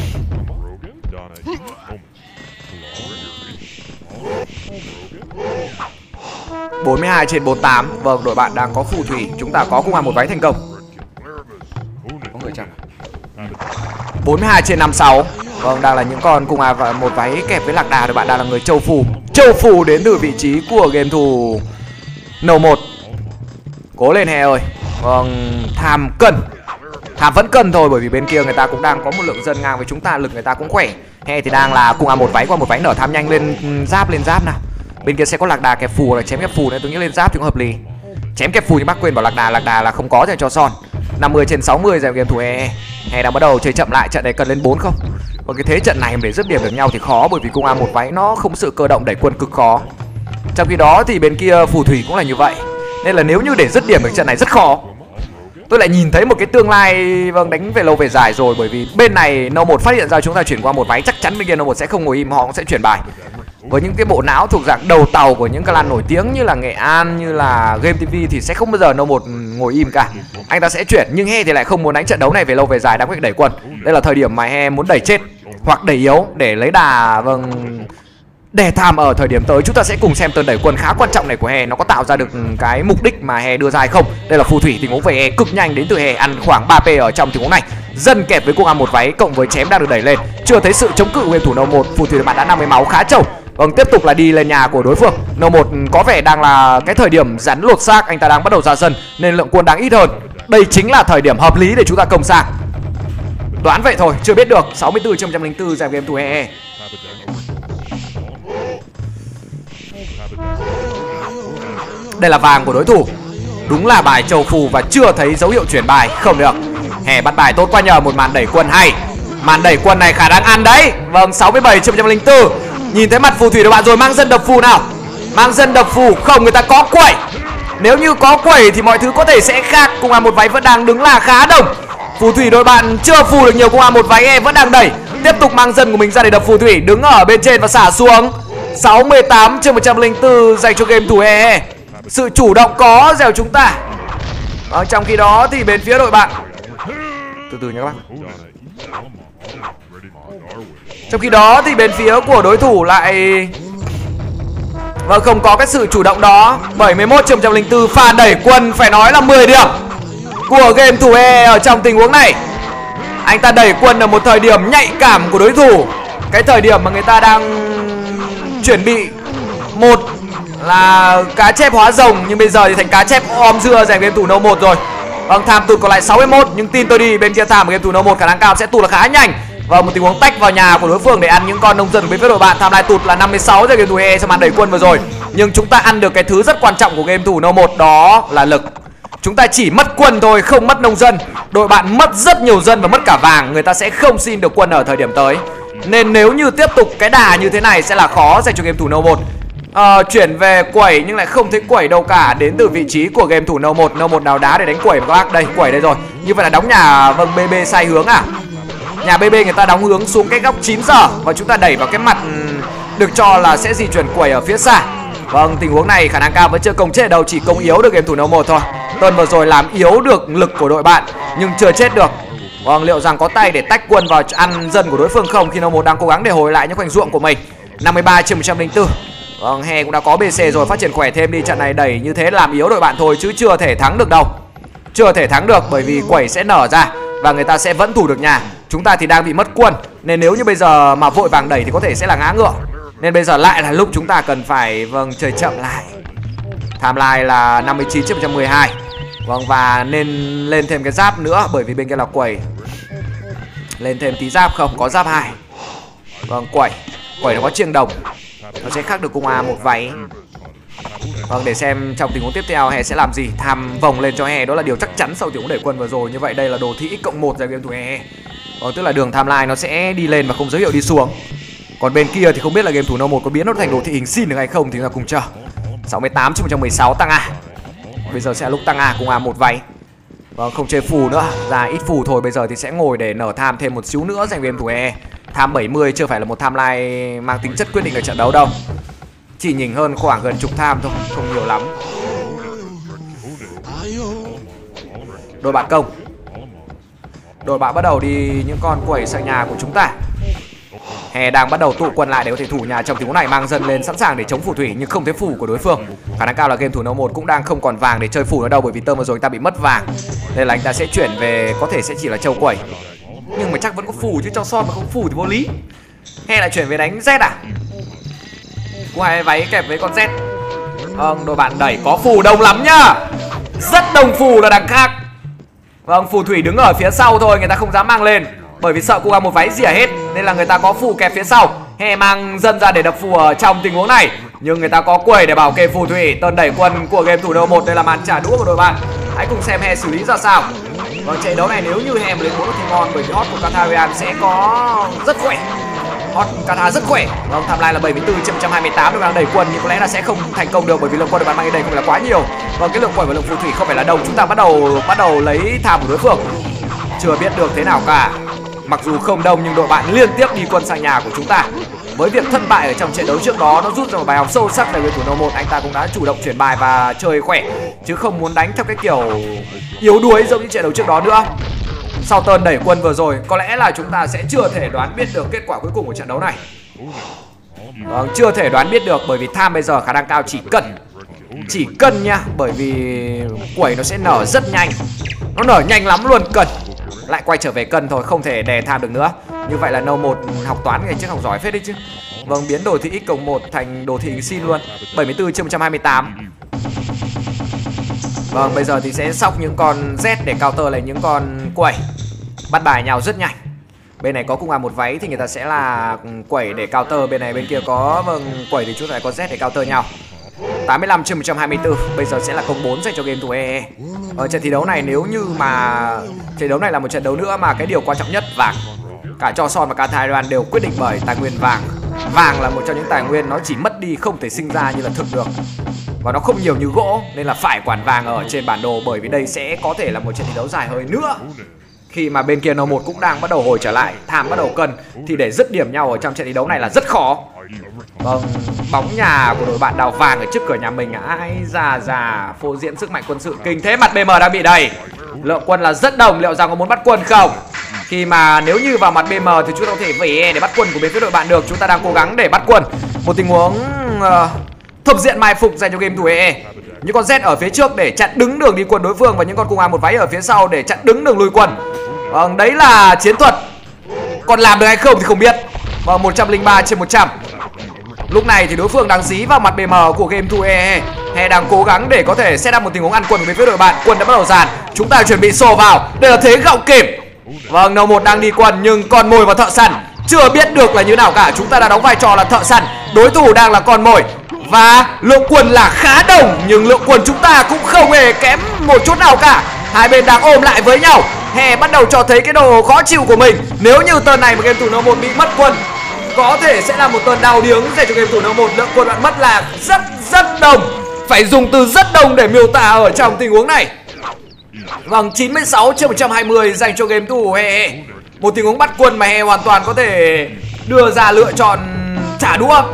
bốn mươi hai trên bốn mươi tám. Vâng, đội bạn đang có phù thủy. Chúng ta có cung A một váy thành công. Có người chăng? bốn mươi hai trên năm mươi sáu. Vâng, đang là những con cung A và một váy kẹp với lạc đà. Đội bạn đang là người châu phù. Châu phù đến từ vị trí của game thủ nô một. Cố lên He ơi. Vâng, tham cân. Tham vẫn cân thôi, bởi vì bên kia người ta cũng đang có một lượng dân ngang với chúng ta. Lực người ta cũng khỏe. He thì đang là cung A một váy qua một váy nở tham nhanh lên giáp lên giáp nào. Bên kia sẽ có lạc đà kẹp phù, là chém kẹp phù này tôi nghĩ lên giáp thì cũng hợp lý. Chém kẹp phù nhưng bác quên bảo lạc đà, lạc đà là không có dành cho Son. năm mươi trên sáu mươi dành game thủ He. He đang bắt đầu chơi chậm lại, trận này cần lên bốn không? Còn cái thế trận này để dứt điểm được nhau thì khó, bởi vì cung A một váy nó không sự cơ động đẩy quân cực khó. Trong khi đó thì bên kia phù thủy cũng là như vậy. Nên là nếu như để dứt điểm được trận này rất khó. Tôi lại nhìn thấy một cái tương lai vâng đánh về lâu về dài rồi, bởi vì bên này nô một phát hiện ra chúng ta chuyển qua một váy, chắc chắn bên kia nô một sẽ không ngồi im, họ cũng sẽ chuyển bài. Với những cái bộ não thuộc dạng đầu tàu của những clan nổi tiếng như là Nghệ An, như là Game ti vi thì sẽ không bao giờ nô một ngồi im cả. Anh ta sẽ chuyển, nhưng He thì lại không muốn đánh trận đấu này về lâu về dài, đang quyết đẩy quân. Đây là thời điểm mà He muốn đẩy chết hoặc đẩy yếu để lấy đà vâng để tham ở thời điểm tới. Chúng ta sẽ cùng xem turn đẩy quân khá quan trọng này của He nó có tạo ra được cái mục đích mà He đưa ra hay không. Đây là phù thủy, tình huống về He cực nhanh đến từ He, ăn khoảng ba pê ở trong tình huống này. Dân kẹp với cung A một váy cộng với chém đang được đẩy lên. Chưa thấy sự chống cự của game thủ nô một. Phù thủy của bạn đã năm mươi máu khá trâu. Vâng, tiếp tục là đi lên nhà của đối phương. nô một có vẻ đang là cái thời điểm rắn lột xác, anh ta đang bắt đầu ra sân nên lượng quân đang ít hơn. Đây chính là thời điểm hợp lý để chúng ta công sang. Đoán vậy thôi, chưa biết được. sáu mươi tư trên một trăm lẻ bốn dành game thủ He. Đây là vàng của đối thủ. Đúng là bài châu phù và chưa thấy dấu hiệu chuyển bài. Không được. He bắt bài tốt quá nhờ, một màn đẩy quân hay. Màn đẩy quân này khả năng ăn đấy. Vâng, sáu mươi bảy trên một trăm lẻ bốn. Nhìn thấy mặt phù thủy của bạn rồi, mang dân đập phù nào. Mang dân đập phù, không, người ta có quẩy. Nếu như có quẩy thì mọi thứ có thể sẽ khác. Cung A một váy vẫn đang đứng là khá đông. Phù thủy đội bạn chưa phù được nhiều, cung A một váy He vẫn đang đẩy. Tiếp tục mang dân của mình ra để đập phù thủy, đứng ở bên trên và xả xuống. sáu mươi tám trên một trăm lẻ bốn dành cho game thủ He. Sự chủ động có dèo chúng ta. Ở trong khi đó thì bên phía đội bạn, từ từ nhé các bác. Trong khi đó thì bên phía của đối thủ lại vâng không có cái sự chủ động đó. bảy mươi mốt trên một trăm lẻ bốn, pha đẩy quân phải nói là mười điểm của game thủ He ở trong tình huống này. Anh ta đẩy quân ở một thời điểm nhạy cảm của đối thủ, cái thời điểm mà người ta đang chuẩn bị một là cá chép hóa rồng, nhưng bây giờ thì thành cá chép om dưa dành game thủ nô một rồi. Vâng, tham tụt còn lại sáu mươi mốt, nhưng tin tôi đi bên kia tham của game thủ nô một khả năng cao sẽ tụt là khá nhanh. Và một tình huống tách vào nhà của đối phương để ăn những con nông dân của bên phía đội bạn. Tham lại tụt là năm mươi sáu cho game thủ He sau màn đẩy quân vừa rồi. Nhưng chúng ta ăn được cái thứ rất quan trọng của game thủ nô một, đó là lực. Chúng ta chỉ mất quân thôi, không mất nông dân. Đội bạn mất rất nhiều dân và mất cả vàng, người ta sẽ không xin được quân ở thời điểm tới. Nên nếu như tiếp tục cái đà như thế này sẽ là khó dành cho game thủ nô một. À, chuyển về quẩy nhưng lại không thấy quẩy đâu cả, đến từ vị trí của game thủ nô một. nô một đào đá để đánh quẩy các bác. Đây, quẩy đây rồi. Như vậy là đóng nhà vâng bê bê sai hướng à. Nhà bê bê người ta đóng hướng xuống cái góc chín giờ và chúng ta đẩy vào cái mặt được cho là sẽ di chuyển quẩy ở phía xa. Vâng, tình huống này khả năng cao vẫn chưa công chết ở đâu, chỉ công yếu được game thủ nô một thôi. Tuần vừa rồi làm yếu được lực của đội bạn nhưng chưa chết được. Vâng, liệu rằng có tay để tách quân vào ăn dân của đối phương không, khi nô một đang cố gắng để hồi lại những khoảnh ruộng của mình. năm mươi ba trên một trăm lẻ bốn. Vâng, He cũng đã có bê xê rồi, phát triển khỏe thêm đi. Trận này đẩy như thế làm yếu đội bạn thôi chứ chưa thể thắng được đâu. Chưa thể thắng được bởi vì quẩy sẽ nở ra và người ta sẽ vẫn thủ được nhà. Chúng ta thì đang bị mất quân, nên nếu như bây giờ mà vội vàng đẩy thì có thể sẽ là ngã ngựa. Nên bây giờ lại là lúc chúng ta cần phải vâng chơi chậm lại. Timeline là năm mươi chín trên một trăm mười hai. Vâng, và nên lên thêm cái giáp nữa bởi vì bên kia là quẩy. Lên thêm tí giáp không? Có giáp hai. Vâng, quẩy. Quẩy nó có chiêng đồng. Nó sẽ khắc được cung A một váy. Vâng, để xem trong tình huống tiếp theo He sẽ làm gì. Tham vòng lên cho He, đó là điều chắc chắn sau tình huống đẩy quân vừa rồi. Như vậy đây là đồ thị x cộng một ra game thủ He. Vâng, tức là đường timeline nó sẽ đi lên và không dấu hiệu đi xuống. Còn bên kia thì không biết là game thủ No một có biến nó thành đồ thị hình sin được hay không thì chúng ta cùng chờ. sáu mươi tám trên một trăm mười sáu tăng A. Bây giờ sẽ là lúc tăng A cùng A một váy. Vâng, không chơi phù nữa, ra ít phù thôi. Bây giờ thì sẽ ngồi để nở tham thêm một xíu nữa dành game thủ e e. Tham bảy mươi chưa phải là một tham lai mang tính chất quyết định ở trận đấu đâu. Chỉ nhỉnh hơn khoảng gần chục tham thôi, không nhiều lắm. Đội bạn công. Đội bạn bắt đầu đi những con quẩy sang nhà của chúng ta. Hè đang bắt đầu tụ quân lại để có thể thủ nhà trong tình huống này, mang dân lên sẵn sàng để chống phù thủy nhưng không thấy phù của đối phương. Khả năng cao là game thủ No một cũng đang không còn vàng để chơi phù nữa đâu, bởi vì tơ vừa rồi anh ta bị mất vàng. Nên là anh ta sẽ chuyển về, có thể sẽ chỉ là châu quẩy. Nhưng mà chắc vẫn có phù chứ, cho son mà không phù thì vô lý. Hè lại chuyển về đánh Z à? Cú hai váy kẹp với con Z. Vâng, đội bạn đẩy có phù đông lắm nhá. Rất đông phù là đằng khác. Vâng, phù thủy đứng ở phía sau thôi, người ta không dám mang lên. Bởi vì sợ cú một váy rỉa hết nên là người ta có phù kẹp phía sau. Hè mang dân ra để đập phù ở trong tình huống này. Nhưng người ta có quẩy để bảo kê phù thủy. Tơn đẩy quân của game thủ No một. Đây là màn trả đũa của đội bạn. Hãy cùng xem Hè xử lý ra sao. Vâng, trận đấu này nếu như Hè mà lên bốn thì ngon, bởi vì hot của Katarrian sẽ có rất khỏe. Hot Kata rất khỏe. Vâng, tham lai là bảy mươi tư trên một trăm hai mươi tám, đang đẩy quân nhưng có lẽ là sẽ không thành công được bởi vì lượng quân đội bạn mang đến đây không phải là quá nhiều. Vâng, cái lượng quẩy và lượng phù thủy không phải là đông. Chúng ta bắt đầu bắt đầu lấy tham của đối phương. Chưa biết được thế nào cả. Mặc dù không đông nhưng đội bạn liên tiếp đi quân sang nhà của chúng ta. Với việc thất bại ở trong trận đấu trước đó, nó rút ra một bài học sâu sắc về game thủ No một. Anh ta cũng đã chủ động chuyển bài và chơi khỏe, chứ không muốn đánh theo cái kiểu yếu đuối giống như trận đấu trước đó nữa. Sau turn đẩy quân vừa rồi, có lẽ là chúng ta sẽ chưa thể đoán biết được kết quả cuối cùng của trận đấu này. Vâng, chưa thể đoán biết được bởi vì tham bây giờ khả năng cao chỉ cần Chỉ cần nha, bởi vì quẩy nó sẽ nở rất nhanh. Nó nở nhanh lắm luôn, cần lại quay trở về cân thôi, không thể đè tham được nữa. Như vậy là No một học toán ngày trước học giỏi phết đấy chứ. Vâng, biến đồ thị x cộng một thành đồ thị hình sin luôn. bảy mươi tư trên một trăm hai mươi tám. Vâng, bây giờ thì sẽ sóc những con Z để counter lại những con quẩy. Bắt bài nhau rất nhanh. Bên này có cung A một váy thì người ta sẽ là quẩy để counter. Bên này bên kia có vâng quẩy thì chúng ta lại có Z để counter nhau. tám mươi lăm trên một trăm hai mươi tư. Bây giờ sẽ là công bốn dành cho game thủ e e. Ở trận thi đấu này nếu như mà trận đấu này là một trận đấu nữa mà cái điều quan trọng nhất vàng. Cả cho son và cả Thailand đều quyết định bởi tài nguyên vàng. Vàng là một trong những tài nguyên nó chỉ mất đi không thể sinh ra như là thực được. Và nó không nhiều như gỗ nên là phải quản vàng ở trên bản đồ, bởi vì đây sẽ có thể là một trận thi đấu dài hơi nữa. Khi mà bên kia No một cũng đang bắt đầu hồi trở lại, tham bắt đầu cân thì để dứt điểm nhau ở trong trận thi đấu này là rất khó. Vâng, bóng nhà của đội bạn đào vàng ở trước cửa nhà mình. Ai già già phô diễn sức mạnh quân sự kinh thế. Mặt bê em đang bị đầy, lượng quân là rất đồng. Liệu rằng có muốn bắt quân không? Khi mà nếu như vào mặt bê em thì chúng ta có thể về để bắt quân của bên phía đội bạn được. Chúng ta đang cố gắng để bắt quân. Một tình huống uh, thập diện mai phục dành cho game thủ e e. Những con Z ở phía trước để chặn đứng đường đi quân đối phương, và những con cung A một váy ở phía sau để chặn đứng đường lui quân. Vâng, đấy là chiến thuật. Còn làm được hay không thì không biết. Vâng, một trăm linh ba trên một trăm. Lúc này thì đối phương đang dí vào mặt bê em của game thủ e e. He đang cố gắng để có thể set up một tình huống ăn quân với phía đội bạn. Quân đã bắt đầu dàn. Chúng ta chuẩn bị xô vào. Đây là thế gọng kìm. Vâng, No một đang đi quân nhưng con mồi và thợ săn chưa biết được là như nào cả. Chúng ta đã đóng vai trò là thợ săn, đối thủ đang là con mồi. Và lượng quân là khá đồng, nhưng lượng quân chúng ta cũng không hề kém một chút nào cả. Hai bên đang ôm lại với nhau. He bắt đầu cho thấy cái đồ khó chịu của mình. Nếu như turn này mà game thủ No một bị mất quân, có thể sẽ là một tuần đau điếng dành cho game thủ No một. Lượng quân bạn mất là rất rất đồng. Phải dùng từ rất đồng để miêu tả ở trong tình huống này. Vâng, chín mươi sáu trên một trăm hai mươi dành cho game thủ He. Một tình huống bắt quân mà He hoàn toàn có thể đưa ra lựa chọn trả đũa,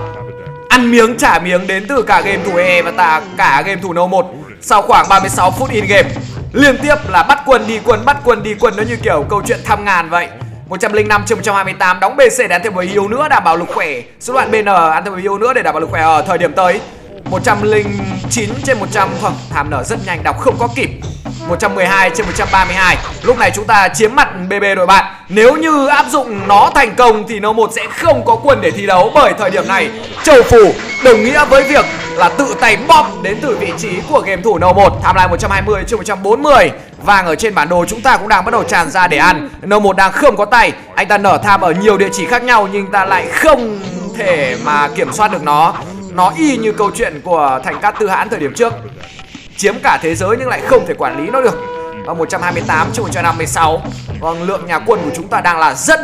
ăn miếng trả miếng đến từ cả game thủ e và ta cả game thủ No một. Sau khoảng ba mươi sáu phút in game, liên tiếp là bắt quân đi quân, bắt quân đi quân, nó như kiểu câu chuyện thăm ngàn vậy. Một trăm linh năm trên một trăm hai mươi tám, đóng bê xê để ăn thêm một hiếu nữa đảm bảo lực khỏe. Số đoạn bê en ăn thêm một hiếu nữa để đảm bảo lực khỏe ở thời điểm tới. Một trăm linh chín trên một trăm, không, tham nở rất nhanh, đọc không có kịp. Một trăm mười hai trên một trăm ba mươi hai. Lúc này chúng ta chiếm mặt bê bê đội bạn. Nếu như áp dụng nó thành công thì No một sẽ không có quân để thi đấu, bởi thời điểm này châu phủ đồng nghĩa với việc là tự tay bóp đến từ vị trí của game thủ No một. Tham lại một trăm hai mươi trên một trăm bốn mươi. Vàng ở trên bản đồ chúng ta cũng đang bắt đầu tràn ra để ăn. No một đang không có tay. Anh ta nở tham ở nhiều địa chỉ khác nhau nhưng ta lại không thể mà kiểm soát được nó. Nó y như câu chuyện của Thành Cát Tư Hãn thời điểm trước, chiếm cả thế giới nhưng lại không thể quản lý nó được. Và một trăm hai mươi tám trên một trăm năm mươi sáu. Vâng, lượng nhà quân của chúng ta đang là rất đông.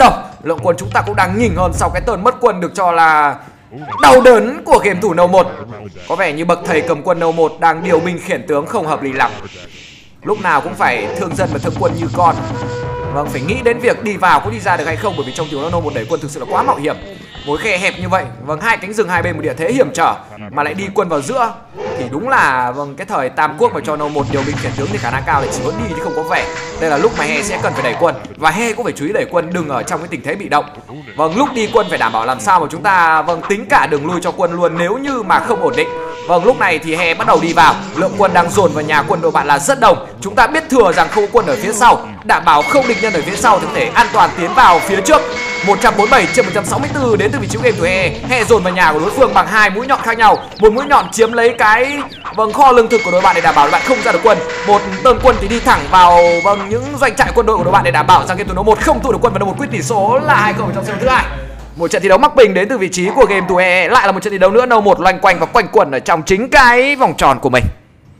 Lượng quân chúng ta cũng đang nhỉnh hơn sau cái tơn mất quân được cho là đau đớn của game thủ nâu một. Có vẻ như bậc thầy cầm quân nâu một đang điều binh khiển tướng không hợp lý lắm. Lúc nào cũng phải thương dân và thương quân như con. Vâng, phải nghĩ đến việc đi vào có đi ra được hay không, bởi vì trong tình huống nâu một đẩy quân thực sự là quá mạo hiểm. Mối khe hẹp như vậy, vâng, hai cánh rừng hai bên một địa thế hiểm trở mà lại đi quân vào giữa thì đúng là vâng cái thời Tam Quốc mà cho nâu một điều binh khiển tướng thì khả năng cao là chỉ có đi chứ không có về. Đây là lúc mà He sẽ cần phải đẩy quân, và He cũng phải chú ý đẩy quân đừng ở trong cái tình thế bị động. Vâng, lúc đi quân phải đảm bảo làm sao mà chúng ta vâng tính cả đường lui cho quân luôn nếu như mà không ổn định. Vâng, lúc này thì He bắt đầu đi vào, lượng quân đang dồn vào nhà quân đội bạn là rất đông. Chúng ta biết thừa rằng không có quân ở phía sau, đảm bảo không địch nhân ở phía sau thì có thể an toàn tiến vào phía trước. một trăm bốn mươi bảy trên một trăm sáu mươi tư đến từ vị trí game thủ He. He dồn vào nhà của đối phương bằng hai mũi nhọn khác nhau. Một mũi nhọn chiếm lấy cái vâng kho lương thực của đội bạn để đảm bảo đội bạn không ra được quân. Một tơn quân thì đi thẳng vào vâng những doanh trại quân đội của đội bạn để đảm bảo rằng game thủ nâu một không tụ được quân, và nâu một quyết tỷ số là hai không trong set thứ hai. Một trận thi đấu mắc bình đến từ vị trí của game thủ He. Lại là một trận thi đấu nữa, nâu một loanh quanh và quanh quẩn ở trong chính cái vòng tròn của mình.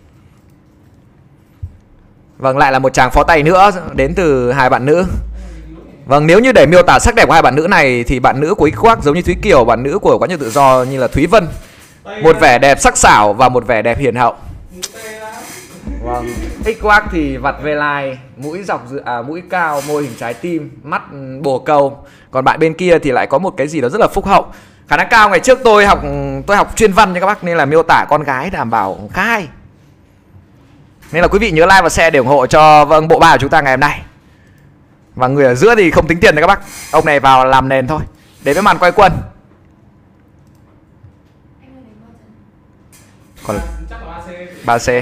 Vâng, lại là một tràng phó tay nữa đến từ hai bạn nữ. Vâng, nếu như để miêu tả sắc đẹp của hai bạn nữ này thì bạn nữ của X-Quack giống như Thúy Kiều, bạn nữ của Quá Nhiều Tự Do như là Thúy Vân. Một vẻ đẹp sắc sảo và một vẻ đẹp hiền hậu. Vâng, X-Quack thì vặt ve lai, mũi dọc à, mũi cao, môi hình trái tim, mắt bồ câu. Còn bạn bên kia thì lại có một cái gì đó rất là phúc hậu. Khả năng cao ngày trước tôi học tôi học chuyên văn nha các bác, nên là miêu tả con gái đảm bảo khá hay. Nên là quý vị nhớ like và share để ủng hộ cho vâng bộ ba của chúng ta ngày hôm nay. Và người ở giữa thì không tính tiền đấy các bác. Ông này vào làm nền thôi. Đến với màn quay quân. Còn ba C.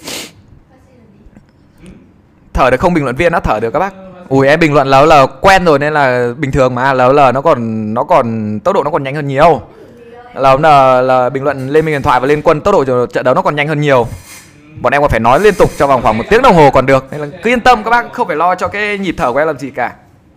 Thở được không bình luận viên nó thở được các bác. Ui em bình luận lờ lờ quen rồi nên là bình thường mà. lờ lờ nó còn nó còn tốc độ nó còn nhanh hơn nhiều. lờ lờ là bình luận lên mình điện thoại và lên quân, tốc độ trận đấu nó còn nhanh hơn nhiều. Bọn em còn phải nói liên tục trong vòng khoảng một tiếng đồng hồ còn được. Nên là cứ yên tâm các bác, không phải lo cho cái nhịp thở của em làm gì cả.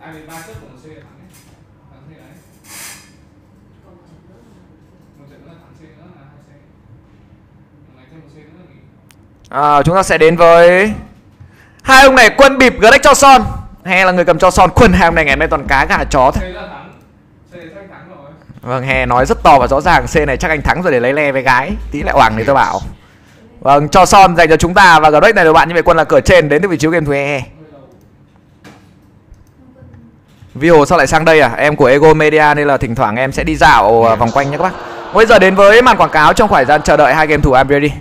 À, chúng ta sẽ đến với hai ông này quân bịp Greg cho son. He là người cầm cho son, quân hai ông này ngày hôm nay toàn cá gà chó thôi. Vâng, He nói rất to và rõ ràng, C này chắc anh thắng rồi để lấy le với gái. Tí lại oảng thì tôi bảo. Vâng, cho son dành cho chúng ta và Greg này các bạn, như vậy quân là cửa trên đến từ vị trí game thủ He. Vi Hồ sao lại sang đây à? Em của Ego Media nên là thỉnh thoảng em sẽ đi dạo vòng quanh nhé các bác. Bây giờ đến với màn quảng cáo trong khoảng gian chờ đợi hai game thủ I'm ready.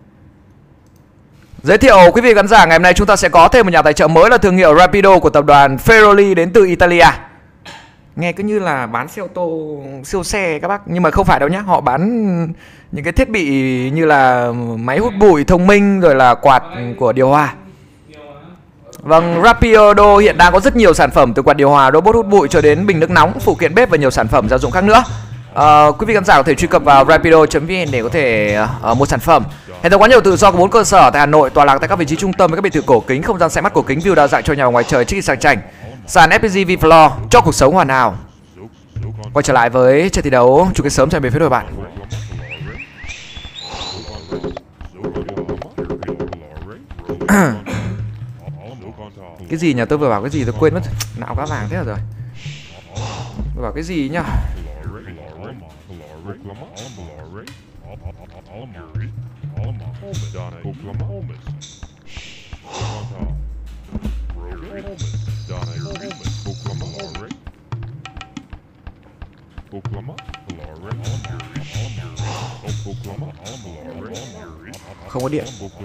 Giới thiệu quý vị khán giả, ngày hôm nay chúng ta sẽ có thêm một nhà tài trợ mới là thương hiệu Rapido của tập đoàn Ferrari đến từ Italia. Nghe cứ như là bán xe ô tô, siêu xe các bác, nhưng mà không phải đâu nhé. Họ bán những cái thiết bị như là máy hút bụi thông minh rồi là quạt của điều hòa. Vâng, Rapido hiện đang có rất nhiều sản phẩm từ quạt điều hòa, robot hút bụi cho đến bình nước nóng, phụ kiện bếp và nhiều sản phẩm gia dụng khác nữa. À, quý vị khán giả có thể truy cập vào rapido chấm vn để có thể uh, mua sản phẩm. Hệ thống Quá Nhiều Tự Do có bốn cơ sở tại Hà Nội, tọa lạc tại các vị trí trung tâm với các biệt thự cổ kính, không gian xem mắt cổ kính, view đa dạng cho nhà ngoài trời trước khi sang chảnh. Sàn ép pê giê V-Floor cho cuộc sống hoàn hảo. Quay trở lại với trận thi đấu chung kết sớm cho bên phía đội bạn. Cái gì nhỉ? Tôi vừa bảo cái gì tôi quên mất. Não cá vàng thế rồi. Tôi bảo cái gì nhá? Không có điện.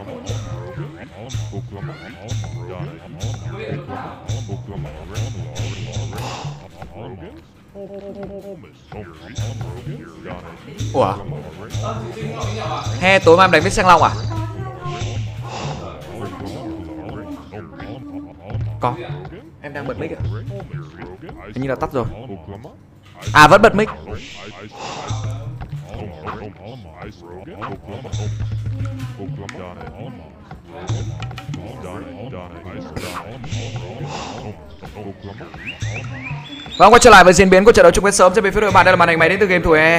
Ủa? He tối mai em đánh với Sang Long à? Có. Em đang bật mic ạ. Hình như là tắt rồi. À vẫn bật mic. Vâng, quay trở lại với diễn biến của trận đấu chung kết sớm trên bên phía đội bạn. Đây là màn hình máy đến từ game thủ E.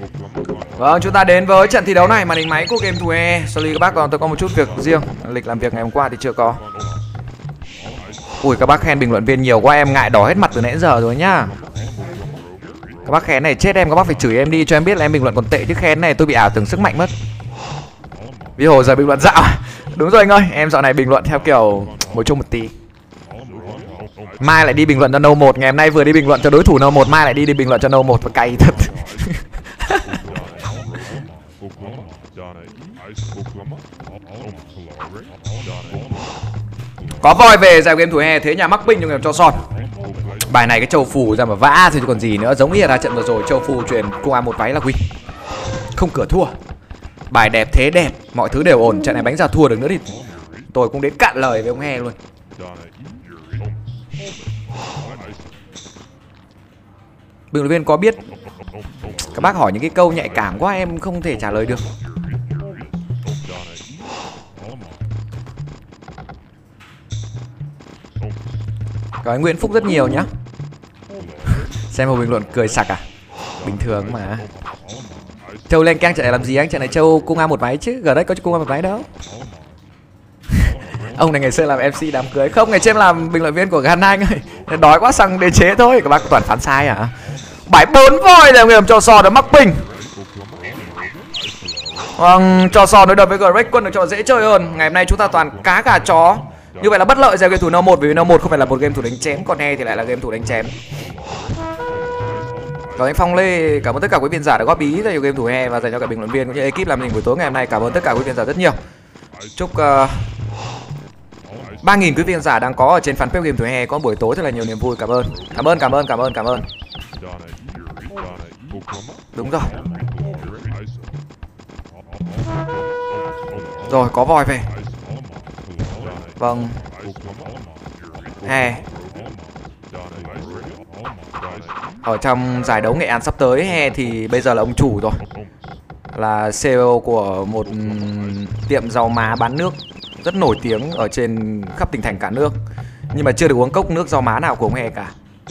Vâng, chúng ta đến với trận thi đấu này, màn hình máy của game thủ e. Sorry các bác, còn tôi có một chút việc riêng. Lịch làm việc ngày hôm qua thì chưa có. Ui, các bác khen bình luận viên nhiều quá, em ngại đỏ hết mặt từ nãy giờ rồi nhá. Các bác khen này chết em, các bác phải chửi em đi cho em biết là em bình luận còn tệ, chứ khen này tôi bị ảo tưởng sức mạnh mất. Vì hồi giờ bình luận dạo. Đúng rồi anh ơi, em dạo này bình luận theo kiểu một chung một tí. Mai lại đi bình luận cho nâu một, ngày hôm nay vừa đi bình luận cho đối thủ nâu một, mai lại đi đi bình luận cho nâu một và cay thật. Có voi về giải game thủ e, thế nhà mắc binh cho người cho son. Bài này cái châu phù ra mà vã thì còn gì nữa, giống như là trận vừa rồi châu phù truyền cung a một váy là win. Không cửa thua. Bài đẹp thế đẹp, mọi thứ đều ổn, trận này bánh ra thua được nữa thì tôi cũng đến cạn lời với ông He luôn. Bình luận viên có biết các bác hỏi những cái câu nhạy cảm quá em không thể trả lời được. Cảm ơn Nguyễn Phúc rất nhiều nhá. Xem một bình luận cười sặc à? Bình thường mà. Châu lên cang trận này làm gì anh? Trận này Châu cung a một váy chứ, gần đấy có cung a một váy đâu. Ông này ngày xưa làm em xê đám cưới. Không, ngày trên làm bình luận viên của Gan Anh ơi. Đói quá sang đế chế thôi. Các bác toàn phán sai à? Bảy bốn voi là người làm cho sò đã mắc bình. Vâng, cho sò đối đầu với Greg Quân được cho dễ chơi hơn. Ngày hôm nay chúng ta toàn cá gà chó. Như vậy là bất lợi cho game thủ nâu một, vì nâu một không phải là một game thủ đánh chém, còn E thì lại là game thủ đánh chém. Còn anh Phong Lê, cảm ơn tất cả quý viên giả đã góp ý cho game thủ E và dành cho cả bình luận viên cũng như ekip làm mình buổi tối ngày hôm nay. Cảm ơn tất cả quý viên giả rất nhiều. Chúc uh, ba nghìn quý viên giả đang có ở trên fanpage game thủ E có buổi tối thật là nhiều niềm vui. Cảm ơn, cảm ơn, cảm ơn, cảm ơn, cảm ơn. Đúng rồi. Rồi, có voi về. Vâng. He. Ở trong giải đấu Nghệ An sắp tới, He thì bây giờ là ông chủ rồi. Là xê e ô của một tiệm rau má bán nước rất nổi tiếng ở trên khắp tỉnh thành cả nước. Nhưng mà chưa được uống cốc nước rau má nào của ông He cả.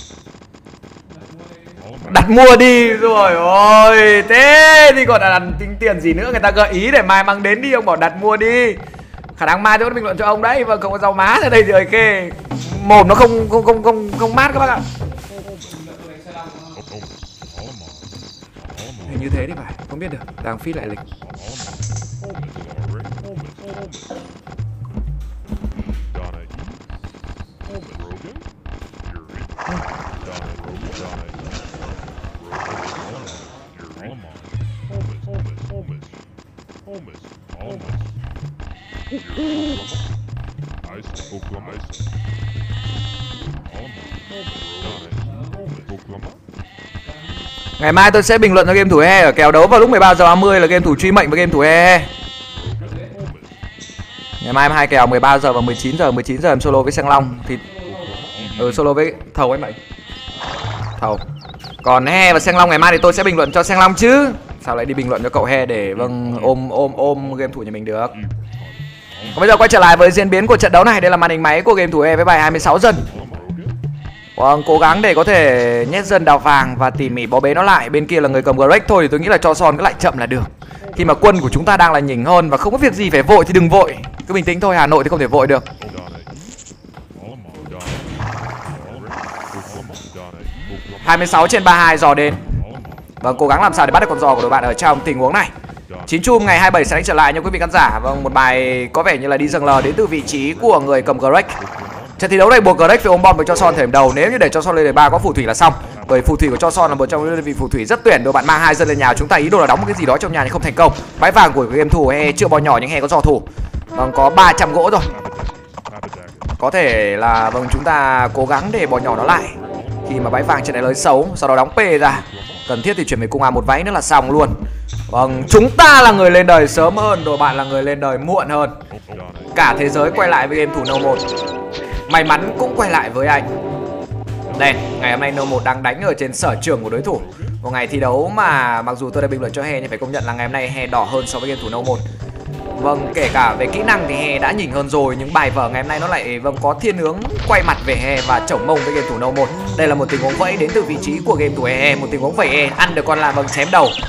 Đặt mua đi rồi ôi. Thế thì còn đặt tính tiền gì nữa. Người ta gợi ý để mai mang đến đi, ông bảo đặt mua đi. Khả năng mai tôi có bình luận cho ông đấy. Vâng, không có rau má ở đây thì ok. Mồm nó không không không không không mát các bác ạ. Hình như thế đi phải, không biết được. Đang feed lại lịch. Ngày mai tôi sẽ bình luận cho game thủ E ở kèo đấu vào lúc mười ba giờ ba mươi là game thủ truy mệnh với game thủ E. Ngày mai hai kèo mười ba giờ và mười chín giờ, mười chín giờ em solo với Sang Long thì ừ, solo với Thầu ấy mày. Thầu. Còn He và Sang Long ngày mai thì tôi sẽ bình luận cho Sang Long chứ. Sao lại đi bình luận cho cậu He để vâng ôm ôm ôm game thủ nhà mình được. Còn bây giờ quay trở lại với diễn biến của trận đấu này, đây là màn hình máy của game thủ E với bài hai mươi sáu dân. Vâng, cố gắng để có thể nhét dân đào vàng và tỉ mỉ bó bế nó lại. Bên kia là người cầm Greg thôi thì tôi nghĩ là cho son cứ lại chậm là được. Khi mà quân của chúng ta đang là nhỉnh hơn và không có việc gì phải vội thì đừng vội. Cứ bình tĩnh thôi, Hà Nội thì không thể vội được. hai mươi sáu trên ba mươi hai giò đến. Vâng, cố gắng làm sao để bắt được con giò của đội bạn ở trong tình huống này. Chín chum ngày hai mươi bảy sẽ đánh trở lại nha quý vị khán giả. Vâng, một bài có vẻ như là đi dâng lờ đến từ vị trí của người cầm Greg. Trận thi đấu này buộc Greg phải ôm bom với cho son thời điểm đầu. Nếu như để cho son lên đề ba có phù thủy là xong. Bởi phù thủy của cho son là một trong những đơn vị phù thủy rất tuyển. Đội bạn mang hai dân lên nhà, chúng ta ý đồ là đóng một cái gì đó trong nhà nhưng không thành công. Bãi vàng của game thủ He chưa bò nhỏ nhưng He có giò thủ. Vâng, có ba trăm gỗ rồi. Có thể là vâng chúng ta cố gắng để bò nhỏ nó lại. Khi mà bãi vàng trận này lấy xấu, sau đó đóng P ra. Cần thiết thì chuyển về cung a một váy nữa là xong luôn. Vâng, chúng ta là người lên đời sớm hơn, đội bạn là người lên đời muộn hơn. Cả thế giới quay lại với game thủ nâu một. May mắn cũng quay lại với anh. Đây, ngày hôm nay nâu một đang đánh ở trên sở trường của đối thủ. Một ngày thi đấu mà mặc dù tôi đã bình luận cho He nhưng phải công nhận là ngày hôm nay He đỏ hơn so với game thủ nâu một. Vâng, kể cả về kỹ năng thì He đã nhỉnh hơn rồi, nhưng bài vở ngày hôm nay nó lại vâng có thiên hướng quay mặt về He và chổng mông với game thủ nâu một. Đây là một tình huống vẫy đến từ vị trí của game thủ E, một tình huống vẫy E ăn được con làm vâng chém đầu.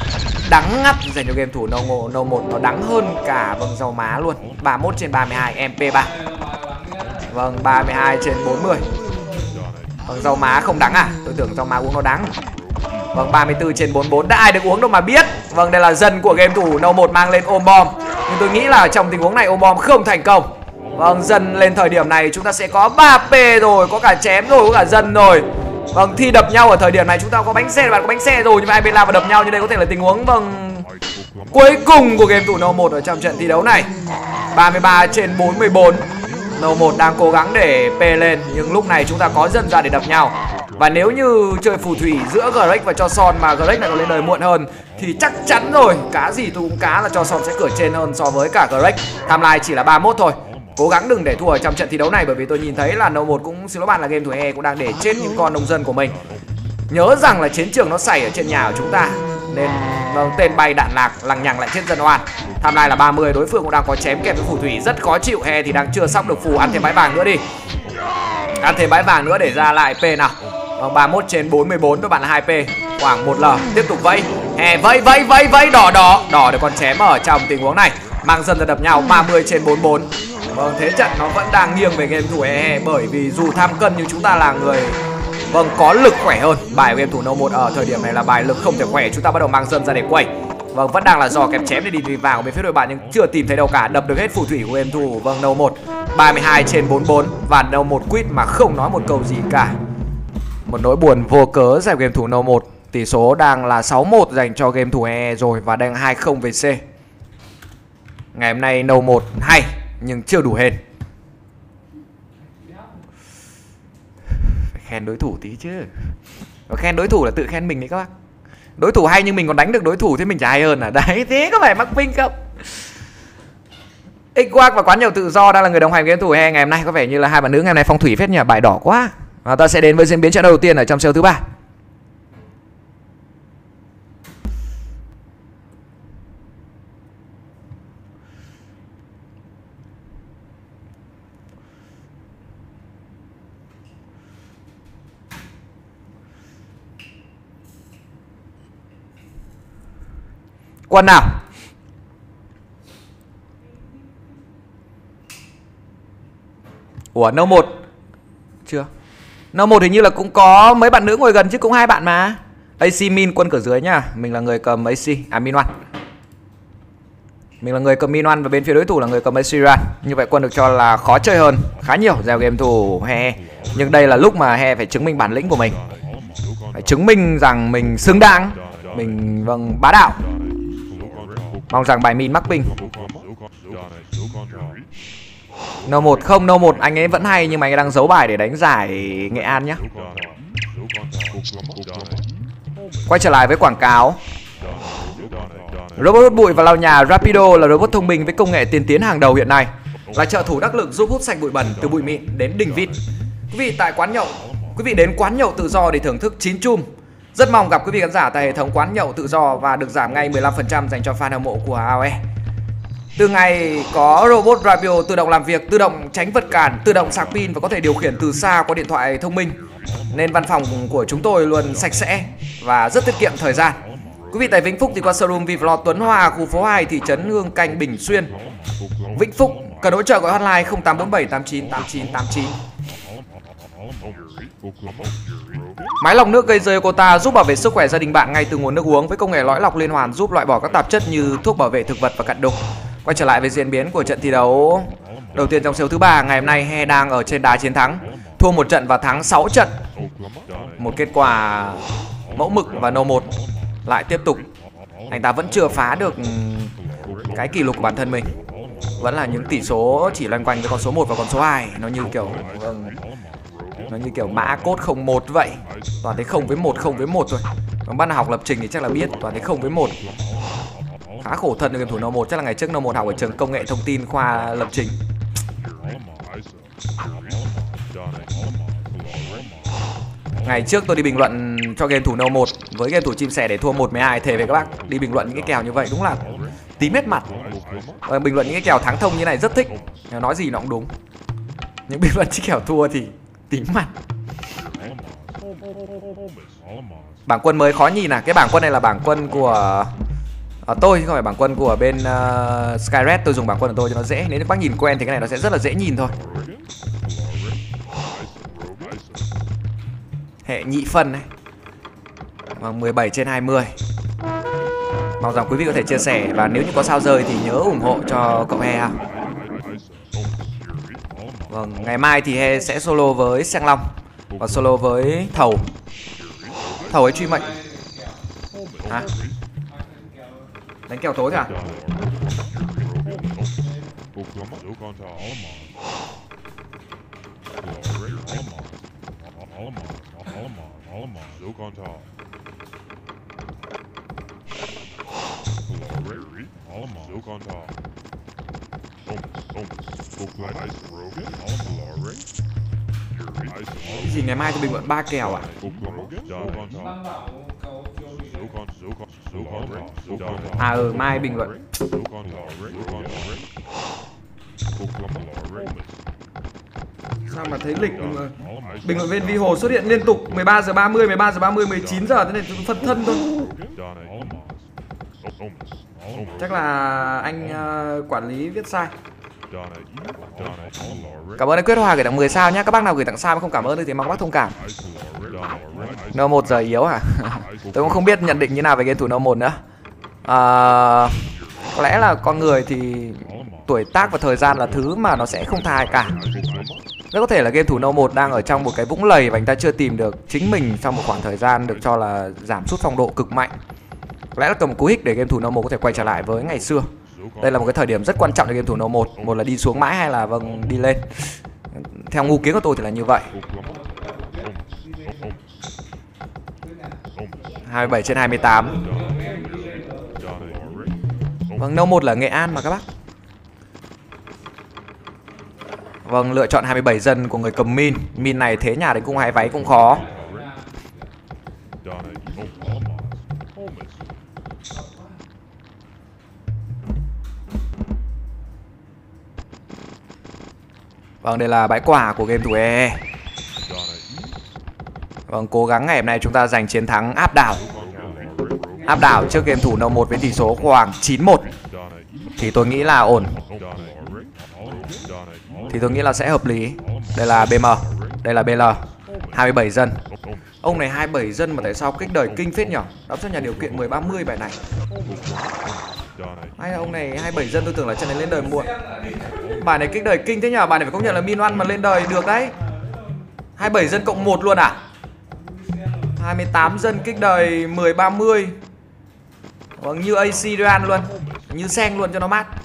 đắng ngắt dành cho game thủ No, no một. Nó đắng hơn cả vâng dầu má luôn. Ba mươi mốt trên ba mươi hai em pê ba. Vâng, ba mươi hai trên bốn mươi. Vâng, dầu má không đắng à? Tôi tưởng dầu má uống nó đắng. Vâng, ba mươi tư trên bốn mươi bốn. Đã ai được uống đâu mà biết. Vâng, đây là dân của game thủ No một mang lên ôm bom. Nhưng tôi nghĩ là trong tình huống này ôm bom không thành công. Vâng, dân lên thời điểm này chúng ta sẽ có ba pê rồi, có cả chém rồi, có cả dân rồi. Vâng, thi đập nhau ở thời điểm này chúng ta có bánh xe, bạn có bánh xe rồi, nhưng mà hai bên lao và đập nhau như đây có thể là tình huống vâng cuối cùng của game thủ No một ở trong trận thi đấu này. Ba mươi ba trên bốn mươi bốn. No một đang cố gắng để pê lên, nhưng lúc này chúng ta có dân ra để đập nhau. Và nếu như chơi phù thủy giữa Greg và Choson mà Greg lại còn lên đời muộn hơn thì chắc chắn rồi, cá gì tôi cũng cá là Choson sẽ cửa trên hơn so với cả Greg. Timeline chỉ là ba mươi mốt thôi. Cố gắng đừng để thua ở trong trận thi đấu này, bởi vì tôi nhìn thấy là No một cũng, xin lỗi bạn, là game thủ e cũng đang để chết những con nông dân của mình. Nhớ rằng là chiến trường nó xảy ở trên nhà của chúng ta, nên vâng, tên bay đạn lạc lằng nhằng lại chết dân oan. Timeline là ba mươi, đối phương cũng đang có chém kèm với phù thủy rất khó chịu. He thì đang chưa sóc được phù, ăn thêm bãi vàng nữa đi. Ăn thêm bãi vàng nữa để ra lại P nào. Vâng, ba mươi mốt trên bốn mươi bốn, các bạn là hai pê, khoảng một L. Tiếp tục vây. He vây vây vây vây đỏ đỏ, đỏ để con chém ở trong tình huống này. Mang dân ra đập nhau. Ba mươi trên bốn mươi bốn. Vâng, thế trận nó vẫn đang nghiêng về game thủ e, bởi vì dù tham cân nhưng chúng ta là người vâng có lực khỏe hơn. Bài game thủ No một ở thời điểm này là bài lực không thể khỏe. Chúng ta bắt đầu mang dân ra để quẩy. Vâng, vẫn đang là do kẹp chém để đi vào bên phía đội bạn, nhưng chưa tìm thấy đâu cả. Đập được hết phù thủy của game thủ vâng No một. Ba mươi hai trên bốn mươi bốn và No một quit mà không nói một câu gì cả. Một nỗi buồn vô cớ dành game thủ No một. Tỷ số đang là sáu một dành cho game thủ e rồi và đang hai không về C. Ngày hôm nay No một hay nhưng chưa đủ hên. Phải khen đối thủ tí chứ. Và khen đối thủ là tự khen mình đấy các bác. Đối thủ hay nhưng mình còn đánh được đối thủ thì mình chả hay hơn à. Đấy, thế có phải mắc pinh không? Xquark và quán nhậu tự do đang là người đồng hành với game thủ e ngày hôm nay. Có vẻ như là hai bạn nữ ngày hôm nay phong thủy phết nhỉ, bài đỏ quá. Và ta sẽ đến với diễn biến trận đầu tiên ở trong set thứ ba. Quân nào? Ủa, No một chưa? No một hình như là cũng có mấy bạn nữ ngồi gần chứ, cũng hai bạn mà. a xê Min quân cửa dưới nhá. Mình là người cầm a xê, à Min One. Mình là người cầm Min One và bên phía đối thủ là người cầm a xê Run. Như vậy quân được cho là khó chơi hơn khá nhiều giao game thủ He. Nhưng đây là lúc mà He phải chứng minh bản lĩnh của mình. Phải chứng minh rằng mình xứng đáng, mình vâng bá đạo. Mong rằng bài Min mắc ping. No một không, No một anh ấy vẫn hay nhưng mà anh ấy đang giấu bài để đánh giải Nghệ An nhá. Quay trở lại với quảng cáo. Robot hút bụi và lau nhà Rapido là robot thông minh với công nghệ tiên tiến hàng đầu hiện nay, là trợ thủ đắc lực giúp hút sạch bụi bẩn từ bụi mịn đến đỉnh vít. Quý vị tại quán nhậu, quý vị đến quán nhậu tự do để thưởng thức chín chum. Rất mong gặp quý vị khán giả tại hệ thống quán nhậu tự do và được giảm ngay mười lăm phần trăm dành cho fan hâm mộ của a o e. Từ ngày có robot Rapido tự động làm việc, tự động tránh vật cản, tự động sạc pin và có thể điều khiển từ xa qua điện thoại thông minh, nên văn phòng của chúng tôi luôn sạch sẽ và rất tiết kiệm thời gian. Quý vị tại Vĩnh Phúc thì qua showroom Vivlot Tuấn Hòa, khu phố hai, thị trấn Hương Canh, Bình Xuyên, Vĩnh Phúc. Cần hỗ trợ gọi hotline không tám bốn bảy tám chín tám chín tám chín. Máy lọc nước gây rơi Yokota giúp bảo vệ sức khỏe gia đình bạn ngay từ nguồn nước uống với công nghệ lõi lọc liên hoàn giúp loại bỏ các tạp chất như thuốc bảo vệ thực vật và cặn đục. Quay trở lại với diễn biến của trận thi đấu đầu tiên trong set thứ ba ngày hôm nay, He đang ở trên đà chiến thắng, thua một trận và thắng sáu trận. Một kết quả mẫu mực và No một lại tiếp tục. Anh ta vẫn chưa phá được cái kỷ lục của bản thân mình. Vẫn là những tỷ số chỉ loanh quanh với con số một và con số hai. Nó như kiểu Nó như kiểu mã code không một vậy. Toàn thấy không với một, không với một thôi. Còn bắt đầu học lập trình thì chắc là biết. Toàn thấy không với một. Khá khổ thân game thủ No một. Chắc là ngày trước No một học ở trường công nghệ thông tin khoa lập trình. Ngày trước tôi đi bình luận cho game thủ No một với game thủ chim sẻ để thua một mười hai. Thề với các bác, đi bình luận những cái kèo như vậy đúng là tím hết mặt. Và bình luận những cái kèo thắng thông như này rất thích. Nói gì nó cũng đúng. Những bình luận những kèo thua thì tím mặt. Bảng quân mới khó nhìn à. Cái bảng quân này là bảng quân của À, tôi chứ không phải bảng quân của bên uh, Skyred, tôi dùng bảng quân của tôi cho nó dễ. Nếu các bác nhìn quen thì cái này nó sẽ rất là dễ nhìn thôi. Hệ nhị phân này. Vâng, mười bảy trên hai mươi. Mong rằng quý vị có thể chia sẻ. Và nếu như có sao rơi thì nhớ ủng hộ cho cậu He ha. Vâng, ngày mai thì He sẽ solo với Sang Long và solo với Thầu. Thầu ấy truy mệnh. Hả? Đánh kèo tối thôi à? Cái gì ngày mai tôi bình luận ba kèo à? À ừ, mai bình luận. Sao mà thấy lịch mà bình luận viên Vi Hồ xuất hiện liên tục mười ba giờ ba mươi, mười ba giờ ba mươi, mười chín giờ, thế này tôi phân thân thôi. Chắc là anh uh, quản lý viết sai. Cảm ơn anh Quyết Hòa gửi tặng mười sao nhé. Các bác nào gửi tặng sao mà không cảm ơn thì mong các bác thông cảm. N một giờ yếu hả? Tôi cũng không biết nhận định như nào về game thủ N một nữa. À, có lẽ là con người thì tuổi tác và thời gian là thứ mà nó sẽ không thay cả. Rất có thể là game thủ N một đang ở trong một cái vũng lầy và anh ta chưa tìm được chính mình trong một khoảng thời gian được cho là giảm sút phong độ cực mạnh. Có lẽ là cầm cú hích để game thủ N một có thể quay trở lại với ngày xưa. Đây là một cái thời điểm rất quan trọng cho game thủ N một. Một là đi xuống mãi hay là vâng đi lên. Theo ngu kiến của tôi thì là như vậy. hai mươi bảy trên hai mươi tám. Vâng, N một là Nghệ An mà các bác. Vâng, lựa chọn hai mươi bảy dân của người cầm min. Min này thế nhà đánh cung hai váy cũng khó. Vâng, đây là bãi quả của game thủ e e. Vâng, cố gắng ngày hôm nay chúng ta giành chiến thắng áp đảo. Áp đảo trước game thủ N một với tỷ số khoảng chín một. Thì tôi nghĩ là ổn. Thì tôi nghĩ là sẽ hợp lý. Đây là bê em, đây là bê lờ. hai mươi bảy dân. Ông này hai mươi bảy dân mà tại sao kích đời kinh phết nhỉ? Đóng cho nhà điều kiện mười ba mươi bài này. Hay là ông này hai mươi bảy dân, tôi tưởng là trận này lên đời muộn. Bài này kích đời kinh thế nhỉ? Bài này phải công nhận là min oăn mà lên đời được đấy. hai mươi bảy dân cộng một luôn à? hai mươi tám dân kích đời mười ba mươi. Vâng, như a xê Real luôn. Như Sen luôn cho nó mát.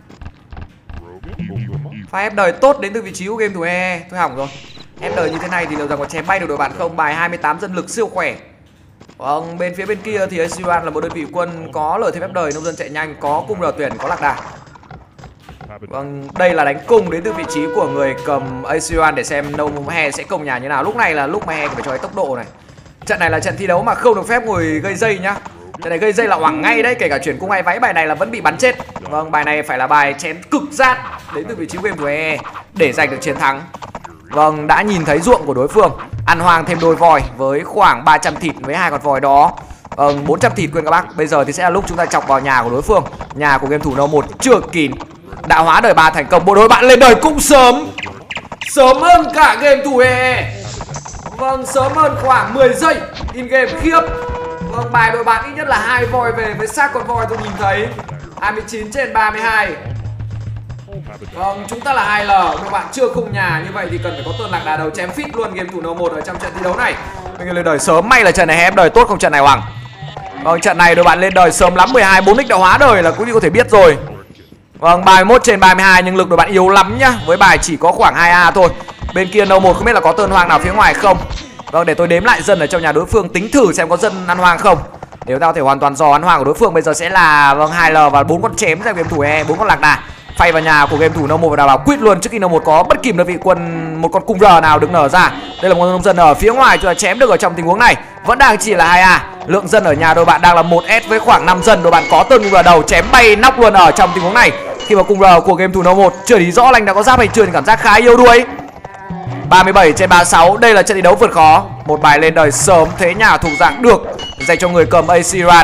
Pha ép đời tốt đến từ vị trí của game thủ e e. Thôi hỏng rồi. Ép đời như thế này thì liệu rằng có chém bay được đội bạn không? Bài hai mươi tám dân lực siêu khỏe. Vâng, bên phía bên kia thì a xê Real là một đơn vị quân có lợi thế ép đời, nông dân chạy nhanh, có cung rờ tuyển, có lạc đà. Vâng, đây là đánh cung đến từ vị trí của người cầm a xê Real để xem No He sẽ công nhà như nào. Lúc này là lúc mà He phải cho cái tốc độ này. Trận này là trận thi đấu mà không được phép ngồi gây dây nhá. Trận này gây dây là hoảng ngay đấy, kể cả chuyển cung hai váy bài này là vẫn bị bắn chết. Vâng, bài này phải là bài chém cực giác đến từ vị trí game của e e để giành được chiến thắng. Vâng, đã nhìn thấy ruộng của đối phương. Ăn hoang thêm đôi voi với khoảng ba trăm thịt với hai con voi đó. Vâng, bốn trăm thịt quên các bác. Bây giờ thì sẽ là lúc chúng ta chọc vào nhà của đối phương. Nhà của game thủ N một chưa kín. Đã hóa đời ba thành công. Bộ đội bạn lên đời cũng sớm. Sớm hơn cả game thủ e e. Vâng, sớm hơn khoảng mười giây. In game khiếp. Vâng, bài đội bạn ít nhất là hai voi về với xác con voi tôi nhìn thấy. hai mươi chín trên ba mươi hai. Vâng, chúng ta là hai L. Đội bạn chưa khung nhà, như vậy thì cần phải có tuần lạc đà đầu chém phít luôn game thủ N một ở trong trận thi đấu này. Mình lên đời sớm, may là trận này ép đời tốt không trận này Hoàng. Vâng, trận này đội bạn lên đời sớm lắm, mười hai bốn x đã hóa đời là quý vị có thể biết rồi. Vâng, ba mươi mốt trên ba mươi hai nhưng lực đội bạn yếu lắm nhá. Với bài chỉ có khoảng hai A thôi. Bên kia N một không biết là có tơn hoang nào phía ngoài không. Vâng, để tôi đếm lại dân ở trong nhà đối phương, tính thử xem có dân ăn hoang không. Nếu ta có thể hoàn toàn dò ăn hoang của đối phương bây giờ sẽ là vâng hai L và bốn con chém ra game thủ e, bốn con lạc đà. Phay vào nhà của game thủ N một và đảm bảo quýt luôn trước khi N một có bất kỳ đơn vị quân một con cung R nào được nở ra. Đây là một nông dân ở phía ngoài cho chém được ở trong tình huống này. Vẫn đang chỉ là hai A. Lượng dân ở nhà đội bạn đang là một S với khoảng năm dân. Đội bạn có tơn cung R đầu chém bay nóc luôn ở trong tình huống này. Khi mà cung R của game thủ N một chưa đi rõ lành đã có giáp hay chưa thì cảm giác khá yếu đuối. ba mươi bảy trên ba mươi sáu, đây là trận thi đấu vượt khó. Một bài lên đời sớm thế nhà thủ dạng được dành cho người cầm a xê Real.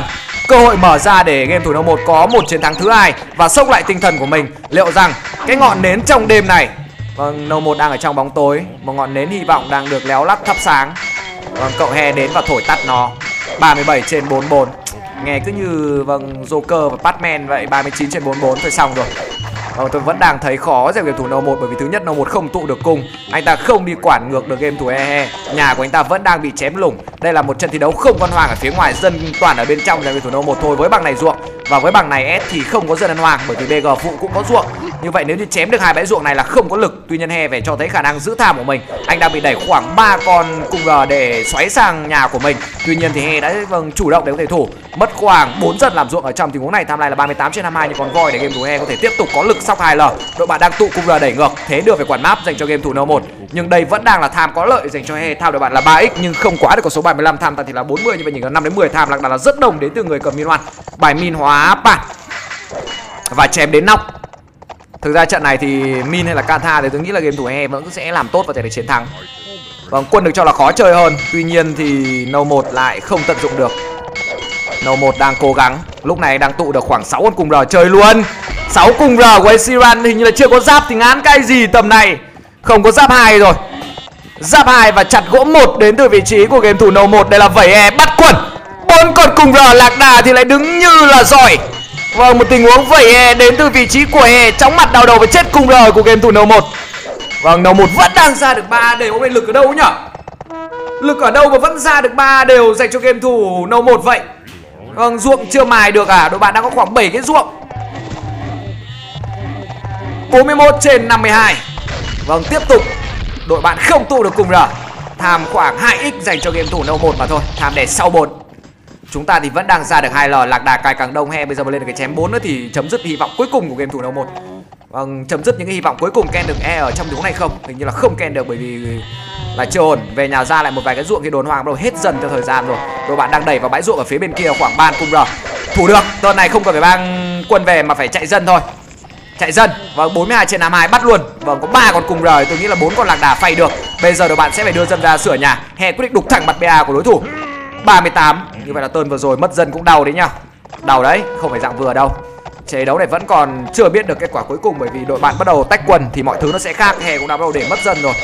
Cơ hội mở ra để game thủ No một có một chiến thắng thứ hai và sốc lại tinh thần của mình. Liệu rằng cái ngọn nến trong đêm này, vâng, No một đang ở trong bóng tối, một ngọn nến hy vọng đang được léo lắc thắp sáng. Vâng, cậu He đến và thổi tắt nó. Ba mươi bảy trên bốn mươi bốn. Nghe cứ như vâng Joker và Batman vậy. Ba mươi chín trên bốn mươi bốn thôi xong rồi. Vâng, tôi vẫn đang thấy khó dành game thủ No một, bởi vì thứ nhất No một không tụ được cung, anh ta không đi quản ngược được game thủ e he, nhà của anh ta vẫn đang bị chém lủng. Đây là một trận thi đấu không con hoàng ở phía ngoài, dân toàn ở bên trong dành game thủ No một thôi. Với bằng này ruộng và với bằng này S thì không có dân ăn hoàng, bởi vì bê giê phụ cũng có ruộng. Như vậy nếu như chém được hai bãi ruộng này là không có lực. Tuy nhiên He phải cho thấy khả năng giữ tham của mình. Anh đang bị đẩy khoảng ba con cung R để xoáy sang nhà của mình. Tuy nhiên thì He đã vâng chủ động để có thể thủ. Mất khoảng bốn dân làm ruộng ở trong tình huống này. Tham lai là ba mươi tám trên hai mươi hai, nhưng còn voi để game thủ He có thể tiếp tục có lực sóc hai L. Đội bạn đang tụ cung R đẩy ngược, thế được phải quản map dành cho game thủ No một. Nhưng đây vẫn đang là tham có lợi dành cho He. Tham đội bạn là ba x nhưng không quá được con số bảy mươi lăm, tham ta thì là bốn mươi, như vậy nhìn là năm đến mười tham lạc đà là rất đồng đến từ người cầm min one. Bài min hóa bản và chém đến nóc. Thực ra trận này thì min hay là Kata thì tôi nghĩ là game thủ He vẫn sẽ làm tốt và thể chiến thắng. Vâng, quân được cho là khó chơi hơn. Tuy nhiên thì No một lại không tận dụng được. No một đang cố gắng. Lúc này đang tụ được khoảng sáu con cung R chơi luôn. sáu cung R của Esiran hình như là chưa có giáp thì ngán cái gì tầm này. Không có giáp hai rồi. Giáp hai và chặt gỗ một đến từ vị trí của game thủ No một. Đây là vẩy E bắt quần. Bốn con cung R lạc đà thì lại đứng như là giỏi. Vâng, một tình huống vẩy E đến từ vị trí của He, chóng mặt đào đầu và chết cung R của game thủ No một. Vâng, No một vẫn đang ra được ba đều. Hôm nay lực ở đâu nhỉ? Lực ở đâu mà vẫn ra được ba đều dành cho game thủ No một vậy? Vâng, ruộng chưa mài được à? Đội bạn đang có khoảng bảy cái ruộng. bốn mươi mốt trên năm mươi hai. Vâng, tiếp tục đội bạn không tụ được cung R. Tham khoảng hai x dành cho game thủ No một mà thôi. Tham để sau bốn. Chúng ta thì vẫn đang ra được hai L, lạc đà cài càng đông. He bây giờ mà lên được cái chém bốn nữa thì chấm dứt hy vọng cuối cùng của game thủ No một. Vâng, chấm dứt những cái hy vọng cuối cùng. Ken được E ở trong tình huống này không? Hình như là không ken được bởi vì là chưa ổn. Về nhà ra lại một vài cái ruộng, cái đồn hoàng bắt đầu hết dần theo thời gian rồi. Đội bạn đang đẩy vào bãi ruộng ở phía bên kia khoảng ban cung R. Thủ được, tuần này không cần phải mang quân về mà phải chạy dân thôi. Chạy dân. Vâng, bốn mươi hai trên năm mươi hai bắt luôn. Vâng, có ba con cung R, tôi nghĩ là bốn con lạc đà phay được. Bây giờ đội bạn sẽ phải đưa dân ra sửa nhà. He quyết định đục thẳng mặt bê a của đối thủ. ba mươi tám. Như vậy là turn vừa rồi mất dân cũng đau đấy nhá. Đau đấy, không phải dạng vừa đâu. Chế đấu này vẫn còn chưa biết được kết quả cuối cùng, bởi vì đội bạn bắt đầu tách quần thì mọi thứ nó sẽ khác. He cũng đã bắt đầu để mất dân rồi.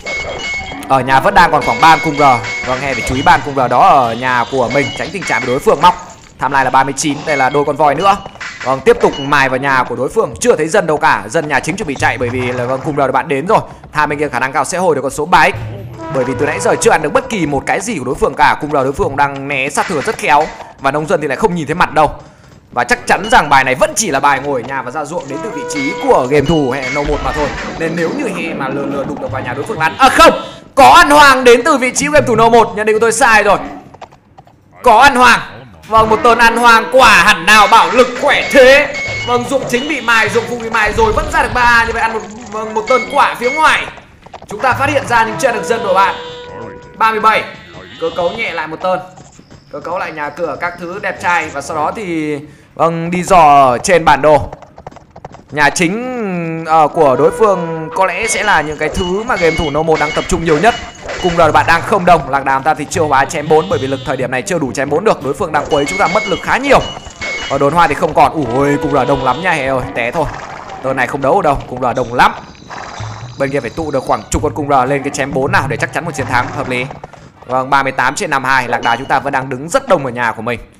Ở nhà vẫn đang còn khoảng ba cung R. Vâng, He phải chú ý ban cung R đó ở nhà của mình, tránh tình trạng bị đối phương móc. Tham lai là ba mươi chín, đây là đôi con voi nữa. Vâng, tiếp tục mài vào nhà của đối phương. Chưa thấy dân đâu cả, dân nhà chính chuẩn bị chạy bởi vì là vâng, cung R đội bạn đến rồi. Tham bên kia khả năng cao sẽ hồi được con số ba x. Bởi vì từ nãy giờ chưa ăn được bất kỳ một cái gì của đối phương cả. Cung R đối phương đang né sát thừa rất khéo. Và nông dân thì lại không nhìn thấy mặt đâu. Và chắc chắn rằng bài này vẫn chỉ là bài ngồi ở nhà và ra ruộng đến từ vị trí của game thủ hay No một mà thôi. Nên nếu như He mà lừa lừa đụng được vào nhà đối phương lăn. À không, có ăn hoàng đến từ vị trí của game thủ No một. Nhận định của tôi sai rồi. Có ăn hoàng. Vâng, một tơn ăn hoàng quả hẳn nào bảo lực khỏe thế. Vâng, ruộng chính bị mài, ruộng phụ bị mài rồi vẫn ra được ba. Như vậy ăn một, vâng, một tơn quả phía ngoài. Chúng ta phát hiện ra nhưng chưa được dân của bạn. ba mươi bảy. Cơ cấu nhẹ lại một tơn. Cơ cấu lại nhà cửa các thứ đẹp trai. Và sau đó thì vâng đi dò trên bản đồ. Nhà chính uh, của đối phương có lẽ sẽ là những cái thứ mà game thủ No một đang tập trung nhiều nhất. Cùng là bạn đang không đông. Lạc đàm ta thì chưa hóa chém bốn, bởi vì lực thời điểm này chưa đủ chém bốn được. Đối phương đang quấy chúng ta mất lực khá nhiều. Ở đồn hoa thì không còn. Ui, cùng là đông lắm nha He ơi, té thôi. Tờ này không đấu ở đâu, cùng là đông lắm. Bên kia phải tụ được khoảng chục con cung R lên cái chém bốn nào để chắc chắn một chiến thắng hợp lý. Vâng, ba mươi tám trên năm mươi hai. Lạc đà chúng ta vẫn đang đứng rất đông ở nhà của mình.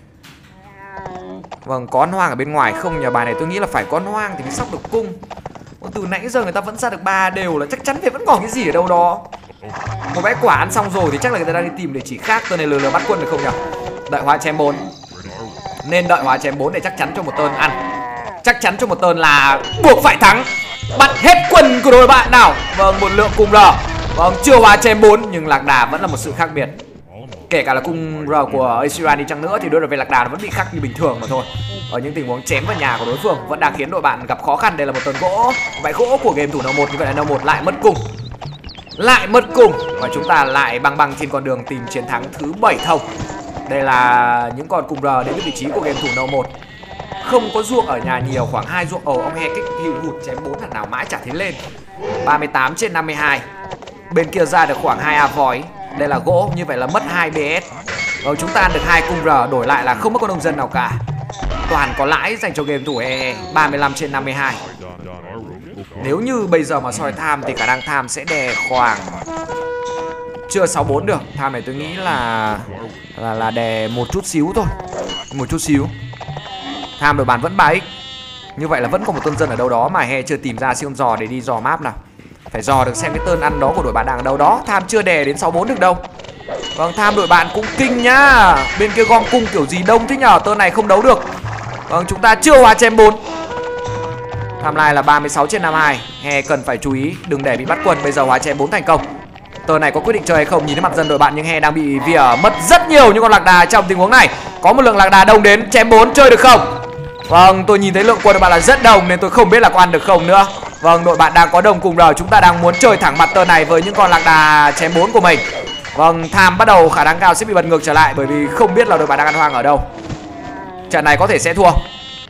Vâng, có con hoang ở bên ngoài không? Nhà bài này tôi nghĩ là phải có con hoang thì mới sóc được cung. Từ nãy giờ người ta vẫn ra được ba đều là chắc chắn thì vẫn còn cái gì ở đâu đó. Một bãi quả ăn xong rồi thì chắc là người ta đang đi tìm để chỉ khác. Tờ này lừa lừa bắt quân được không nhỉ? Đợi hóa chém bốn. Nên đợi hóa chém bốn để chắc chắn cho một tơn ăn. Chắc chắn cho một tơn là buộc phải thắng. Bắt hết quân của đội bạn nào. Vâng, một lượng cung R. Vâng, chưa hóa chém bốn nhưng lạc đà vẫn là một sự khác biệt. Kể cả là cung R của Esiran đi chăng nữa thì đối với lạc đà nó vẫn bị khắc như bình thường mà thôi. Ở những tình huống chém vào nhà của đối phương vẫn đang khiến đội bạn gặp khó khăn. Đây là một tơn gỗ, bãi gỗ của game thủ No một. Như vậy là No một lại mất cung. Lại mất cung. Và chúng ta lại băng băng trên con đường tìm chiến thắng thứ bảy thông. Đây là những con cung R đến với vị trí của game thủ No một. Không có ruộng ở nhà nhiều, khoảng hai ruộng. Ồ, ông He kích hụt hụt chém bốn thằng nào mãi chả thấy lên. ba mươi tám trên năm mươi hai. Bên kia ra được khoảng hai A vòi. Đây là gỗ, như vậy là mất hai bê ét. Vâng, chúng ta ăn được hai cung R, đổi lại là không mất con nông dân nào cả. Toàn có lãi dành cho game thủ e ba mươi lăm trên năm mươi hai. Nếu như bây giờ mà soi tham thì khả năng tham sẽ đè khoảng chưa sáu bốn được. Tham này tôi nghĩ là là là đè một chút xíu thôi, một chút xíu. Tham đội bàn vẫn ba x. Như vậy là vẫn có một tân dân ở đâu đó mà he chưa tìm ra siêu giò để đi dò map nào. Phải dò được xem cái tên ăn đó của đội bạn đang ở đâu đó. Tham chưa đè đến sáu bốn được đâu. Vâng, tham đội bạn cũng kinh nhá. Bên kia gom cung kiểu gì đông thế nhở. Tên này không đấu được. Vâng, chúng ta chưa hóa chém bốn. Tham lai là ba mươi sáu trên năm mươi hai. He cần phải chú ý đừng để bị bắt quân. Bây giờ hóa chém bốn thành công. Tờ này có quyết định chơi hay không nhìn thấy mặt dân đội bạn, nhưng he đang bị vỉa mất rất nhiều những con lạc đà trong tình huống này. Có một lượng lạc đà đông đến, chém bốn chơi được không? Vâng, tôi nhìn thấy lượng quân đội bạn là rất đông nên tôi không biết là có ăn được không nữa. Vâng, đội bạn đang có đồng cùng rồi, chúng ta đang muốn chơi thẳng mặt tờ này với những con lạc đà chém bốn của mình. Vâng, tham bắt đầu khả năng cao sẽ bị bật ngược trở lại bởi vì không biết là đội bạn đang ăn hoang ở đâu. Trận này có thể sẽ thua.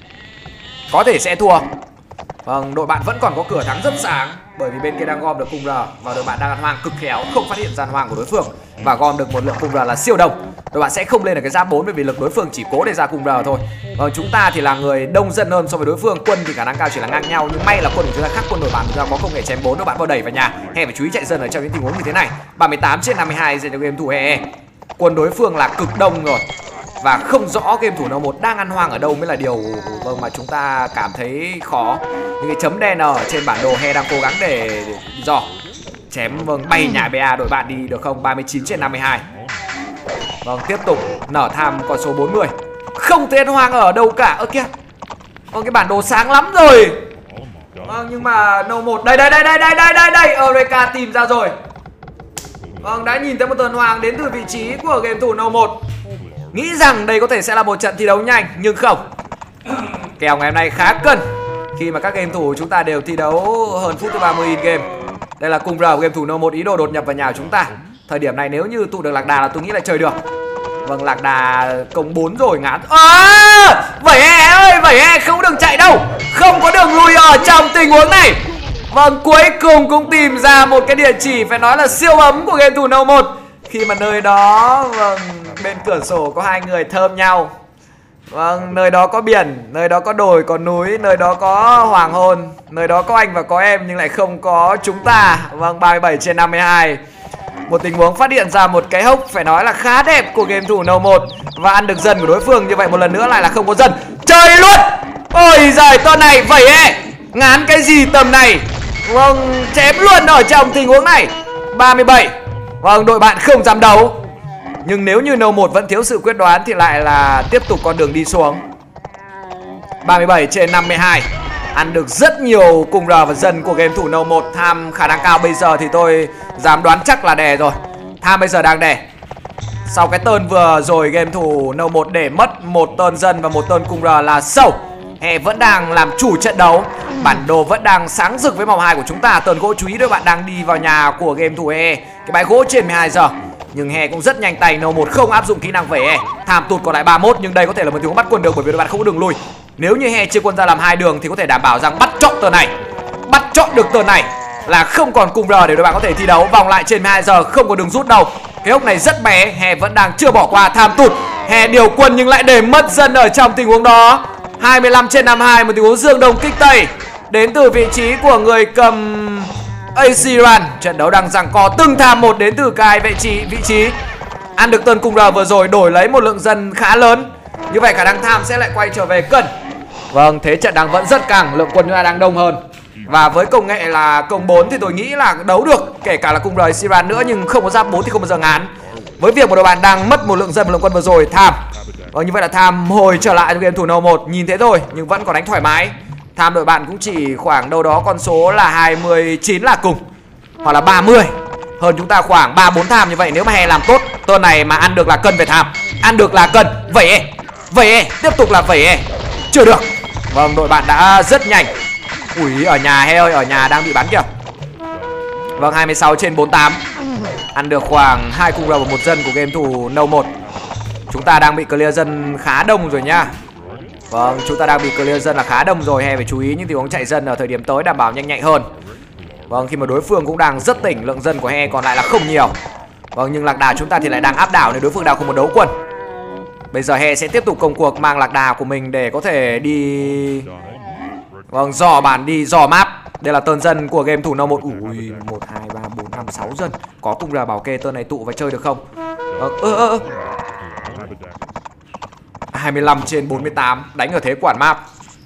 Có thể sẽ thua. Vâng, đội bạn vẫn còn có cửa thắng rất sáng bởi vì bên kia đang gom được cung R và đội bạn đang ăn hoang cực khéo, không phát hiện gian hoang của đối phương và gom được một lượng cung R là siêu đông. Đội bạn sẽ không lên được cái giáp bốn bởi vì lực đối phương chỉ cố để ra cung R thôi. Vâng, chúng ta thì là người đông dân hơn so với đối phương, quân thì khả năng cao chỉ là ngang nhau, nhưng may là quân của chúng ta khác quân đội bạn, chúng ta có công nghệ chém bốn, đội bạn vào đẩy vào nhà. He phải chú ý chạy dân ở trong những tình huống như thế này. ba mươi tám trên năm mươi hai dành cho game thủ he. Quân đối phương là cực đông rồi và không rõ game thủ nào một đang ăn hoang ở đâu mới là điều vâng mà chúng ta cảm thấy khó. Những cái chấm đen ở trên bản đồ he đang cố gắng để, để dò chém vâng bay nhảy bê a đội bạn đi được không. Ba mươi chín trên năm mươi hai. Vâng, tiếp tục nở tham con số bốn mươi. Không thấy ăn hoang ở đâu cả. Ơ kìa. Vâng, cái bản đồ sáng lắm rồi. Vâng, nhưng mà no một đây đây đây đây đây đây đây đây Eureka tìm ra rồi. Vâng, đã nhìn thấy một tuần hoàng đến từ vị trí của game thủ no một. Nghĩ rằng đây có thể sẽ là một trận thi đấu nhanh, nhưng không. Kèo ngày hôm nay khá cân khi mà các game thủ chúng ta đều thi đấu hơn phút thứ ba mươi in game. Đây là cung R của game thủ no một ý đồ đột nhập vào nhà của chúng ta. Thời điểm này nếu như tụ được lạc đà là tôi nghĩ là chơi được. Vâng, lạc đà công bốn rồi ngán. À, vẩy he ơi, vẩy he không đường chạy đâu. Không có đường lui ở trong tình huống này. Vâng, cuối cùng cũng tìm ra một cái địa chỉ phải nói là siêu ấm của game thủ no một. Khi mà nơi đó, vâng, bên cửa sổ có hai người thơm nhau. Vâng, nơi đó có biển, nơi đó có đồi, có núi, nơi đó có hoàng hôn, nơi đó có anh và có em nhưng lại không có chúng ta. Vâng, ba mươi bảy trên năm mươi hai. Một tình huống phát hiện ra một cái hốc phải nói là khá đẹp của game thủ no một và ăn được dân của đối phương. Như vậy một lần nữa lại là không có dân. Chơi luôn. Ôi giời, con này vẩy he. Ngán cái gì tầm này. Vâng, chém luôn ở trong tình huống này. ba mươi bảy. Vâng, đội bạn không dám đấu. Nhưng nếu như no một vẫn thiếu sự quyết đoán thì lại là tiếp tục con đường đi xuống. ba mươi bảy trên năm mươi hai. Ăn được rất nhiều cung R và dân của game thủ no một. Tham khả năng cao bây giờ thì tôi dám đoán chắc là đè rồi. Tham bây giờ đang đè. Sau cái tơn vừa rồi game thủ no một để mất một tơn dân và một tơn cung R là sâu. He vẫn đang làm chủ trận đấu. Bản đồ vẫn đang sáng rực với màu hai của chúng ta. Tơn gỗ chú ý đôi bạn đang đi vào nhà của game thủ he. Cái bãi gỗ trên mười hai giờ. Nhưng he cũng rất nhanh tay. no một không áp dụng kỹ năng vẩy he. Tham tụt còn lại ba mươi mốt. Nhưng đây có thể là một tình huống bắt quân được bởi vì đôi bạn không có đường lui. Nếu như he chia quân ra làm hai đường thì có thể đảm bảo rằng bắt chọn tờ này. Bắt chọn được tờ này là không còn cung R để đội bạn có thể thi đấu. Vòng lại trên mười hai giờ không có đường rút đâu. Cái hốc này rất bé. He vẫn đang chưa bỏ qua. Tham tụt. He điều quân nhưng lại để mất dân ở trong tình huống đó. hai mươi lăm trên năm mươi hai. Một tình huống dương đồng kích tây đến từ vị trí của người cầm a xê Run. Trận đấu đang giằng co từng tham một đến từ cái vị trí vị trí ăn được tơn cung R vừa rồi đổi lấy một lượng dân khá lớn. Như vậy khả năng tham sẽ lại quay trở về cân. Vâng, thế trận đang vẫn rất căng, lượng quân chúng ta đang đông hơn. Và với công nghệ là công bốn thì tôi nghĩ là đấu được, kể cả là cung R xê Run nữa, nhưng không có giáp bốn thì không bao giờ ngán. Với việc một đội bạn đang mất một lượng dân một lượng quân vừa rồi, tham. Vâng, như vậy là tham hồi trở lại cho game thủ no một, nhìn thế thôi nhưng vẫn còn đánh thoải mái. Tham đội bạn cũng chỉ khoảng đâu đó con số là hai mươi chín là cùng, hoặc là ba mươi. Hơn chúng ta khoảng ba bốn tham. Như vậy nếu mà he làm tốt, tuần này mà ăn được là cân về tham. Ăn được là cân, vẩy e. Vẩy e, tiếp tục là vẩy e. Chưa được. Vâng, đội bạn đã rất nhanh. Ui, ở nhà he ơi, ở nhà đang bị bắn kìa. Vâng, hai mươi sáu trên bốn mươi tám. Ăn được khoảng hai cung R và một dân của game thủ no một. Chúng ta đang bị clear dân khá đông rồi nha. Vâng, chúng ta đang bị clear dân là khá đông rồi. He phải chú ý những tình huống chạy dân ở thời điểm tới đảm bảo nhanh nhạy hơn. Vâng, khi mà đối phương cũng đang rất tỉnh, lượng dân của he còn lại là không nhiều. Vâng, nhưng lạc đà chúng ta thì lại đang áp đảo nếu đối phương đang không một đấu quân. Bây giờ He sẽ tiếp tục công cuộc mang lạc đà của mình để có thể đi... Vâng, dò bản đi, dò map. Đây là tơn dân của game thủ No một. Ui, một, hai, ba, bốn, năm, sáu dân. Có cung R bảo kê tơn này tụ và chơi được không? Vâng, ơ ơ ơ hai mươi lăm trên bốn mươi tám. Đánh ở thế quản map.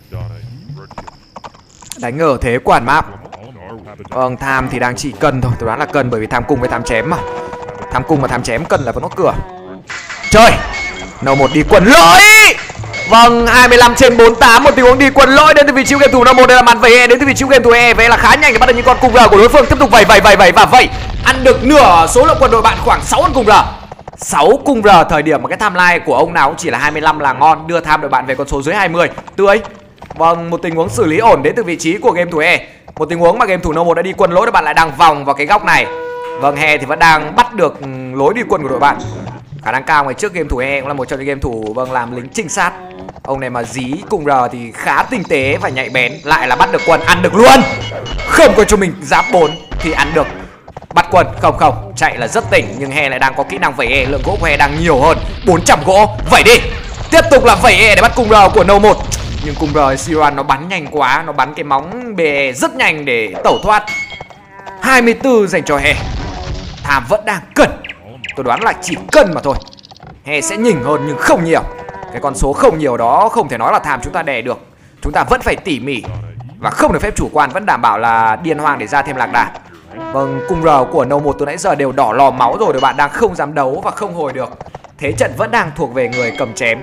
Đánh ở thế quản map. Vâng, tham thì đang chỉ cân thôi. Tôi đoán là cân bởi vì tham cung với tham chém mà. Tham cung và tham chém cân là vẫn có cửa. Chơi No một đi quần lỗi. Vâng, hai mươi lăm trên bốn mươi tám. Một tình huống đi quần lỗi đến từ vị trí game thủ No một. Đây là màn vẩy đến từ vị trí game thủ E. Vậy là khá nhanh để bắt được những con cung R của đối phương. Tiếp tục vẩy vẩy vẩy vẩy và vẩy. Ăn được nửa số lượng quân đội bạn, khoảng sáu con cung R. sáu cung R thời điểm mà cái timeline của ông nào cũng chỉ là hai mươi lăm là ngon. Đưa tham đội bạn về con số dưới hai mươi. Tươi. Vâng, một tình huống xử lý ổn đến từ vị trí của game thủ E. Một tình huống mà game thủ No một đã đi quân lỗi, đội bạn lại đang vòng vào cái góc này. Vâng, He thì vẫn đang bắt được lối đi quân của đội bạn. Khả năng cao ngày trước game thủ E cũng là một trong những game thủ vâng làm lính trinh sát. Ông này mà dí cung R thì khá tinh tế và nhạy bén. Lại là bắt được quân, ăn được luôn. Không có cho mình giáp bốn thì ăn được. Bắt quân, không không, chạy là rất tỉnh. Nhưng He lại đang có kỹ năng vẩy E. Lượng gỗ của He đang nhiều hơn, bốn trăm gỗ. Vẩy đi. Tiếp tục là vẩy E để bắt cung R của No một. Nhưng cung R Siran nó bắn nhanh quá. Nó bắn cái móng bề rất nhanh để tẩu thoát. Hai mươi tư dành cho He. Tham vẫn đang cân. Tôi đoán là chỉ cân mà thôi. He sẽ nhỉnh hơn nhưng không nhiều. Cái con số không nhiều đó không thể nói là tham chúng ta đè được. Chúng ta vẫn phải tỉ mỉ và không được phép chủ quan, vẫn đảm bảo là điên hoang để ra thêm lạc đà. Vâng, cung R của No một từ nãy giờ đều đỏ lò máu rồi. Đội bạn đang không dám đấu và không hồi được. Thế trận vẫn đang thuộc về người cầm chém.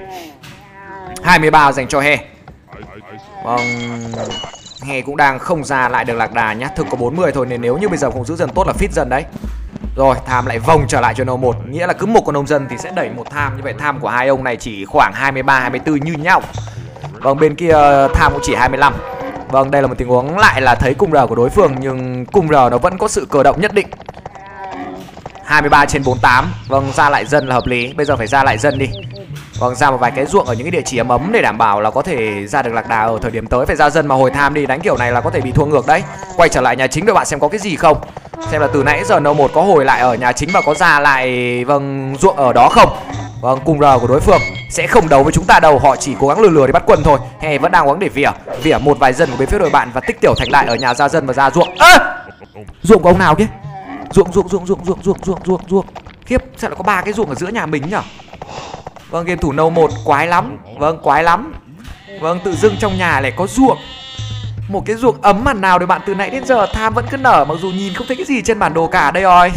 Hai mươi ba dành cho He. Vâng, He cũng đang không ra lại được lạc đà nhá. Thực có bốn mươi thôi nên nếu như bây giờ không giữ dần tốt là fit dần đấy. Rồi, tham lại vòng trở lại cho No một. Nghĩa là cứ một con nông dân thì sẽ đẩy một tham. Như vậy tham của hai ông này chỉ khoảng hai mươi ba, hai mươi tư như nhau. Vâng, bên kia tham cũng chỉ hai mươi lăm. Vâng, đây là một tình huống lại là thấy cung R của đối phương. Nhưng cung R nó vẫn có sự cờ động nhất định. Hai mươi ba trên bốn mươi tám. Vâng, ra lại dân là hợp lý. Bây giờ phải ra lại dân đi. Vâng, ra một vài cái ruộng ở những cái địa chỉ ấm ấm để đảm bảo là có thể ra được lạc đà ở thời điểm tới. Phải ra dân mà hồi tham đi, đánh kiểu này là có thể bị thua ngược đấy. Quay trở lại nhà chính đội bạn xem có cái gì không. Xem là từ nãy giờ No một có hồi lại ở nhà chính và có ra lại vâng ruộng ở đó không. Vâng, cung R của đối phương sẽ không đấu với chúng ta đâu. Họ chỉ cố gắng lừa lừa để bắt quân thôi. He vẫn đang cố gắng để vỉa Vỉa một vài dân của bên phía đội bạn và tích tiểu thành lại ở nhà ra dân và ra ruộng. Ơ à! Ruộng của ông nào kia? Ruộng ruộng ruộng ruộng ruộng ruộng ruộng ruộng ruộng Khiếp, sao lại có ba cái ruộng ở giữa nhà mình nhỉ? Vâng, game thủ No một quái lắm. Vâng, quái lắm. Vâng, tự dưng trong nhà lại có ruộng. Một cái ruộng ấm mà nào đội bạn từ nãy đến giờ tham vẫn cứ nở. Mặc dù nhìn không thấy cái gì trên bản đồ cả. Đây rồi.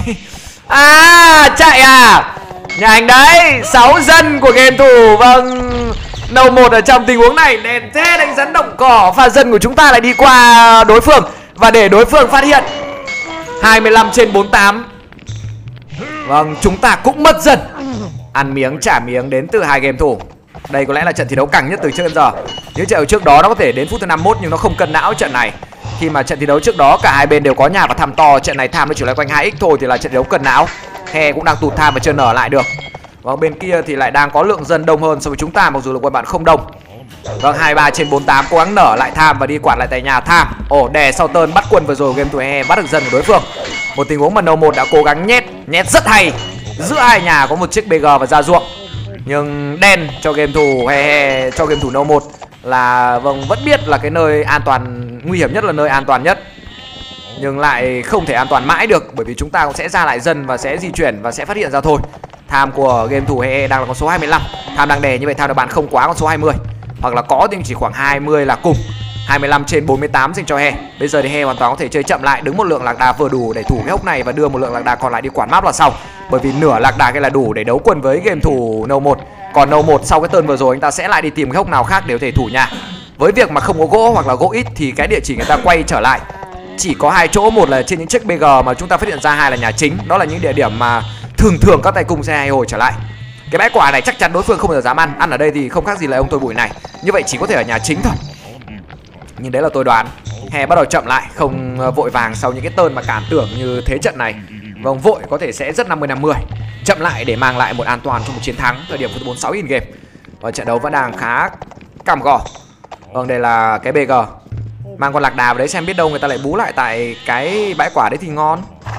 À, chạy à. Nhà anh đấy, sáu dân của game thủ. Vâng, No một ở trong tình huống này đèn thế đánh rắn động cỏ. Và dân của chúng ta lại đi qua đối phương và để đối phương phát hiện. Hai mươi lăm trên bốn mươi tám. Vâng, chúng ta cũng mất dân. Ăn miếng trả miếng đến từ hai game thủ. Đây có lẽ là trận thi đấu căng nhất từ trước đến giờ. Những trận đấu trước đó nó có thể đến phút thứ năm mươi mốt nhưng nó không cân não trận này. Khi mà trận thi đấu trước đó cả hai bên đều có nhà và tham to, trận này tham nó chỉ loay quanh hai x thôi thì là trận thi đấu cân não. He cũng đang tụt tham và chưa nở lại được. Và bên kia thì lại đang có lượng dân đông hơn so với chúng ta, mặc dù là quân bạn không đông. Vâng, hai mươi ba trên bốn mươi tám cố gắng nở lại tham và đi quản lại tại nhà tham. Ồ, đè sau tơn bắt quân vừa rồi game thủ He bắt được dân của đối phương. Một tình huống mà No một đã cố gắng nhét, nhét rất hay. Giữa hai nhà có một chiếc bê giê và ra ruộng. Nhưng đen cho game thủ He He cho game thủ No một là vâng vẫn biết là cái nơi an toàn, nguy hiểm nhất là nơi an toàn nhất. Nhưng lại không thể an toàn mãi được, bởi vì chúng ta cũng sẽ ra lại dân và sẽ di chuyển và sẽ phát hiện ra thôi. Tham của game thủ He He đang là con số hai mươi lăm. Tham đang đè như vậy tham đội bạn không quá con số hai mươi. Hoặc là có nhưng chỉ khoảng hai mươi là cùng. Hai mươi lăm trên bốn mươi tám dành cho He. Bây giờ thì He hoàn toàn có thể chơi chậm lại, đứng một lượng lạc đà vừa đủ để thủ cái hốc này và đưa một lượng lạc đà còn lại đi quản map là xong. Bởi vì nửa lạc đà cái là đủ để đấu quân với game thủ No một. Còn No một sau cái turn vừa rồi anh ta sẽ lại đi tìm cái hốc nào khác để có thể thủ nhà. Với việc mà không có gỗ hoặc là gỗ ít thì cái địa chỉ người ta quay trở lại chỉ có hai chỗ, một là trên những chiếc bê giê mà chúng ta phát hiện ra, hai là nhà chính. Đó là những địa điểm mà thường thường các tay cung sẽ hay hồi trở lại. Cái bãi quả này chắc chắn đối phương không bao giờ dám ăn. Ăn ở đây thì không khác gì là ông tôi bụi này. Như vậy chỉ có thể ở nhà chính thôi. Nhưng đấy là tôi đoán. He bắt đầu chậm lại, không vội vàng sau những cái turn mà cản tưởng như thế trận này. Vâng, vội có thể sẽ rất năm mươi năm mươi. Chậm lại để mang lại một an toàn cho một chiến thắng thời điểm phút bốn mươi sáu in game. Và trận đấu vẫn đang khá cam go. Vâng, đây là cái bê giê. Mang con lạc đà vào đấy xem biết đâu người ta lại bú lại tại cái bãi quả đấy thì ngon.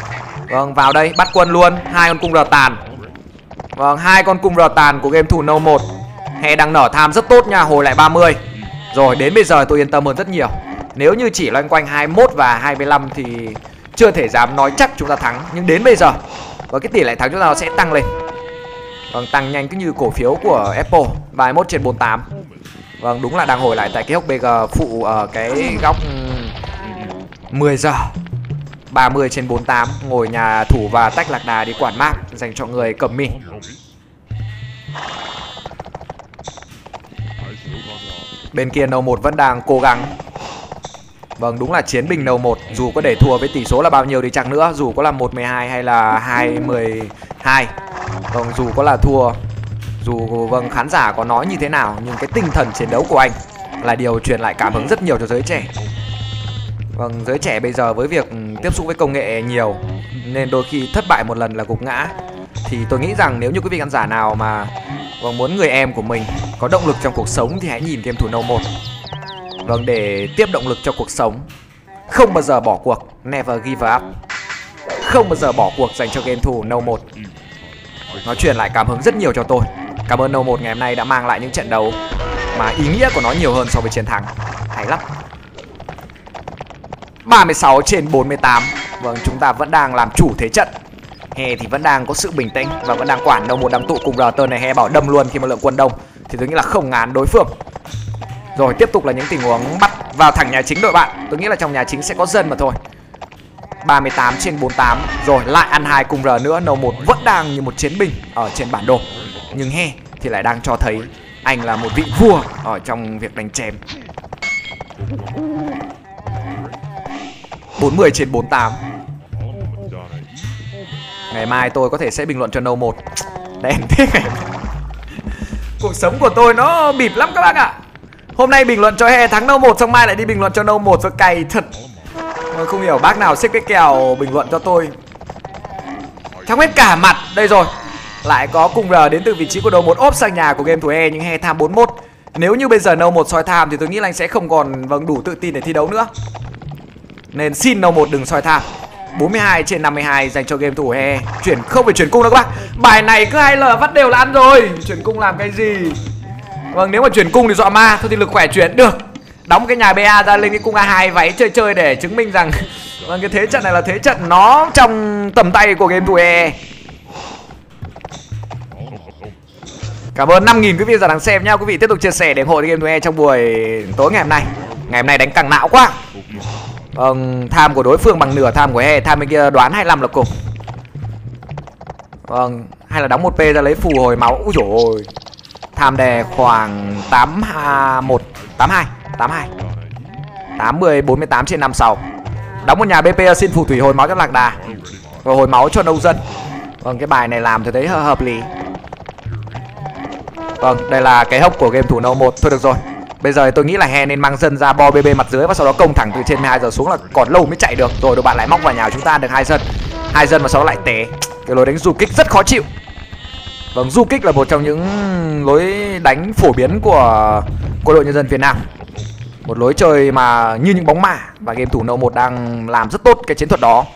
Vâng, vào đây bắt quân luôn. Hai con cung rờ tàn. Vâng, hai con cung rờ tàn của game thủ No một. He đang nở tham rất tốt nha, hồi lại ba mươi. Rồi đến bây giờ tôi yên tâm hơn rất nhiều. Nếu như chỉ loanh quanh hai mươi mốt và hai mươi lăm thì chưa thể dám nói chắc chúng ta thắng. Nhưng đến bây giờ và cái tỷ lệ thắng chúng ta sẽ tăng lên. Vâng, tăng nhanh cứ như cổ phiếu của Apple, ba mươi mốt trên bốn mươi tám. Vâng, đúng là đang hồi lại tại cái hốc bê giê phụ ở cái góc mười giờ. Ba mươi trên bốn mươi tám. Ngồi nhà thủ và tách lạc đà đi quản map dành cho người cầm mi. Bên kia No một vẫn đang cố gắng. Vâng, đúng là chiến binh No một. Dù có để thua với tỷ số là bao nhiêu đi chăng nữa, dù có là một mười hai hay là hai mười hai, vâng, dù có là thua, dù vâng khán giả có nói như thế nào, nhưng cái tinh thần chiến đấu của anh là điều truyền lại cảm hứng rất nhiều cho giới trẻ. Vâng, giới trẻ bây giờ với việc tiếp xúc với công nghệ nhiều nên đôi khi thất bại một lần là gục ngã. Thì tôi nghĩ rằng nếu như quý vị khán giả nào mà vâng, muốn người em của mình có động lực trong cuộc sống thì hãy nhìn game thủ No một. Vâng, để tiếp động lực cho cuộc sống. Không bao giờ bỏ cuộc, never give up. Không bao giờ bỏ cuộc dành cho game thủ No một. Nó truyền lại cảm hứng rất nhiều cho tôi. Cảm ơn No một ngày hôm nay đã mang lại những trận đấu mà ý nghĩa của nó nhiều hơn so với chiến thắng. Hay lắm. ba mươi sáu trên bốn mươi tám. Vâng, chúng ta vẫn đang làm chủ thế trận. He thì vẫn đang có sự bình tĩnh và vẫn đang quản. No một đang tụ cùng Rờ này. He bảo đâm luôn khi mà lượng quân đông thì tôi nghĩ là không ngán đối phương. Rồi tiếp tục là những tình huống bắt vào thẳng nhà chính đội bạn. Tôi nghĩ là trong nhà chính sẽ có dân mà thôi. Ba mươi tám trên bốn mươi tám. Rồi lại ăn hai cung R nữa. No một vẫn đang như một chiến binh ở trên bản đồ. Nhưng He thì lại đang cho thấy anh là một vị vua ở trong việc đánh chém. bốn mươi trên bốn mươi tám. Ngày mai tôi có thể sẽ bình luận cho No một. Đèn thế này. Cuộc sống của tôi nó bịp lắm các bác ạ. Hôm nay bình luận cho He thắng No một, xong mai lại đi bình luận cho No một, rồi cày thật. Không hiểu bác nào xếp cái kèo bình luận cho tôi trong hết cả mặt. Đây rồi, lại có cung R đến từ vị trí của No một ốp sang nhà của game thủ E. Nhưng He tham bốn mươi mốt. Nếu như bây giờ No một soi tham thì tôi nghĩ là anh sẽ không còn vâng đủ tự tin để thi đấu nữa. Nên xin No một đừng soi tham. Bốn mươi hai trên năm mươi hai dành cho game thủ He. Chuyển không phải chuyển cung đâu các bác. Bài này cứ hai L vắt đều là ăn rồi. Chuyển cung làm cái gì. Vâng, nếu mà chuyển cung thì dọa ma. Thôi thì lực khỏe chuyển được. Đóng cái nhà bê a ra lên cái cung a hai váy chơi chơi để chứng minh rằng vâng, cái thế trận này là thế trận nó trong tầm tay của game thủ E. Cảm ơn năm nghìn quý vị giả đang xem nha. Quý vị tiếp tục chia sẻ để ủng hộ game thủ E trong buổi tối ngày hôm nay. Ngày hôm nay đánh căng não quá. Vâng, tham của đối phương bằng nửa tham của E. Tham bên kia đoán hai mươi lăm là cùng. Vâng, hay là đóng một P ra lấy phù hồi máu. Úi dồi ôi. Tham đè khoảng tám mốt, tám hai, tám hai. tám mươi, bốn mươi tám trên năm mươi sáu. Đóng một nhà bê pê xin phù thủy hồi máu cho lạc đà. Và hồi máu cho nông dân. Vâng, cái bài này làm tôi thấy hợp lý. Vâng, đây là cái hốc của game thủ No một. Thôi được rồi. Bây giờ tôi nghĩ là He nên mang dân ra bo bê bê mặt dưới và sau đó công thẳng từ trên mười hai giờ xuống là còn lâu mới chạy được. Rồi đội bạn lại móc vào nhà chúng ta được hai dân. Hai dân mà sau đó lại té. Cái lối đánh du kích rất khó chịu. Vâng, du kích là một trong những lối đánh phổ biến của quân đội nhân dân Việt Nam. Một lối chơi mà như những bóng ma. Và game thủ No một đang làm rất tốt cái chiến thuật đó.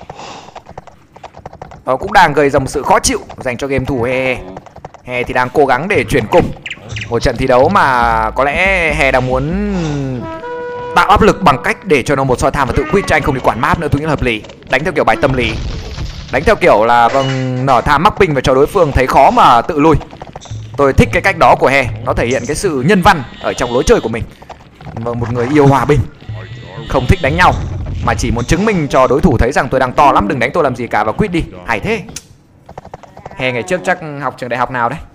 Nó cũng đang gây ra một sự khó chịu dành cho game thủ He. He thì đang cố gắng để chuyển cung. Một trận thi đấu mà có lẽ He đang muốn tạo áp lực bằng cách để cho No một soi tham và tự quit cho anh không đi quản map nữa. Tôi nghĩ là hợp lý. Đánh theo kiểu bài tâm lý. Đánh theo kiểu là vâng nở tham mắc ping và cho đối phương thấy khó mà tự lui. Tôi thích cái cách đó của He. Nó thể hiện cái sự nhân văn ở trong lối chơi của mình. Vâng, một người yêu hòa bình, không thích đánh nhau, mà chỉ muốn chứng minh cho đối thủ thấy rằng tôi đang to lắm, đừng đánh tôi làm gì cả và quit đi. Hay thế. He ngày trước chắc học trường đại học nào đấy?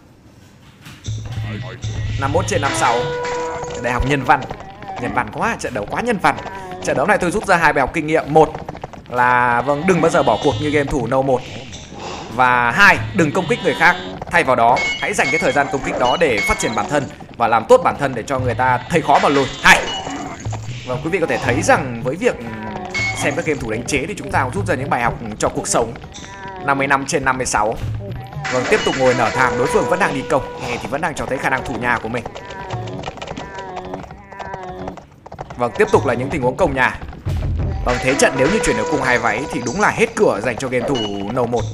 năm mươi mốt trên năm mươi sáu. Đại học nhân văn. Nhân văn quá, trận đấu quá nhân văn. Trận đấu này tôi rút ra hai bài học kinh nghiệm. Một là vâng đừng bao giờ bỏ cuộc như game thủ No một. Và hai, đừng công kích người khác. Thay vào đó, hãy dành cái thời gian công kích đó để phát triển bản thân và làm tốt bản thân để cho người ta thấy khó mà lùi. Hay. Vâng, quý vị có thể thấy rằng với việc xem các game thủ đánh chế thì chúng ta cũng rút ra những bài học cho cuộc sống. năm mươi lăm trên năm mươi sáu. Vâng, tiếp tục ngồi nở tham, đối phương vẫn đang đi công. He thì vẫn đang cho thấy khả năng thủ nhà của mình. Vâng, tiếp tục là những tình huống công nhà. Vâng, thế trận nếu như chuyển được cung hai váy thì đúng là hết cửa dành cho game thủ nâu một.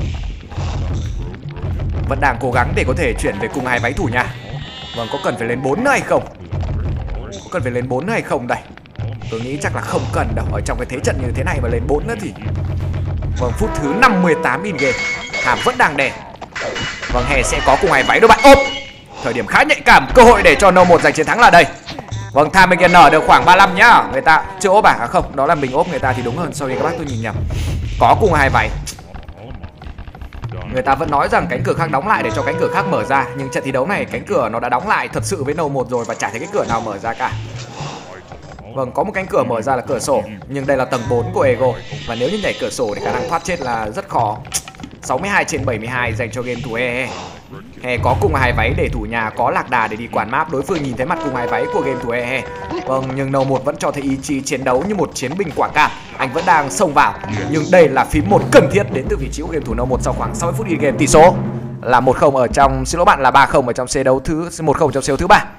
Vẫn đang cố gắng để có thể chuyển về cung hai váy thủ nhà. Vâng, có cần phải lên bốn nữa hay không? Có cần phải lên bốn nữa hay không đây? Tôi nghĩ chắc là không cần đâu. Ở trong cái thế trận như thế này mà lên bốn nữa thì... Vâng, phút thứ năm mươi tám in game. Hàm vẫn đang đè. Vâng, Hè sẽ có cung hai váy đâu bạn. Ốp! Thời điểm khá nhạy cảm, cơ hội để cho nâu một giành chiến thắng là đây. Vâng, Time Again nở được khoảng ba mươi lăm nhá. Người ta chưa ốp à? À không, đó là mình ốp người ta thì đúng hơn. Sorry các bác, tôi nhìn nhầm. Có cung hai váy. Người ta vẫn nói rằng cánh cửa khác đóng lại để cho cánh cửa khác mở ra. Nhưng trận thi đấu này cánh cửa nó đã đóng lại thật sự với nâu một rồi và chả thấy cái cửa nào mở ra cả. Vâng, có một cánh cửa mở ra là cửa sổ. Nhưng đây là tầng bốn của Ego. Và nếu như nhảy cửa sổ thì khả năng thoát chết là rất khó. Sáu mươi hai trên bảy mươi hai dành cho game thủ He. He có cung hai váy để thủ nhà có lạc đà để đi quản map. Đối phương nhìn thấy mặt cung hai váy của game thủ He. Vâng, nhưng nâu một vẫn cho thấy ý chí chiến đấu như một chiến binh quả cảm. Anh vẫn đang xông vào. Nhưng đây là phím một cần thiết đến từ vị trí của game thủ nâu một sau khoảng sáu mươi phút in game. Tỷ số là một không ở trong, xin lỗi bạn, là ba không ở trong C đấu thứ một không trong C đấu thứ ba.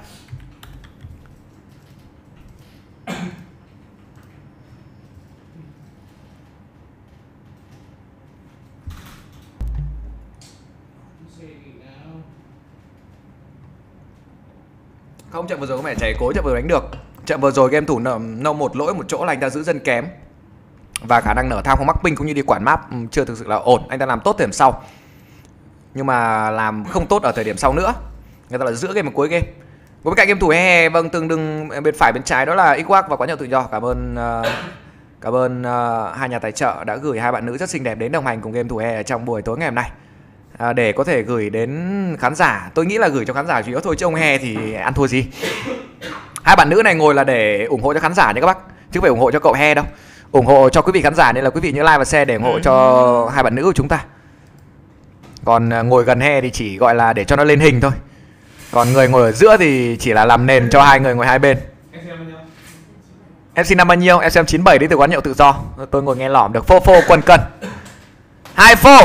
Không, trận vừa rồi có vẻ cháy cối, trận vừa rồi đánh được. Trận vừa rồi game thủ nâu một lỗi một chỗ là anh ta giữ dân kém. Và khả năng nở thang không mắc ping cũng như đi quản map chưa thực sự là ổn. Anh ta làm tốt thời điểm sau. Nhưng mà làm không tốt ở thời điểm sau nữa. Người ta là giữa game và cuối game. Bên cạnh game thủ He, vâng, tương đương bên phải bên trái đó là Xwack và Quá Nhậu Tự Do. Cảm ơn uh, cảm ơn uh, hai nhà tài trợ đã gửi hai bạn nữ rất xinh đẹp đến đồng hành cùng game thủ He ở trong buổi tối ngày hôm nay. À, để có thể gửi đến khán giả. Tôi nghĩ là gửi cho khán giả chủ yếu thôi, chứ ông He thì ăn thua gì. Hai bạn nữ này ngồi là để ủng hộ cho khán giả nha các bác, chứ không phải ủng hộ cho cậu He đâu. Ủng hộ cho quý vị khán giả nên là quý vị nhớ like và share để ủng hộ cho hai bạn nữ của chúng ta. Còn ngồi gần He thì chỉ gọi là để cho nó lên hình thôi. Còn người ngồi ở giữa thì chỉ là làm nền cho hai người ngồi hai bên. Em xin năm bao nhiêu? Em xem chín mươi bảy đến từ Quán Nhậu Tự Do. Tôi ngồi nghe lỏm được. Phô phô quần cân. Hai phô.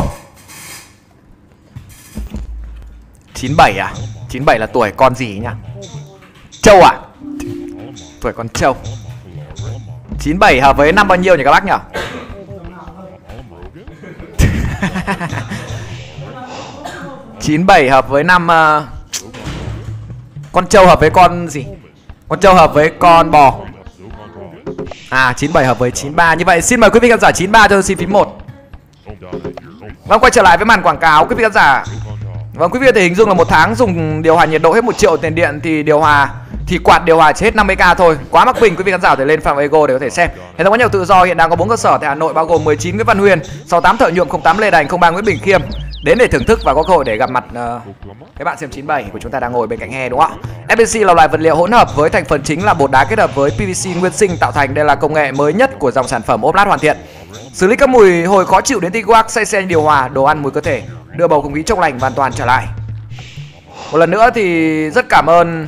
chín mươi bảy à? chín mươi bảy là tuổi con gì nhá? Châu à? Tuổi con Châu. chín mươi bảy hợp với năm bao nhiêu nhỉ các bác nhỉ? chín mươi bảy hợp với năm uh... con trâu hợp với con gì? Con trâu hợp với con bò. À, chín mươi bảy hợp với chín mươi ba. Như vậy xin mời quý vị khán giả chín mươi ba cho tôi xin phím một. Vâng, quay trở lại với màn quảng cáo quý vị khán giả. Vâng, quý vị có thể hình dung là một tháng dùng điều hòa nhiệt độ hết một triệu tiền điện thì điều hòa thì quạt điều hòa chỉ hết năm mươi k thôi. Quá mắc bình, quý vị khán giả có thể lên fanpage Ego để có thể xem. Hệ thống Quán Nhậu Tự Do hiện đang có bốn cơ sở tại Hà Nội bao gồm mười chín Nguyễn Văn Huyền, sáu mươi tám Thợ Nhuộm, không tám Lê Đành, không ba Nguyễn Bình Khiêm. Đến để thưởng thức và có cơ hội để gặp mặt uh, các bạn xem chín mươi bảy của chúng ta đang ngồi bên cạnh He, đúng không ạ? ép pê xê là loại vật liệu hỗn hợp với thành phần chính là bột đá kết hợp với pê vê xê nguyên sinh tạo thành. Đây là công nghệ mới nhất của dòng sản phẩm ốp lát hoàn thiện. Xử lý các mùi hồi khó chịu đến Xwack, say xe điều hòa, đồ ăn, mùi cơ thể, đưa bầu không khí trong lành hoàn toàn trở lại. Một lần nữa thì rất cảm ơn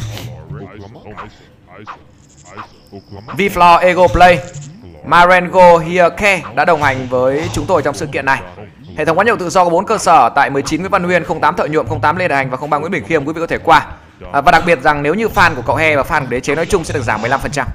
Vfloor Ego Play, Marengo Hiake đã đồng hành với chúng tôi trong sự kiện này. Hệ thống Quán Nhậu Tự Do có bốn cơ sở tại mười chín Nguyễn Văn Huyền, không tám Thợ Nhuộm, không tám Lê Đại Hành và không ba Nguyễn Bình Khiêm, quý vị có thể qua. À, và đặc biệt rằng nếu như fan của cậu He và fan của Đế Chế nói chung sẽ được giảm mười lăm phần trăm.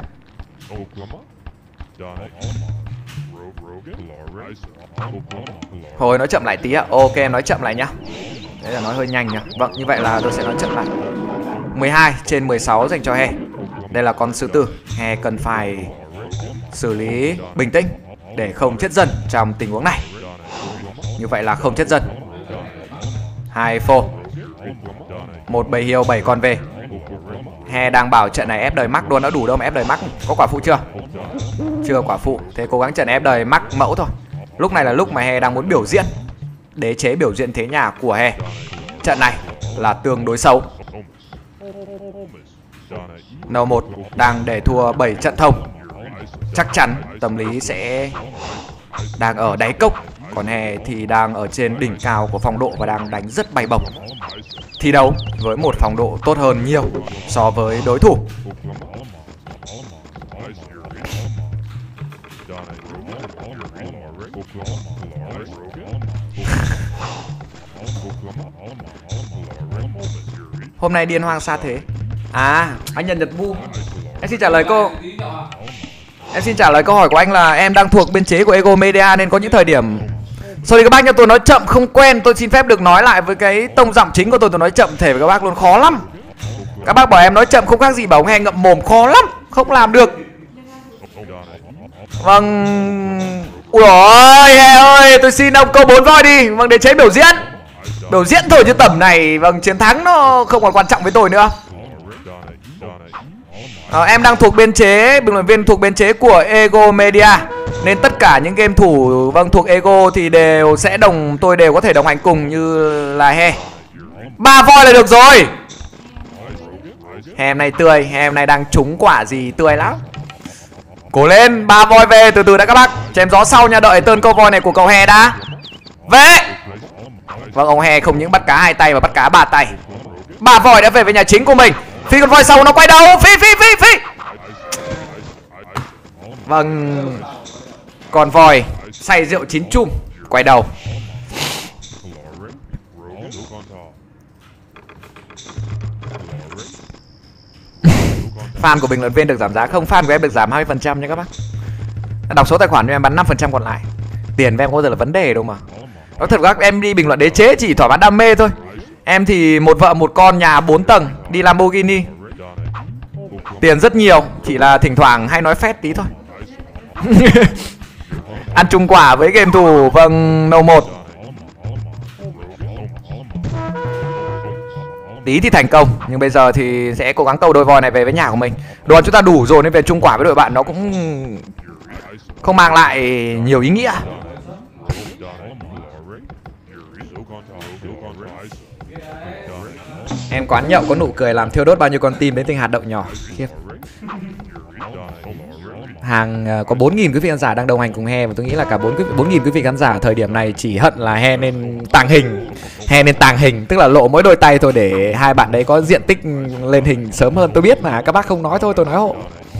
Hồi nói chậm lại tí ạ. Ok, em nói chậm lại nhá. Đấy là nói hơi nhanh nhá. Vâng, như vậy là tôi sẽ nói chậm lại. mười hai trên mười sáu dành cho He. Đây là con sư tử. He cần phải xử lý bình tĩnh để không chết dân trong tình huống này. Như vậy là không chết dân. Hai phô. Một bầy hiêu, bảy con về. He đang bảo trận này ép đời mắc luôn, đã đủ đâu mà ép đời mắc. Có quả phụ chưa? Chưa quả phụ. Thế cố gắng trận ép đời mắc mẫu thôi. Lúc này là lúc mà He đang muốn biểu diễn. Đế Chế biểu diễn thế nhà của He. Trận này là tương đối xấu. N một đang để thua bảy trận thông. Chắc chắn tâm lý sẽ đang ở đáy cốc. Còn He thì đang ở trên đỉnh cao của phong độ và đang đánh rất bay bổng. Thi đấu với một phong độ tốt hơn nhiều so với đối thủ. Hôm nay điên hoang xa thế. À, anh Nhật Nhật Vu. Em xin trả lời cô Em xin trả lời câu hỏi của anh là em đang thuộc biên chế của Ego Media nên có những thời điểm. Sorry các bác nha, tôi nói chậm không quen. Tôi xin phép được nói lại với cái tông giọng chính của tôi. Tôi nói chậm thể với các bác luôn, khó lắm. Các bác bảo em nói chậm không khác gì bảo ông He ngậm mồm, khó lắm, không làm được. Vâng. Ui ôi He ơi, tôi xin ông câu bốn voi đi. Vâng, để chế biểu diễn. Biểu diễn thôi chứ tầm này, vâng, chiến thắng nó không còn quan trọng với tôi nữa. à, Em đang thuộc biên chế, bình luận viên thuộc biên chế của Ego Media nên tất cả những game thủ vâng thuộc Ego thì đều sẽ đồng tôi đều có thể đồng hành cùng như là He. Ba voi là được rồi. He em này tươi, He em này đang trúng quả gì tươi lắm. Cố lên, ba voi về từ từ đã các bác. Chém gió sau nha, đợi tên câu voi này của cậu He đã. Về. Vâng, ông He không những bắt cá hai tay mà bắt cá ba tay. Ba voi đã về với nhà chính của mình. Phi con voi sau nó quay đầu, phi phi phi phi. Vâng, con voi say rượu chín chum quay đầu. Fan của bình luận viên được giảm giá không? Fan của em được giảm hai mươi phần trăm nha các bác. Đọc số tài khoản cho em bắn năm phần trăm còn lại. Tiền của em có bao giờ là vấn đề đâu mà. Nói thật các em đi bình luận đế chế chỉ thỏa mãn đam mê thôi. Em thì một vợ một con, nhà bốn tầng, đi Lamborghini. Tiền rất nhiều, chỉ là thỉnh thoảng hay nói phét tí thôi. Ăn chung quả với game thủ vâng nâu một. Tí thì thành công, nhưng bây giờ thì sẽ cố gắng câu đôi voi này về với nhà của mình. Đồ chúng ta đủ rồi nên về chung quả với đội bạn nó cũng không mang lại nhiều ý nghĩa. Em quán nhậu có nụ cười làm thiêu đốt bao nhiêu con tim đến từng hạt đậu nhỏ. Khiếp. Hàng uh, có bốn nghìn quý vị khán giả đang đồng hành cùng He và tôi nghĩ là cả bốn nghìn quý vị khán giả ở thời điểm này chỉ hận là He nên tàng hình. He nên tàng hình, tức là lộ mỗi đôi tay thôi để hai bạn đấy có diện tích lên hình sớm hơn. Tôi biết mà, các bác không nói thôi, tôi nói hộ.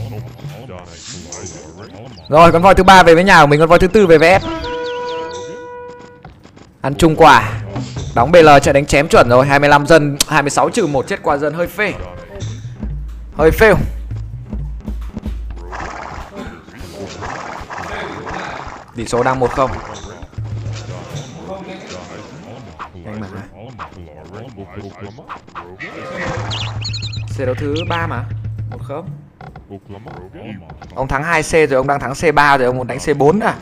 Rồi, con voi thứ ba về với nhà của mình, con voi thứ tư về với ép. Ăn chung quả. Đóng bê lờ chạy đánh chém chuẩn rồi, hai mươi lăm dân, hai mươi sáu trừ một chết qua dân hơi phê. Hơi fail. Tỷ số đang một không. Anh mà. C đấu thứ ba mà. một không. Ông thắng hai C rồi, ông đang thắng C ba rồi, ông muốn đánh C bốn à.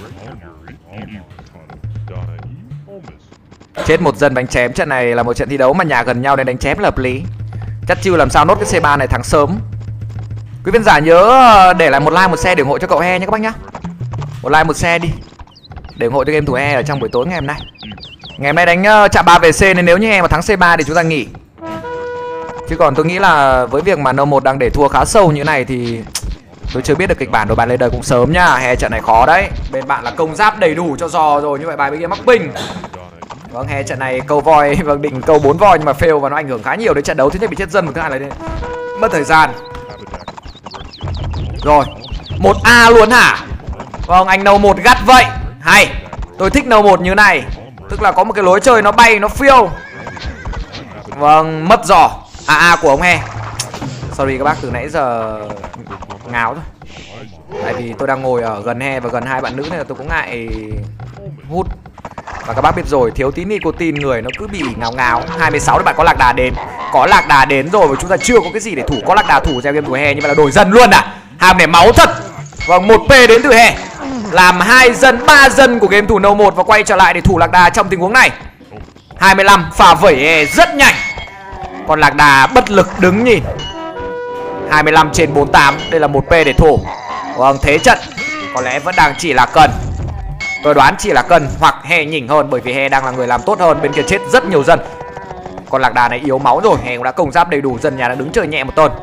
Chết một dân đánh chém. Trận này là một trận thi đấu mà nhà gần nhau nên đánh chém là hợp lý. Chắc chiêu làm sao nốt cái C ba này thắng sớm. Quý khán giả nhớ để lại một like một share để ủng hộ cho cậu He nhé các bác nhá. Một like một share đi để ủng hộ cho game thủ He ở trong buổi tối ngày hôm nay. Ngày hôm nay đánh uh, chạm ba về C nên nếu như He mà thắng C ba thì chúng ta nghỉ. Chứ còn tôi nghĩ là với việc mà nâu một đang để thua khá sâu như này thì tôi chưa biết được kịch bản của bạn lên đời cũng sớm nhá. He trận này khó đấy. Bên bạn là công giáp đầy đủ cho giò rồi, như vậy bài bên kia mắc bình. Vâng, He trận này câu voi, vâng định câu bốn voi nhưng mà fail và nó ảnh hưởng khá nhiều đến trận đấu. Thứ nhất bị chết dân, và thứ hai là mất thời gian. Rồi, một A luôn hả? Vâng, anh nâu một gắt vậy. Hay, tôi thích nâu một như này. Tức là có một cái lối chơi nó bay, nó phiêu. Vâng, mất giò. A A của ông He. Sorry các bác, từ nãy giờ ngáo thôi. Tại vì tôi đang ngồi ở gần He và gần hai bạn nữ nên là tôi cũng ngại hút. Và các bác biết rồi, thiếu tí nicotine người nó cứ bị ngáo ngáo. Hai mươi sáu thì bạn có lạc đà đến. Có lạc đà đến rồi và chúng ta chưa có cái gì để thủ. Có lạc đà thủ theo game của He, nhưng mà là đổi dân luôn à. Hàm này máu thật. Vâng, một P đến từ He. Làm hai dân, ba dân của game thủ nâu một và quay trở lại để thủ lạc đà trong tình huống này. hai mươi lăm phà vẩy He rất nhanh. Còn lạc đà bất lực đứng nhìn. hai mươi lăm trên bốn mươi tám, đây là một P để thủ. Vâng, thế trận có lẽ vẫn đang chỉ là cần. Tôi đoán chỉ là cần hoặc He nhỉnh hơn, bởi vì He đang là người làm tốt hơn. Bên kia chết rất nhiều dân. Còn lạc đà này yếu máu rồi, He cũng đã công giáp đầy đủ, dân nhà đã đứng chơi nhẹ một tuần.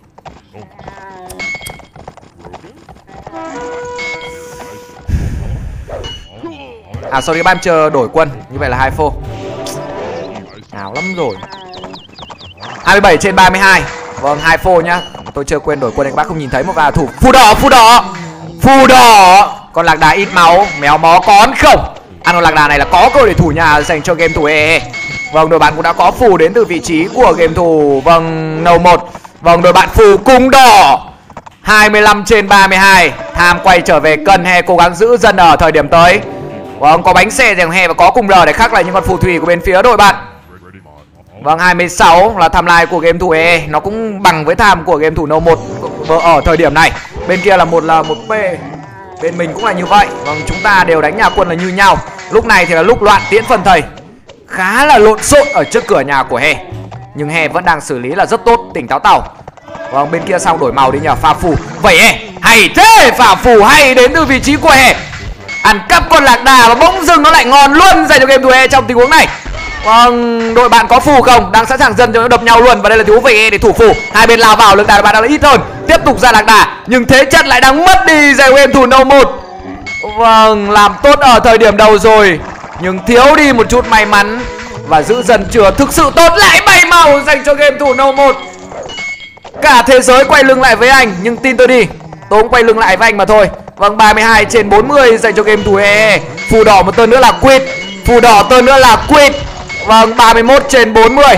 À sorry các bạn, chờ đổi quân, như vậy là hai phô. Ảo lắm rồi. hai mươi bảy trên ba mươi hai. Vâng, hai phô nhá. Tôi chưa quên đổi quân, các bác không nhìn thấy một và thủ phù đỏ, phù đỏ. Phù đỏ. Con lạc đà ít máu, méo mó con không. Ăn con lạc đà này là có cơ hội để thủ nhà dành cho game thủ E. Vâng, đội bạn cũng đã có phù đến từ vị trí của game thủ vâng nâu một. Vâng, đội bạn phù cung đỏ. hai mươi lăm trên ba mươi hai. Tham quay trở về cân, He cố gắng giữ dân ở thời điểm tới. Vâng, có bánh xe dành He và có cùng R để khắc lại những con phù thủy của bên phía đội bạn. Vâng, hai mươi sáu là tham lai của game thủ e e. Nó cũng bằng với tham của game thủ No một ở thời điểm này. Bên kia là một là một P. Bên mình cũng là như vậy. Vâng, chúng ta đều đánh nhà quân là như nhau. Lúc này thì là lúc loạn tiễn phần thầy. Khá là lộn xộn ở trước cửa nhà của He. Nhưng He vẫn đang xử lý là rất tốt, tỉnh táo tàu. Vâng, bên kia xong đổi màu đi nhờ, pha phù. Vậy He, hay thế, pha phù hay đến từ vị trí của He. Ăn cắp con lạc đà và bỗng dưng nó lại ngon luôn dành cho game thủ e trong tình huống này. Vâng, đội bạn có phù không? Đang sẵn sàng dân cho nó đập nhau luôn. Và đây là tình huống về e để thủ phù. Hai bên lao vào, lực đà bạn đang là ít hơn. Tiếp tục ra lạc đà, nhưng thế trận lại đang mất đi dành game thủ No một. Vâng, làm tốt ở thời điểm đầu rồi, nhưng thiếu đi một chút may mắn. Và giữ dần chưa thực sự tốt, lại bảy màu dành cho game thủ No một. Cả thế giới quay lưng lại với anh, nhưng tin tôi đi, tôi cũng quay lưng lại với anh mà thôi. Vâng, ba mươi hai trên bốn mươi dành cho game thủ e e. Phù đỏ một tơn nữa là quýt. Phù đỏ tơn nữa là quýt. Vâng, ba mươi mốt trên bốn mươi.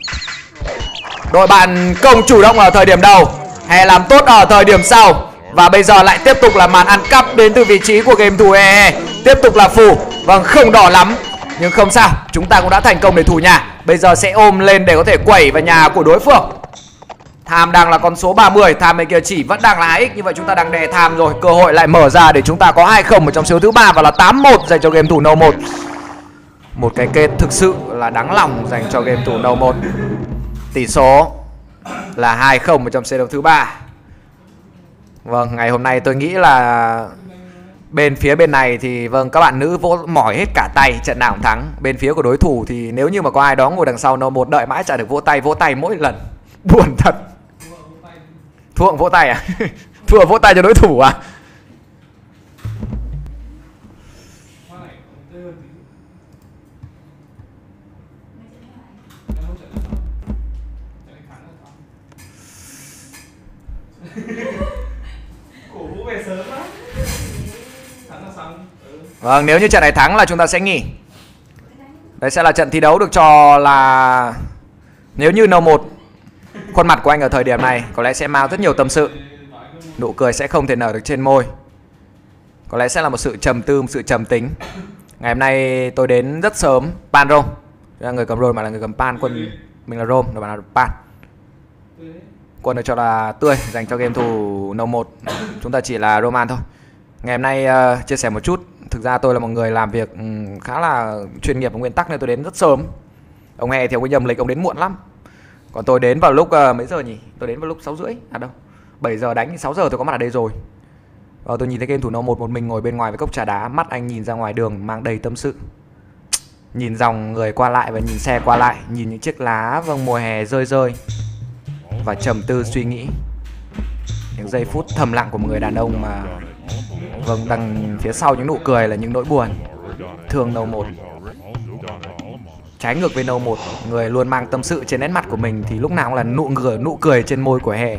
Đội bạn công chủ động ở thời điểm đầu, He làm tốt ở thời điểm sau. Và bây giờ lại tiếp tục là màn ăn cắp đến từ vị trí của game thủ e e. Tiếp tục là phù. Vâng, không đỏ lắm, nhưng không sao, chúng ta cũng đã thành công để thủ nhà. Bây giờ sẽ ôm lên để có thể quẩy vào nhà của đối phương. Tham đang là con số ba mươi. Tham bên kia chỉ vẫn đang là hai x. Như vậy chúng ta đang đè tham rồi. Cơ hội lại mở ra để chúng ta có hai không ở trong siêu thứ ba. Và là tám một dành cho game thủ No một. Một cái kết thực sự là đáng lòng dành cho game thủ No một. Tỷ số là hai không ở trong set đấu thứ ba. Vâng, ngày hôm nay tôi nghĩ là bên phía bên này thì vâng, các bạn nữ vỗ mỏi hết cả tay, trận nào cũng thắng. Bên phía của đối thủ thì nếu như mà có ai đó ngồi đằng sau No một đợi mãi chả được vỗ tay, vỗ tay mỗi lần. Buồn thật. Thua vỗ tay à? Thua vỗ tay cho đối thủ à? Vâng, nếu như trận này thắng là chúng ta sẽ nghỉ. Đấy sẽ là trận thi đấu được cho là nếu như No một, khuôn mặt của anh ở thời điểm này có lẽ sẽ mang rất nhiều tâm sự. Nụ cười sẽ không thể nở được trên môi. Có lẽ sẽ là một sự trầm tư, một sự trầm tính. Ngày hôm nay tôi đến rất sớm. Pan Rome, là người cầm Rome mà là người cầm Pan. Quân mình là Rome, rồi bạn là Pan. Quân được cho là tươi dành cho game thủ No một. Chúng ta chỉ là Roman thôi. Ngày hôm nay uh, chia sẻ một chút. Thực ra tôi là một người làm việc um, khá là chuyên nghiệp và nguyên tắc nên tôi đến rất sớm. Ông He thì ông ấy nhầm lịch, ông đến muộn lắm. Còn tôi đến vào lúc uh, mấy giờ nhỉ? Tôi đến vào lúc sáu rưỡi. À đâu, bảy giờ đánh, sáu giờ tôi có mặt ở đây rồi. Và tôi nhìn thấy game thủ No một một mình ngồi bên ngoài với cốc trà đá. Mắt anh nhìn ra ngoài đường mang đầy tâm sự. Nhìn dòng người qua lại và nhìn xe qua lại. Nhìn những chiếc lá vâng mùa hè rơi rơi. Và trầm tư suy nghĩ. Những giây phút thầm lặng của một người đàn ông mà vâng, đằng phía sau những nụ cười là những nỗi buồn. Thương No một. Trái ngược với No một, người luôn mang tâm sự trên nét mặt của mình thì lúc nào cũng là nụ cười, nụ cười trên môi của He.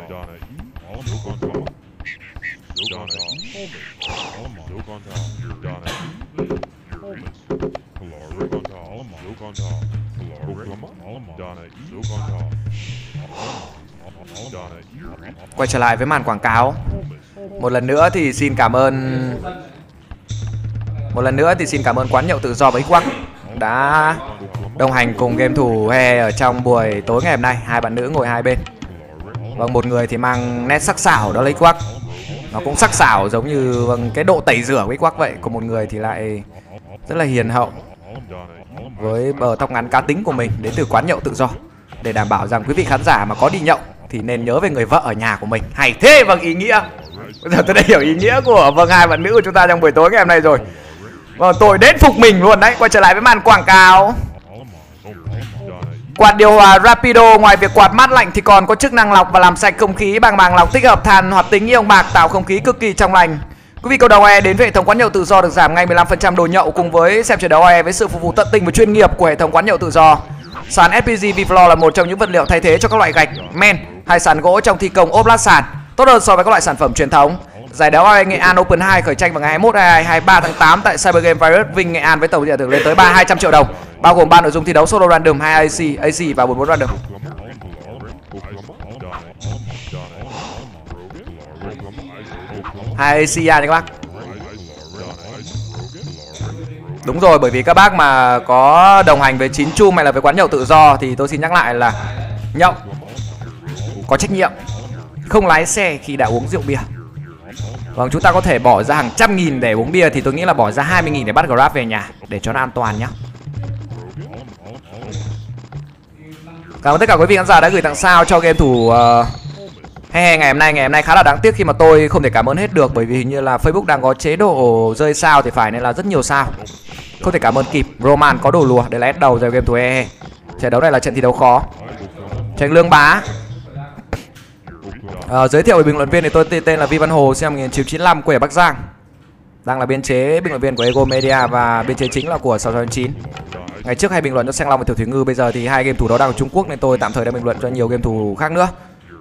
Quay trở lại với màn quảng cáo. Một lần nữa thì xin cảm ơn Một lần nữa thì xin cảm ơn quán nhậu tự do với Quắc đã đồng hành cùng game thủ He ở trong buổi tối ngày hôm nay. Hai bạn nữ ngồi hai bên. Vâng, một người thì mang nét sắc sảo đó lấy Quắc. Nó cũng sắc sảo giống như vâng, cái độ tẩy rửa với Quắc vậy. Còn một người thì lại rất là hiền hậu với bờ tóc ngắn cá tính của mình đến từ quán nhậu tự do. Để đảm bảo rằng quý vị khán giả mà có đi nhậu thì nên nhớ về người vợ ở nhà của mình. Hay thế, vâng, ý nghĩa. Bây giờ tôi đã hiểu ý nghĩa của vâng hai bạn nữ của chúng ta trong buổi tối ngày hôm nay rồi. Vâng, tôi đến phục mình luôn đấy. Quay trở lại với màn quảng cáo. Quạt điều hòa Rapido ngoài việc quạt mát lạnh thì còn có chức năng lọc và làm sạch không khí bằng màng lọc tích hợp than hoạt tính ion bạc, tạo không khí cực kỳ trong lành. Quý vị cầu đầu e đến với hệ thống quán nhậu tự do được giảm ngay mười lăm phần trăm đồ nhậu cùng với xem trận đấu e với sự phục vụ tận tình và chuyên nghiệp của hệ thống quán nhậu tự do. Sàn ép pê giê V-Floor là một trong những vật liệu thay thế cho các loại gạch, men hay sàn gỗ trong thi công ốp lát sàn, tốt hơn so với các loại sản phẩm truyền thống. Giải đấu Nghệ An Open hai khởi tranh vào ngày hai mươi mốt, hai mươi hai, hai mươi ba tháng tám tại Cyber Game Virus Vinh Nghệ An với tổng giải thưởng lên tới ba hai trăm triệu đồng, bao gồm ba nội dung thi đấu solo random, hai a xê, a xê và bốn mươi bốn random. Hai Asia nha các bác. Đúng rồi, bởi vì các bác mà có đồng hành với Chín Chum hay là với quán nhậu tự do thì tôi xin nhắc lại là nhậu có trách nhiệm, không lái xe khi đã uống rượu bia. Vâng, chúng ta có thể bỏ ra hàng trăm nghìn để uống bia thì tôi nghĩ là bỏ ra hai mươi nghìn để bắt Grab về nhà để cho nó an toàn nhá. Cảm ơn tất cả quý vị khán giả đã gửi tặng sao cho game thủ uh, He He ngày hôm nay. Ngày hôm nay khá là đáng tiếc khi mà tôi không thể cảm ơn hết được, bởi vì hình như là Facebook đang có chế độ rơi sao thì phải, nên là rất nhiều sao không thể cảm ơn kịp. Roman có đồ lùa để lét đầu rồi game thủ He He. Trận đấu này là trận thi đấu khó. Tránh Lương Bá. À, giới thiệu về bình luận viên thì tôi tên là Vi Văn Hồ, sinh năm một nghìn chín trăm chín mươi lăm, quê ở Bắc Giang. Đang là biên chế bình luận viên của Ego Media và biên chế chính là của sáu sáu chín. Ngày trước hay bình luận cho Sang Long và Tiểu Thủy Ngư, bây giờ thì hai game thủ đó đang ở Trung Quốc nên tôi tạm thời đang bình luận cho nhiều game thủ khác nữa.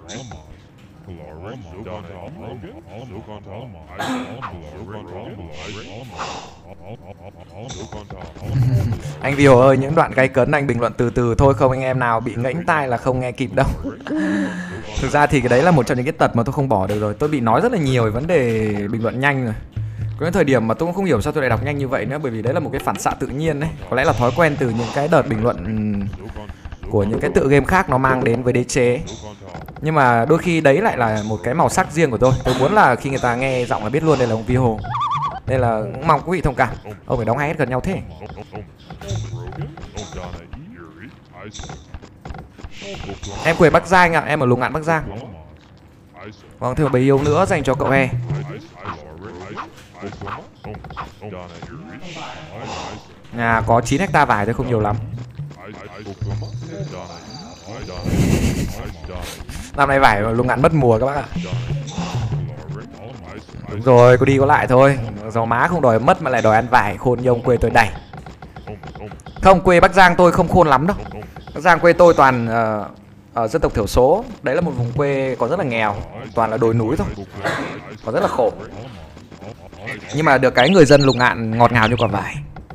Anh Vi Hồ ơi, những đoạn gay cấn anh bình luận từ từ thôi, không anh em nào bị ngẫnh tai là không nghe kịp đâu. Thực ra thì cái đấy là một trong những cái tật mà tôi không bỏ được rồi. Tôi bị nói rất là nhiều về vấn đề bình luận nhanh rồi. Có những thời điểm mà tôi cũng không hiểu sao tôi lại đọc nhanh như vậy nữa, bởi vì đấy là một cái phản xạ tự nhiên đấy. Có lẽ là thói quen từ những cái đợt bình luận của những cái tựa game khác nó mang đến với đế chế. Nhưng mà đôi khi đấy lại là một cái màu sắc riêng của tôi. Tôi muốn là khi người ta nghe giọng là biết luôn đây là ông Vi Hồ. Nên là cũng mong quý vị thông cảm. Ông phải đóng hai S gần nhau thế. Em quê Bắc Giang ạ, à. Em ở Lục Ngạn Bắc Giang. Vâng, thêm một bầy yêu nữa dành cho cậu He. Nhà có chín hecta vải thôi, không nhiều lắm. Năm nay vải Lục Ngạn mất mùa các bác ạ. Đúng rồi, có đi có lại thôi. Giàu má không đòi mất mà lại đòi ăn vải, khôn như ông quê tôi đầy. Không, quê Bắc Giang tôi không khôn lắm đâu. Bắc Giang quê tôi toàn uh, ở dân tộc thiểu số. Đấy là một vùng quê có rất là nghèo, toàn là đồi núi thôi, có rất là khổ. Nhưng mà được cái người dân Lục Ngạn ngọt ngào như quả vải.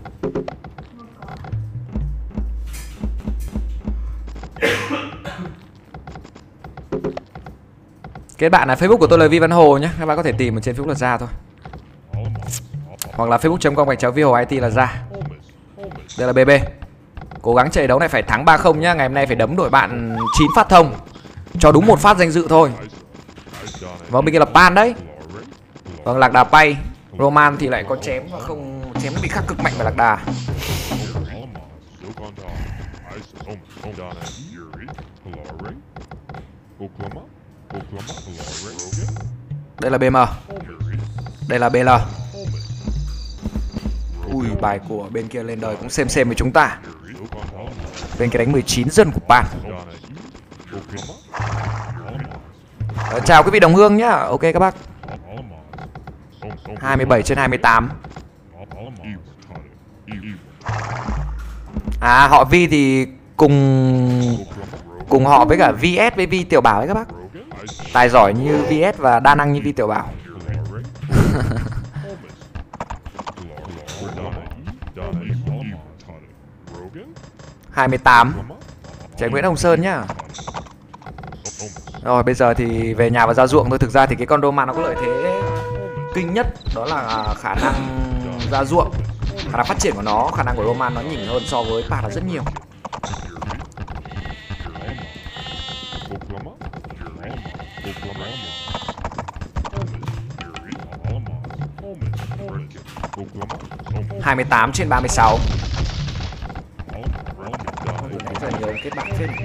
Kết bạn là Facebook của tôi là Vi Văn Hồ nhé. Các bạn có thể tìm ở trên Facebook là ra thôi, hoặc là facebook chấm com gạch chéo Vi Hồ i tê là ra. Đây là bê bê. Cố gắng trận đấu này phải thắng ba không nhá. Ngày hôm nay phải đấm đội bạn chín phát thông, cho đúng một phát danh dự thôi. Vâng, bên kia là Pan đấy. Vâng, Lạc Đà bay. Roman thì lại có chém và không chém bị khắc cực mạnh vào Lạc Đà. Đây là bê em. Đây là bê lờ. Ui, bài của bên kia lên đời cũng xem xem với chúng ta. Bên kia đánh mười chín dân của Pan. Ờ, chào quý vị đồng hương nhá. Ok các bác. hai mươi bảy trên hai mươi tám. À, họ Vi thì cùng cùng họ với cả vê ét với Vi Tiểu Bảo ấy các bác. Tài giỏi như vê ét và đa năng như Vi Tiểu Bảo. hai mươi tám. Trẻ Nguyễn Hồng Sơn nhá. Rồi bây giờ thì về nhà và ra ruộng thôi. Thực ra thì cái con Roman nó có lợi thế kinh nhất, đó là khả năng ra ruộng, khả năng phát triển của nó. Khả năng của Roman nó nhỉnh hơn so với Pan là rất nhiều. hai mươi tám trên ba mươi sáu. Nãy giờ nhiều kết bạn phết.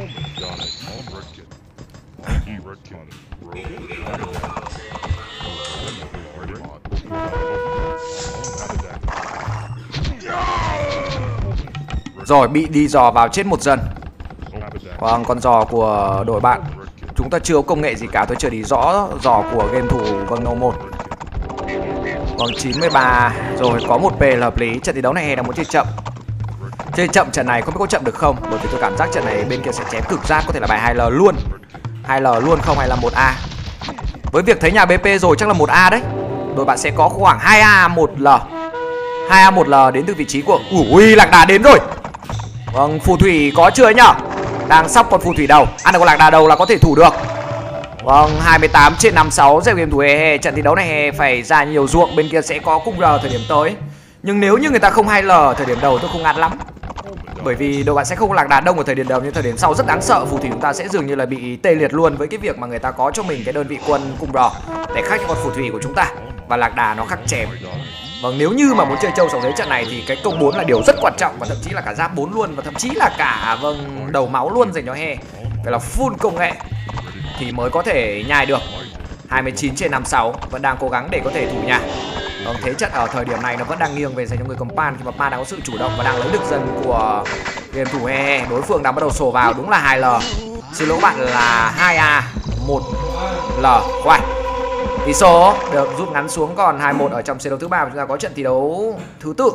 Rồi bị đi dò vào chết một dân. Vâng, con dò của đội bạn chúng ta chưa có công nghệ gì cả, tôi chưa đi rõ dò của game thủ vâng no một. Vâng, chín mươi ba. Rồi có một pê là hợp lý. Trận thi đấu này He đang muốn chơi chậm. Chơi chậm trận này không biết có chậm được không, bởi vì tôi cảm giác trận này bên kia sẽ chém cực giác, có thể là bài hai lờ luôn. hai lờ luôn không hay là một A. Với việc thấy nhà bê pê rồi chắc là một A đấy. Đội bạn sẽ có khoảng hai A một lờ. hai A một lờ đến từ vị trí của ui, Lạc Đà đến rồi. Vâng, phù thủy có chưa nhá. Đang sóc con phù thủy đầu. Ăn được con Lạc Đà đầu là có thể thủ được. Vâng, hai mươi tám trên năm mươi sáu gieo game thủ e he. Trận thi đấu này he phải ra nhiều ruộng, bên kia sẽ có cung R thời điểm tới. Nhưng nếu như người ta không hai L thời điểm đầu tôi không ngán lắm. Bởi vì đội bạn sẽ không lạc đà đông ở thời điểm đầu, nhưng thời điểm sau rất đáng sợ. Phù thủy chúng ta sẽ dường như là bị tê liệt luôn với cái việc mà người ta có cho mình cái đơn vị quân cung R để khác cho con phù thủy của chúng ta. Và lạc đà nó khắc chém. Vâng, nếu như mà muốn chơi trâu sòng dưới trận này thì cái công bốn là điều rất quan trọng. Và thậm chí là cả giáp bốn luôn. Và thậm chí là cả vâng đầu máu luôn dành cho he. Phải là full công nghệ thì mới có thể nhai được. Hai mươi chín trên năm mươi sáu vẫn đang cố gắng để có thể thủ nhà. Vâng, thế trận ở thời điểm này nó vẫn đang nghiêng về dành cho người cầm pan, khi mà pan đang có sự chủ động và đang lấy được dân của game thủ he he. Đối phương đang bắt đầu sổ vào, đúng là hai L. Xin lỗi bạn là hai A một L. Khoai. Tỷ số được rút ngắn xuống còn hai một ở trong set đấu thứ ba. Chúng ta có trận thi đấu thứ tư.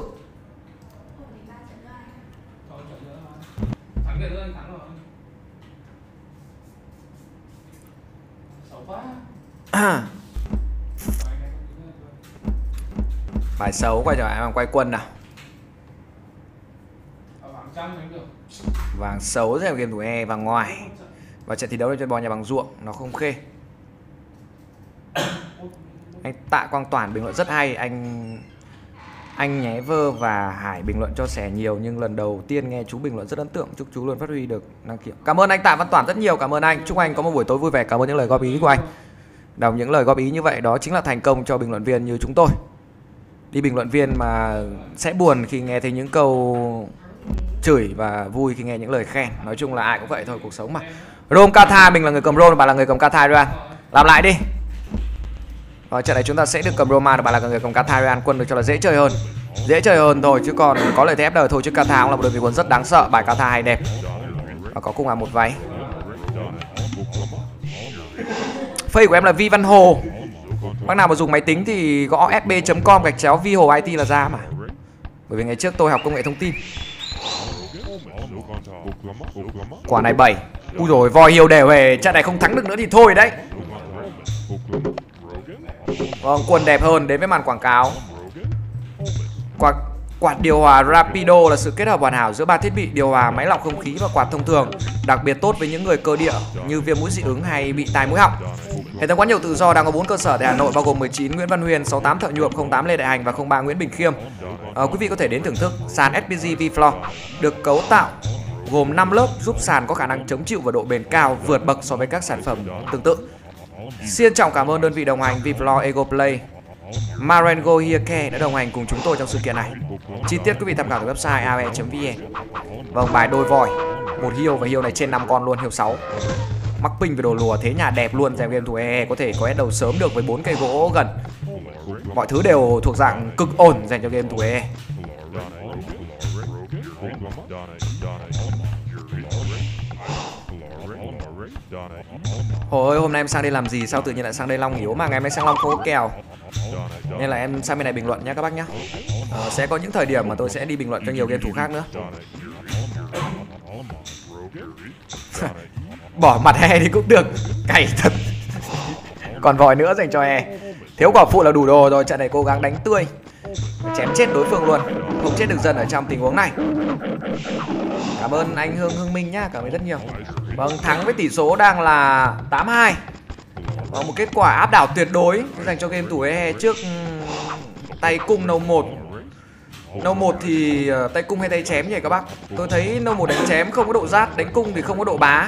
Bài xấu quay trở lại bằng quay quân nào. Vàng xấu sẽ là game thủ e vàng ngoài. Và trận thi đấu cho bò nhà bằng ruộng nó không khê. Anh Tạ Quang Toản bình luận rất hay. Anh Anh Nhé Vơ và Hải bình luận cho sẻ nhiều, nhưng lần đầu tiên nghe chú bình luận rất ấn tượng. Chúc chú luôn phát huy được năng khiếu. Cảm ơn anh Tạ Văn Toản rất nhiều. Cảm ơn anh. Chúc anh có một buổi tối vui vẻ. Cảm ơn những lời góp ý của anh. Đọc những lời góp ý như vậy đó chính là thành công cho bình luận viên như chúng tôi. Đi bình luận viên mà sẽ buồn khi nghe thấy những câu chửi và vui khi nghe những lời khen. Nói chung là ai cũng vậy thôi, cuộc sống mà. Rome Kata, mình là người cầm Rome, bạn là người cầm Katarian. Làm lại đi. Ở trận này chúng ta sẽ được cầm Roman, bạn là người cầm Katarian. Quân được cho là dễ chơi hơn. Dễ chơi hơn thôi, chứ còn có lợi thế ép đờ thôi. Chứ Kata cũng là một đơn vị quân rất đáng sợ. Bài Kata hay đẹp. Và có cung là một váy. Face của em là Vi Văn Hồ. Bác nào mà dùng máy tính thì gõ s b chấm com gạch chéo Vi Hồ i tê là ra mà. Bởi vì ngày trước tôi học công nghệ thông tin. Quả này bảy. Ui rồi voi hiêu đều về. Trận này không thắng được nữa thì thôi đấy. Vâng, quân đẹp hơn đến với màn quảng cáo. Quạt, quạt điều hòa Rapido là sự kết hợp hoàn hảo giữa ba thiết bị điều hòa, máy lọc không khí và quạt thông thường, đặc biệt tốt với những người cơ địa như viêm mũi dị ứng hay bị tai mũi họng. Hệ thống quán nhiều tự do đang có bốn cơ sở tại Hà Nội, bao gồm mười chín Nguyễn Văn Huyền, sáu mươi tám Thợ Nhuộm, không tám Lê Đại Hành và không ba Nguyễn Bình Khiêm. À, quý vị có thể đến thưởng thức sàn ét pê giê V-Floor được cấu tạo gồm năm lớp, giúp sàn có khả năng chống chịu và độ bền cao, vượt bậc so với các sản phẩm tương tự. Xin trọng cảm ơn đơn vị đồng hành V-Floor Ego Play, Marengo Haircare đã đồng hành cùng chúng tôi trong sự kiện này. Chi tiết quý vị tham khảo từ website a o e chấm vn. Vâng, bài đôi voi, một hiêu và hiêu này trên năm con luôn, hiêu sáu. Mắc ping về đồ lùa, thế nhà đẹp luôn. Dèm game thủ e he có thể có hết đầu sớm được với bốn cây gỗ gần. Mọi thứ đều thuộc dạng cực ổn dành cho game thủ e he. Ôi, hôm nay em sang đây làm gì? Sao tự nhiên lại sang đây Long yếu mà ngày mai sang Long không có kèo. Nên là em sang bên này bình luận nhé các bác nhé. à, Sẽ có những thời điểm mà tôi sẽ đi bình luận cho nhiều game thủ khác nữa. Bỏ mặt he thì cũng được. Cày thật. Còn vòi nữa dành cho he. Thiếu quả phụ là đủ đồ rồi. Trận này cố gắng đánh tươi, chém chết đối phương luôn, không chết được dân ở trong tình huống này. Cảm ơn anh Hương Hương Minh nhá, cảm ơn rất nhiều. Vâng, thắng với tỷ số đang là tám hai. Và một kết quả áp đảo tuyệt đối dành cho game thủ e he trước tay cung nâu một. Nâu một thì tay cung hay tay chém nhỉ các bác? Tôi thấy nâu một đánh chém không có độ rát, đánh cung thì không có độ bá.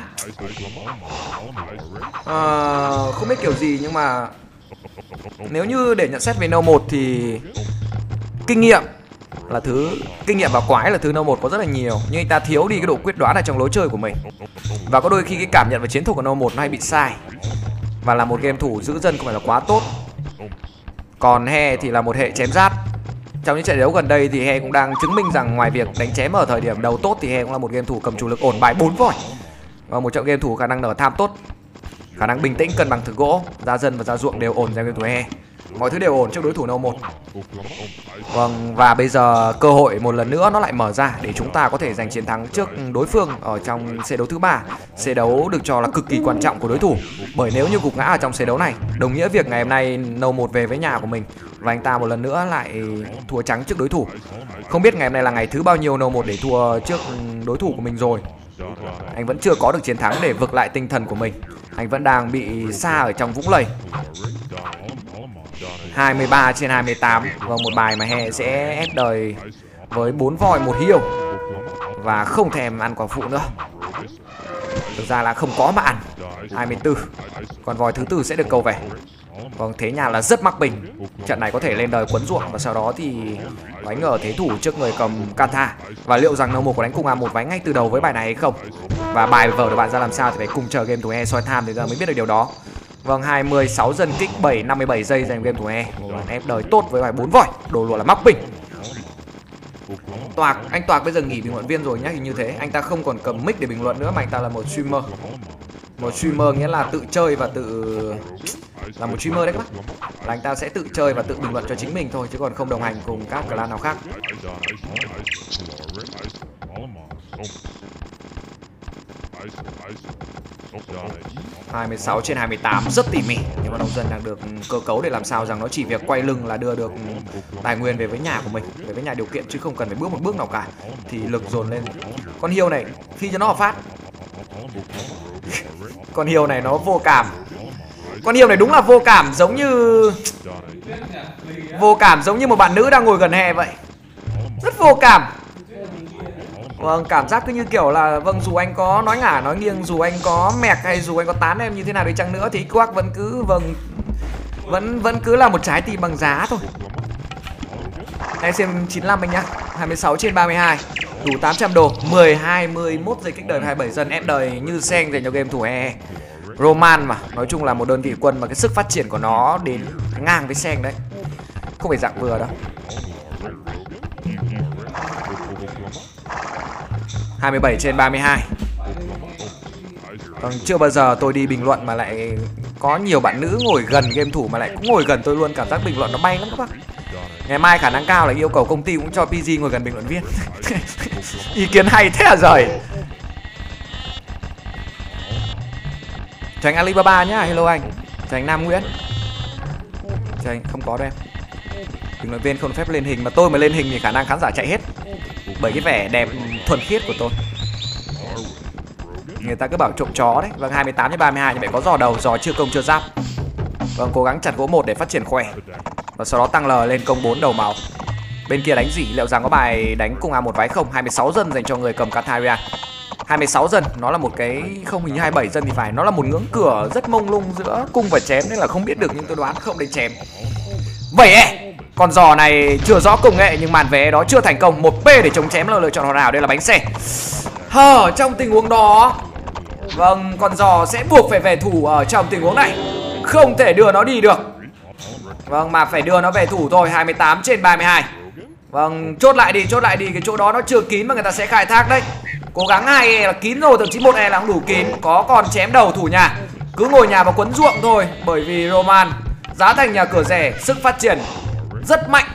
à, Không biết kiểu gì nhưng mà nếu như để nhận xét về nâu một thì kinh nghiệm là thứ kinh nghiệm và quái là thứ nâu một có rất là nhiều, nhưng anh ta thiếu đi cái độ quyết đoán ở trong lối chơi của mình. Và có đôi khi cái cảm nhận về chiến thuật của nâu một nó hay bị sai. Và là một game thủ giữ dân không phải là quá tốt. Còn he thì là một hệ chém giáp. Trong những trận đấu gần đây thì he cũng đang chứng minh rằng ngoài việc đánh chém ở thời điểm đầu tốt thì he cũng là một game thủ cầm chủ lực ổn, bài bốn vòi. Và một trận game thủ khả năng nở tham tốt, khả năng bình tĩnh cân bằng thực gỗ, ra dân và ra ruộng đều ổn dành game thủ he. Mọi thứ đều ổn trước đối thủ nâu một. Vâng, và bây giờ cơ hội một lần nữa nó lại mở ra để chúng ta có thể giành chiến thắng trước đối phương ở trong xe đấu thứ ba. Xe đấu được cho là cực kỳ quan trọng của đối thủ, bởi nếu như gục ngã ở trong xe đấu này đồng nghĩa việc ngày hôm nay nâu một về với nhà của mình và anh ta một lần nữa lại thua trắng trước đối thủ. Không biết ngày hôm nay là ngày thứ bao nhiêu nâu một để thua trước đối thủ của mình rồi. Anh vẫn chưa có được chiến thắng để vực lại tinh thần của mình. Anh vẫn đang bị xa ở trong vũng lầy. hai mươi ba trên hai mươi tám. Vâng, một bài mà He sẽ ép đời với bốn voi một hiêu và không thèm ăn quả phụ nữa. Thực ra là không có mà ăn. hai mươi tư. Còn voi thứ tư sẽ được câu về. Vâng, thế nhà là rất mắc bình. Trận này có thể lên đời quấn ruộng và sau đó thì đánh ở thế thủ trước người cầm Kata. Và liệu rằng No một có đánh cung A một váy ngay từ đầu với bài này hay không? Và bài vở của bạn ra làm sao thì phải cùng chờ game thủ E soi tham thì giờ mới biết được điều đó. Vâng, hai mươi sáu dân kích bảy, năm mươi bảy giây dành game thủ E. Một bàn ép đời tốt với bài bốn voi. Đồ lùa là mắc bình. Toạc, anh Toạc bây giờ nghỉ bình luận viên rồi nhá, hình như thế. Anh ta không còn cầm mic để bình luận nữa mà anh ta là một streamer. Một streamer nghĩa là tự chơi và tự... là một streamer đấy các bác. Là anh ta sẽ tự chơi và tự bình luận cho chính mình thôi, chứ còn không đồng hành cùng các clan nào khác. hai mươi sáu trên hai mươi tám rất tỉ mỉ. Nhưng mà nông dân đang được cơ cấu để làm sao rằng nó chỉ việc quay lưng là đưa được tài nguyên về với nhà của mình, về với nhà điều kiện, chứ không cần phải bước một bước nào cả. Thì lực dồn lên. Con hiêu này phi cho nó phát. Con hiêu này nó vô cảm. Con hiêu này đúng là vô cảm, giống như vô cảm giống như một bạn nữ đang ngồi gần He vậy. Rất vô cảm. Vâng, cảm giác cứ như kiểu là vâng, dù anh có nói ngả nói nghiêng, dù anh có mẹc hay dù anh có tán em như thế nào đi chăng nữa thì Quack vẫn cứ vâng vẫn vẫn cứ là một trái tim bằng giá thôi. Hãy xem chín mươi lăm anh nhá. hai mươi sáu trên ba mươi hai. Đủ tám trăm đồ, mười hai mươi mốt giây kích đời hai mươi bảy dân ép đời như sen dành cho game thủ E. Roman mà, nói chung là một đơn vị quân mà cái sức phát triển của nó đến ngang với sen đấy. Không phải dạng vừa đâu. hai mươi bảy trên ba mươi hai. Còn chưa bao giờ tôi đi bình luận mà lại có nhiều bạn nữ ngồi gần game thủ mà lại cũng ngồi gần tôi luôn, cảm giác bình luận nó bay lắm các bác. Ngày mai khả năng cao là yêu cầu công ty cũng cho pê giê ngồi gần bình luận viên. Ý kiến hay thế à giời. Chào anh Alibaba nhá, hello anh. Chào anh Nam Nguyễn. Chào anh, không có đâu em. Bình luận viên không phép lên hình, mà tôi mà lên hình thì khả năng khán giả chạy hết. Bởi cái vẻ đẹp thuần khiết của tôi. Người ta cứ bảo trộm chó đấy. Vâng, hai mươi tám trên ba mươi hai, nhưng phải có giò đầu, giò chưa công chưa giáp. Vâng, cố gắng chặt gỗ một để phát triển khỏe. Và sau đó tăng L lên công bốn đầu máu. Bên kia đánh gì? Liệu rằng có bài đánh cung A một váy không? hai mươi sáu dân dành cho người cầm Kataria. hai mươi sáu dân, nó là một cái, không hình như hai mươi bảy dân thì phải. Nó là một ngưỡng cửa rất mông lung giữa cung và chém, nên là không biết được, nhưng tôi đoán không đánh chém. Vậy e, con giò này chưa rõ công nghệ nhưng màn vé đó chưa thành công. Một P để chống chém là lựa chọn hoàn hảo. Đây là bánh xe. Hờ, trong tình huống đó, vâng, con giò sẽ buộc phải về thủ ở trong tình huống này. Không thể đưa nó đi được. Vâng, mà phải đưa nó về thủ thôi. Hai mươi tám trên ba mươi hai. Vâng, chốt lại đi, chốt lại đi. Cái chỗ đó nó chưa kín mà người ta sẽ khai thác đấy. Cố gắng hai E là kín rồi, thậm chí một E là không đủ kín. Có còn chém đầu thủ nhà. Cứ ngồi nhà và quấn ruộng thôi. Bởi vì Roman giá thành nhà cửa rẻ, sức phát triển rất mạnh.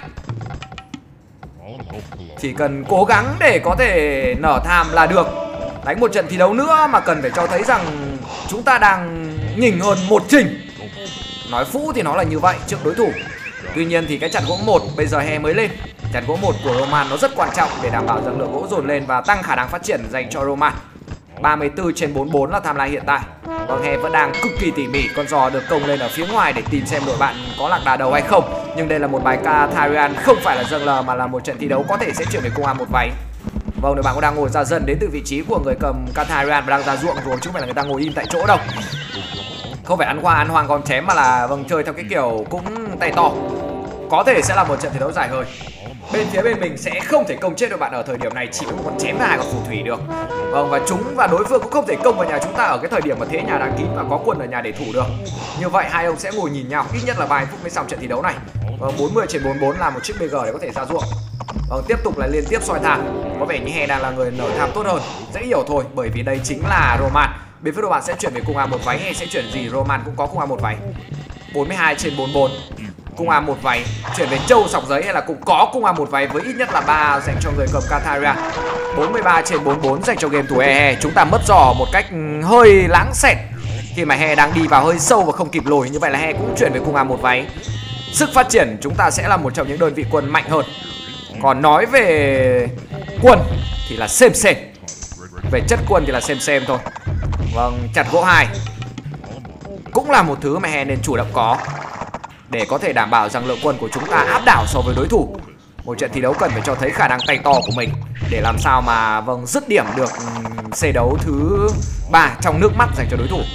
Chỉ cần cố gắng để có thể nở tham là được. Đánh một trận thi đấu nữa mà cần phải cho thấy rằng chúng ta đang nhỉnh hơn một trình. Nói phũ thì nó là như vậy trước đối thủ. Tuy nhiên thì cái chặt gỗ một bây giờ He mới lên. Chặt gỗ một của Roman nó rất quan trọng để đảm bảo rằng lượng gỗ dồn lên và tăng khả năng phát triển dành cho Roman. ba mươi tư trên bốn mươi bốn là timeline hiện tại. Vâng, He vẫn đang cực kỳ tỉ mỉ. Con giò được công lên ở phía ngoài để tìm xem đội bạn có lạc đà đầu hay không. Nhưng đây là một bài Katharian, không phải là dâng L mà là một trận thi đấu có thể sẽ chuyển về cung A một váy. Vâng, đội bạn có đang ngồi ra dân đến từ vị trí của người cầm Katharian và đang ra ruộng rồi, chứ không phải là người ta ngồi im tại chỗ đâu. Không phải ăn hoa ăn hoang con chém mà là vâng, chơi theo cái kiểu cũng tay to. Có thể sẽ là một trận thi đấu dài hơi. Bên phía bên mình sẽ không thể công chết đội bạn ở thời điểm này, chỉ có một con chém và hai con phù thủy được. Vâng, và chúng và đối phương cũng không thể công vào nhà chúng ta ở cái thời điểm mà thế nhà đang kín và có quân ở nhà để thủ được. Như vậy hai ông sẽ ngồi nhìn nhau ít nhất là vài phút mới xong trận thi đấu này. Vâng, bốn mươi trên bốn mươi bốn là một chiếc bê giê để có thể ra ruộng. Vâng, tiếp tục là liên tiếp soi tham. Có vẻ như He đang là người nở tham tốt hơn. Dễ hiểu thôi, bởi vì đây chính là Roman. Bên phía đội bạn sẽ chuyển về cung A một váy, He sẽ chuyển gì? Roman cũng có cung A một váy. bốn mươi hai trên bốn mươi bốn. Cung A một váy chuyển về châu sọc giấy hay là cũng có cung A một váy với ít nhất là ba dành cho người cầm Kataria. bốn mươi ba trên bốn mươi bốn dành cho game thủ He. Chúng ta mất giò một cách hơi lãng xẹt khi mà He đang đi vào hơi sâu và không kịp lùi. Như vậy là He cũng chuyển về cung A một váy. Sức phát triển chúng ta sẽ là một trong những đơn vị quân mạnh hơn. Còn nói về quân thì là xem xem. Về chất quân thì là xem xem thôi. Vâng, chặt gỗ hai. cũng là một thứ mà He nên chủ động có để có thể đảm bảo rằng lượng quân của chúng ta áp đảo so với đối thủ. Một trận thi đấu cần phải cho thấy khả năng tay to của mình để làm sao mà vâng dứt điểm được C đấu thứ ba trong nước mắt dành cho đối thủ.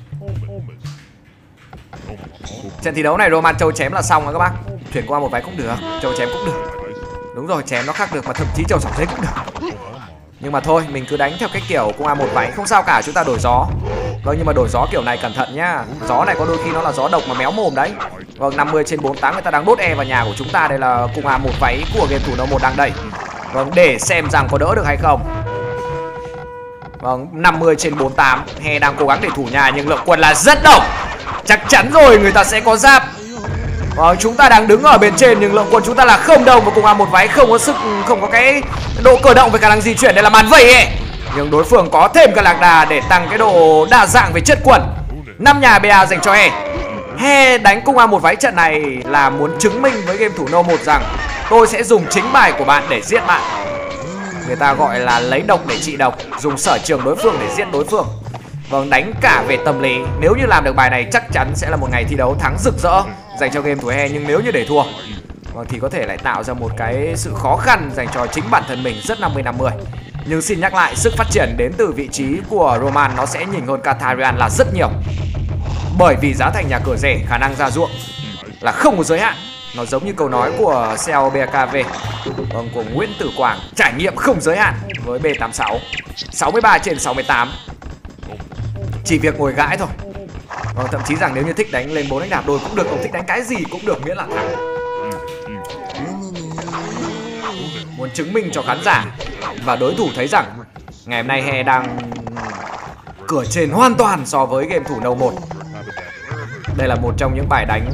Trận thi đấu này Roman Châu chém là xong rồi các bác. Chuyển qua một váy cũng được, Châu chém cũng được. Đúng rồi, chém nó khác được mà thậm chí Châu sọc giấy cũng được. Nhưng mà thôi, mình cứ đánh theo cái kiểu cung A một váy, không sao cả, chúng ta đổi gió. Vâng, nhưng mà đổi gió kiểu này cẩn thận nhá. Gió này có đôi khi nó là gió độc mà méo mồm đấy. Vâng, năm mươi trên bốn mươi tám người ta đang đốt E vào nhà của chúng ta. Đây là cung A một váy của game thủ No một đang đẩy. Vâng, để xem rằng có đỡ được hay không. Vâng, năm mươi trên bốn mươi tám, He đang cố gắng để thủ nhà nhưng lượng quân là rất độc. Chắc chắn rồi, người ta sẽ có giáp. Vâng, chúng ta đang đứng ở bên trên nhưng lượng quân chúng ta là không đông và cung A một váy không có sức, không có cái độ cờ động về khả năng di chuyển. Đây là màn vây ấy. Nhưng đối phương có thêm cả lạc đà để tăng cái độ đa dạng về chất quần. Năm nhà bê a dành cho He. He đánh cung A một váy trận này là muốn chứng minh với game thủ No một rằng tôi sẽ dùng chính bài của bạn để giết bạn. Người ta gọi là lấy độc để trị độc, dùng sở trường đối phương để giết đối phương. Vâng, đánh cả về tâm lý. Nếu như làm được bài này chắc chắn sẽ là một ngày thi đấu thắng rực rỡ dành cho game thủ He. Nhưng nếu như để thua vâng, thì có thể lại tạo ra một cái sự khó khăn dành cho chính bản thân mình, rất năm mươi năm mươi. Nhưng xin nhắc lại, sức phát triển đến từ vị trí của Roman nó sẽ nhỉnh hơn Kataryan là rất nhiều. Bởi vì giá thành nhà cửa rẻ, khả năng ra ruộng là không có giới hạn. Nó giống như câu nói của xê o bê ca vê vâng, của Nguyễn Tử Quảng, trải nghiệm không giới hạn với B tám mươi sáu. sáu mươi ba trên sáu mươi tám. Chỉ việc ngồi gãi thôi. Vâng, thậm chí rằng nếu như thích đánh lên bốn đánh đạp đôi cũng được, ông thích đánh cái gì cũng được miễn là thắng. Muốn chứng minh cho khán giả và đối thủ thấy rằng ngày hôm nay He đang cửa trên hoàn toàn so với game thủ No một. Đây là một trong những bài đánh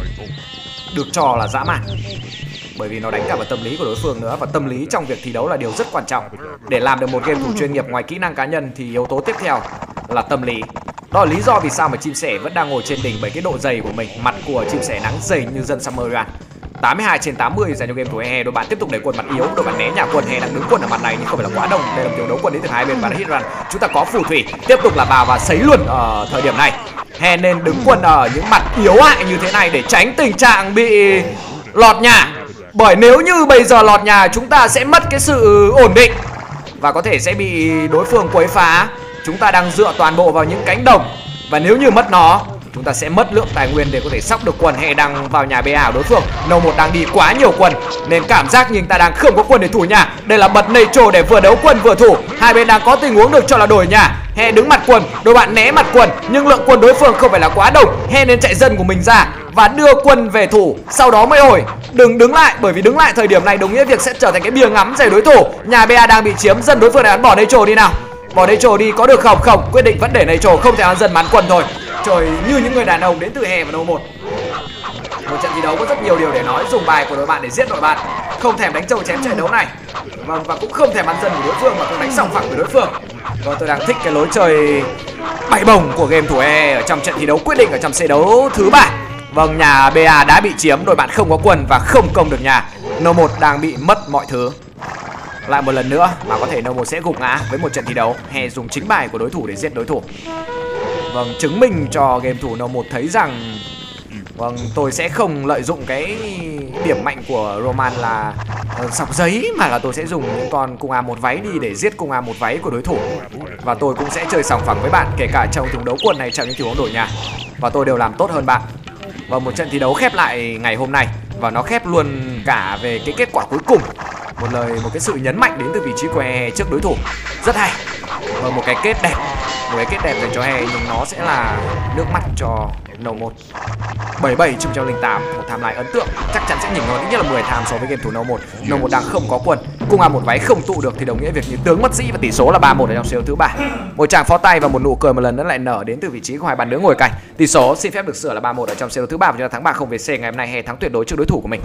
được cho là dã man, bởi vì nó đánh cả vào tâm lý của đối phương nữa. Và tâm lý trong việc thi đấu là điều rất quan trọng. Để làm được một game thủ chuyên nghiệp, ngoài kỹ năng cá nhân thì yếu tố tiếp theo là tâm lý. Đó là lý do vì sao mà chim sẻ vẫn đang ngồi trên đỉnh bởi cái độ dày của mình. Mặt của chim sẻ nắng dày như dân Sumerian. tám mươi hai trên tám mươi dành cho game thủ He. Đội bạn tiếp tục đẩy quân mặt yếu, đội bạn né nhà quân. He đang đứng quân ở mặt này nhưng không phải là quá đông. Đây là một tiểu đấu quân đến từ hai bên và hit run. Chúng ta có phù thủy tiếp tục là vào và sấy luôn ở thời điểm này. He nên đứng quân ở những mặt yếu hại như thế này để tránh tình trạng bị lọt nhà. Bởi nếu như bây giờ lọt nhà chúng ta sẽ mất cái sự ổn định và có thể sẽ bị đối phương quấy phá. Chúng ta đang dựa toàn bộ vào những cánh đồng, và nếu như mất nó chúng ta sẽ mất lượng tài nguyên để có thể sóc được quân. He đang vào nhà bê a của đối phương. No một đang đi quá nhiều quân nên cảm giác như ta đang không có quân để thủ nhà. Đây là bật Nature để vừa đấu quân vừa thủ. Hai bên đang có tình huống được cho là đổi nhà. He đứng mặt quân, đội bạn né mặt quân, nhưng lượng quân đối phương không phải là quá đông. He nên chạy dân của mình ra và đưa quân về thủ, sau đó mới hồi. Đừng đứng lại, bởi vì đứng lại thời điểm này đồng nghĩa việc sẽ trở thành cái bìa ngắm dày đối thủ. Nhà bê a đang bị chiếm, dân đối phương này hắn bỏ Nature đi nào. Bỏ Nature đi có được không? Không, quyết định vẫn để Nature, không thể ăn dân bắn quân thôi. Trời, như những người đàn ông đến từ He và No một. Một trận thi đấu có rất nhiều điều để nói. Dùng bài của đội bạn để giết đội bạn, không thèm đánh trâu chém trận đấu này. Vâng, và cũng không thèm ăn dân của đối phương mà cũng đánh sòng phẳng với đối phương. Vâng, tôi đang thích cái lối chơi bảy bồng của game thủ He ở trong trận thi đấu quyết định ở trong C đấu thứ ba. Vâng, nhà bê a đã bị chiếm, đội bạn không có quân và không công được nhà. No một đang bị mất mọi thứ. Lại một lần nữa mà có thể No một sẽ gục ngã với một trận thi đấu. He dùng chính bài của đối thủ để giết đối thủ. Vâng, chứng minh cho game thủ No một thấy rằng vâng, tôi sẽ không lợi dụng cái điểm mạnh của Roman là uh, sọc giấy, mà là tôi sẽ dùng những con cung A một váy đi để giết cung A một váy của đối thủ. Và tôi cũng sẽ chơi sòng phẳng với bạn, kể cả trong tình đấu quân này, trong những tình huống đổi nhà, và tôi đều làm tốt hơn bạn. Và một trận thi đấu khép lại ngày hôm nay, và nó khép luôn cả về cái kết quả cuối cùng. Một lời, một cái sự nhấn mạnh đến từ vị trí của He trước đối thủ rất hay. Và một cái kết đẹp, một cái kết đẹp dành cho He, nhưng nó sẽ là nước mắt cho No một. bảy mươi bảy trên một trăm lẻ tám, một tham lại ấn tượng, chắc chắn sẽ nhỉnh hơn ít nhất là mười tham so với game thủ No một. No một đang không có quân, cung A một váy không tụ được thì đồng nghĩa việc như tướng mất sĩ, và tỷ số là ba một ở trong C đấu thứ ba. Một tràng pháo tay và một nụ cười một lần nữa lại nở đến từ vị trí của hai bàn đứng ngồi cạnh. Tỷ số xin phép được sửa là ba một ở trong C đấu thứ ba, và chúng ta thắng ba không về C. Ngày hôm nay He thắng tuyệt đối trước đối thủ của mình.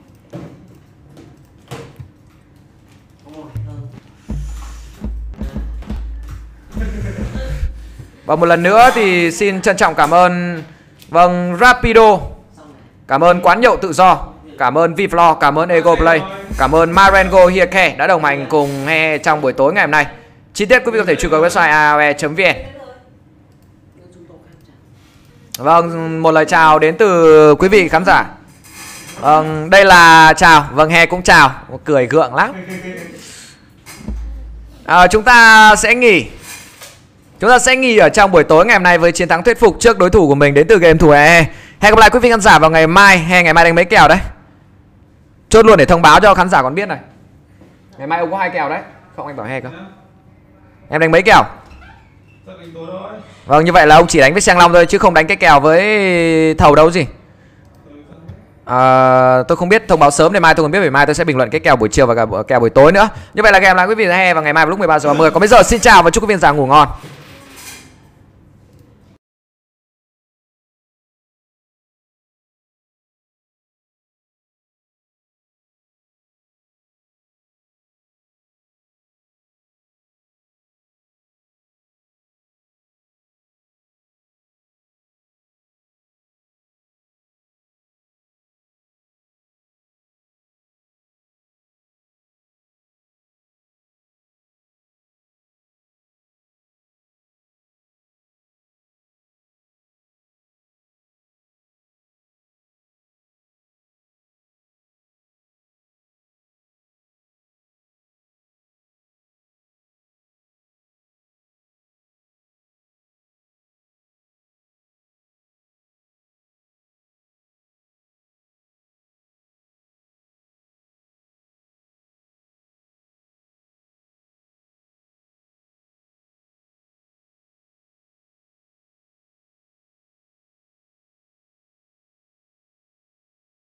Và một lần nữa thì xin trân trọng cảm ơn vâng Rapido, cảm ơn Quán Nhậu Tự Do, cảm ơn Vfloor, cảm ơn Ego Play, cảm ơn Marengo Hiake đã đồng hành cùng He trong buổi tối ngày hôm nay. Chi tiết quý vị có thể truy cập website a o e chấm vn. Vâng, một lời chào đến từ quý vị khán giả. Vâng, đây là chào. Vâng, He cũng chào. Cười gượng lắm. à, Chúng ta sẽ nghỉ Chúng ta sẽ nghỉ ở trong buổi tối ngày hôm nay với chiến thắng thuyết phục trước đối thủ của mình đến từ game thủ e e. Hẹn gặp lại quý vị khán giả vào ngày mai. He ngày mai đánh mấy kèo đấy? Chốt luôn để thông báo cho khán giả còn biết này. Ngày mai ông có hai kèo đấy. Không, anh bảo He cơ. Em đánh mấy kèo? Vâng, như vậy là ông chỉ đánh với Sang Long thôi chứ không đánh cái kèo với thầu đâu gì. À, tôi không biết, thông báo sớm để mai tôi còn biết, bởi mai tôi sẽ bình luận cái kèo buổi chiều và cả kèo buổi tối nữa. Như vậy là hẹn gặp lại quý vị He vào ngày mai vào lúc mười ba giờ ba mươi. Còn bây giờ xin chào và chúc quý vị khán giả ngủ ngon.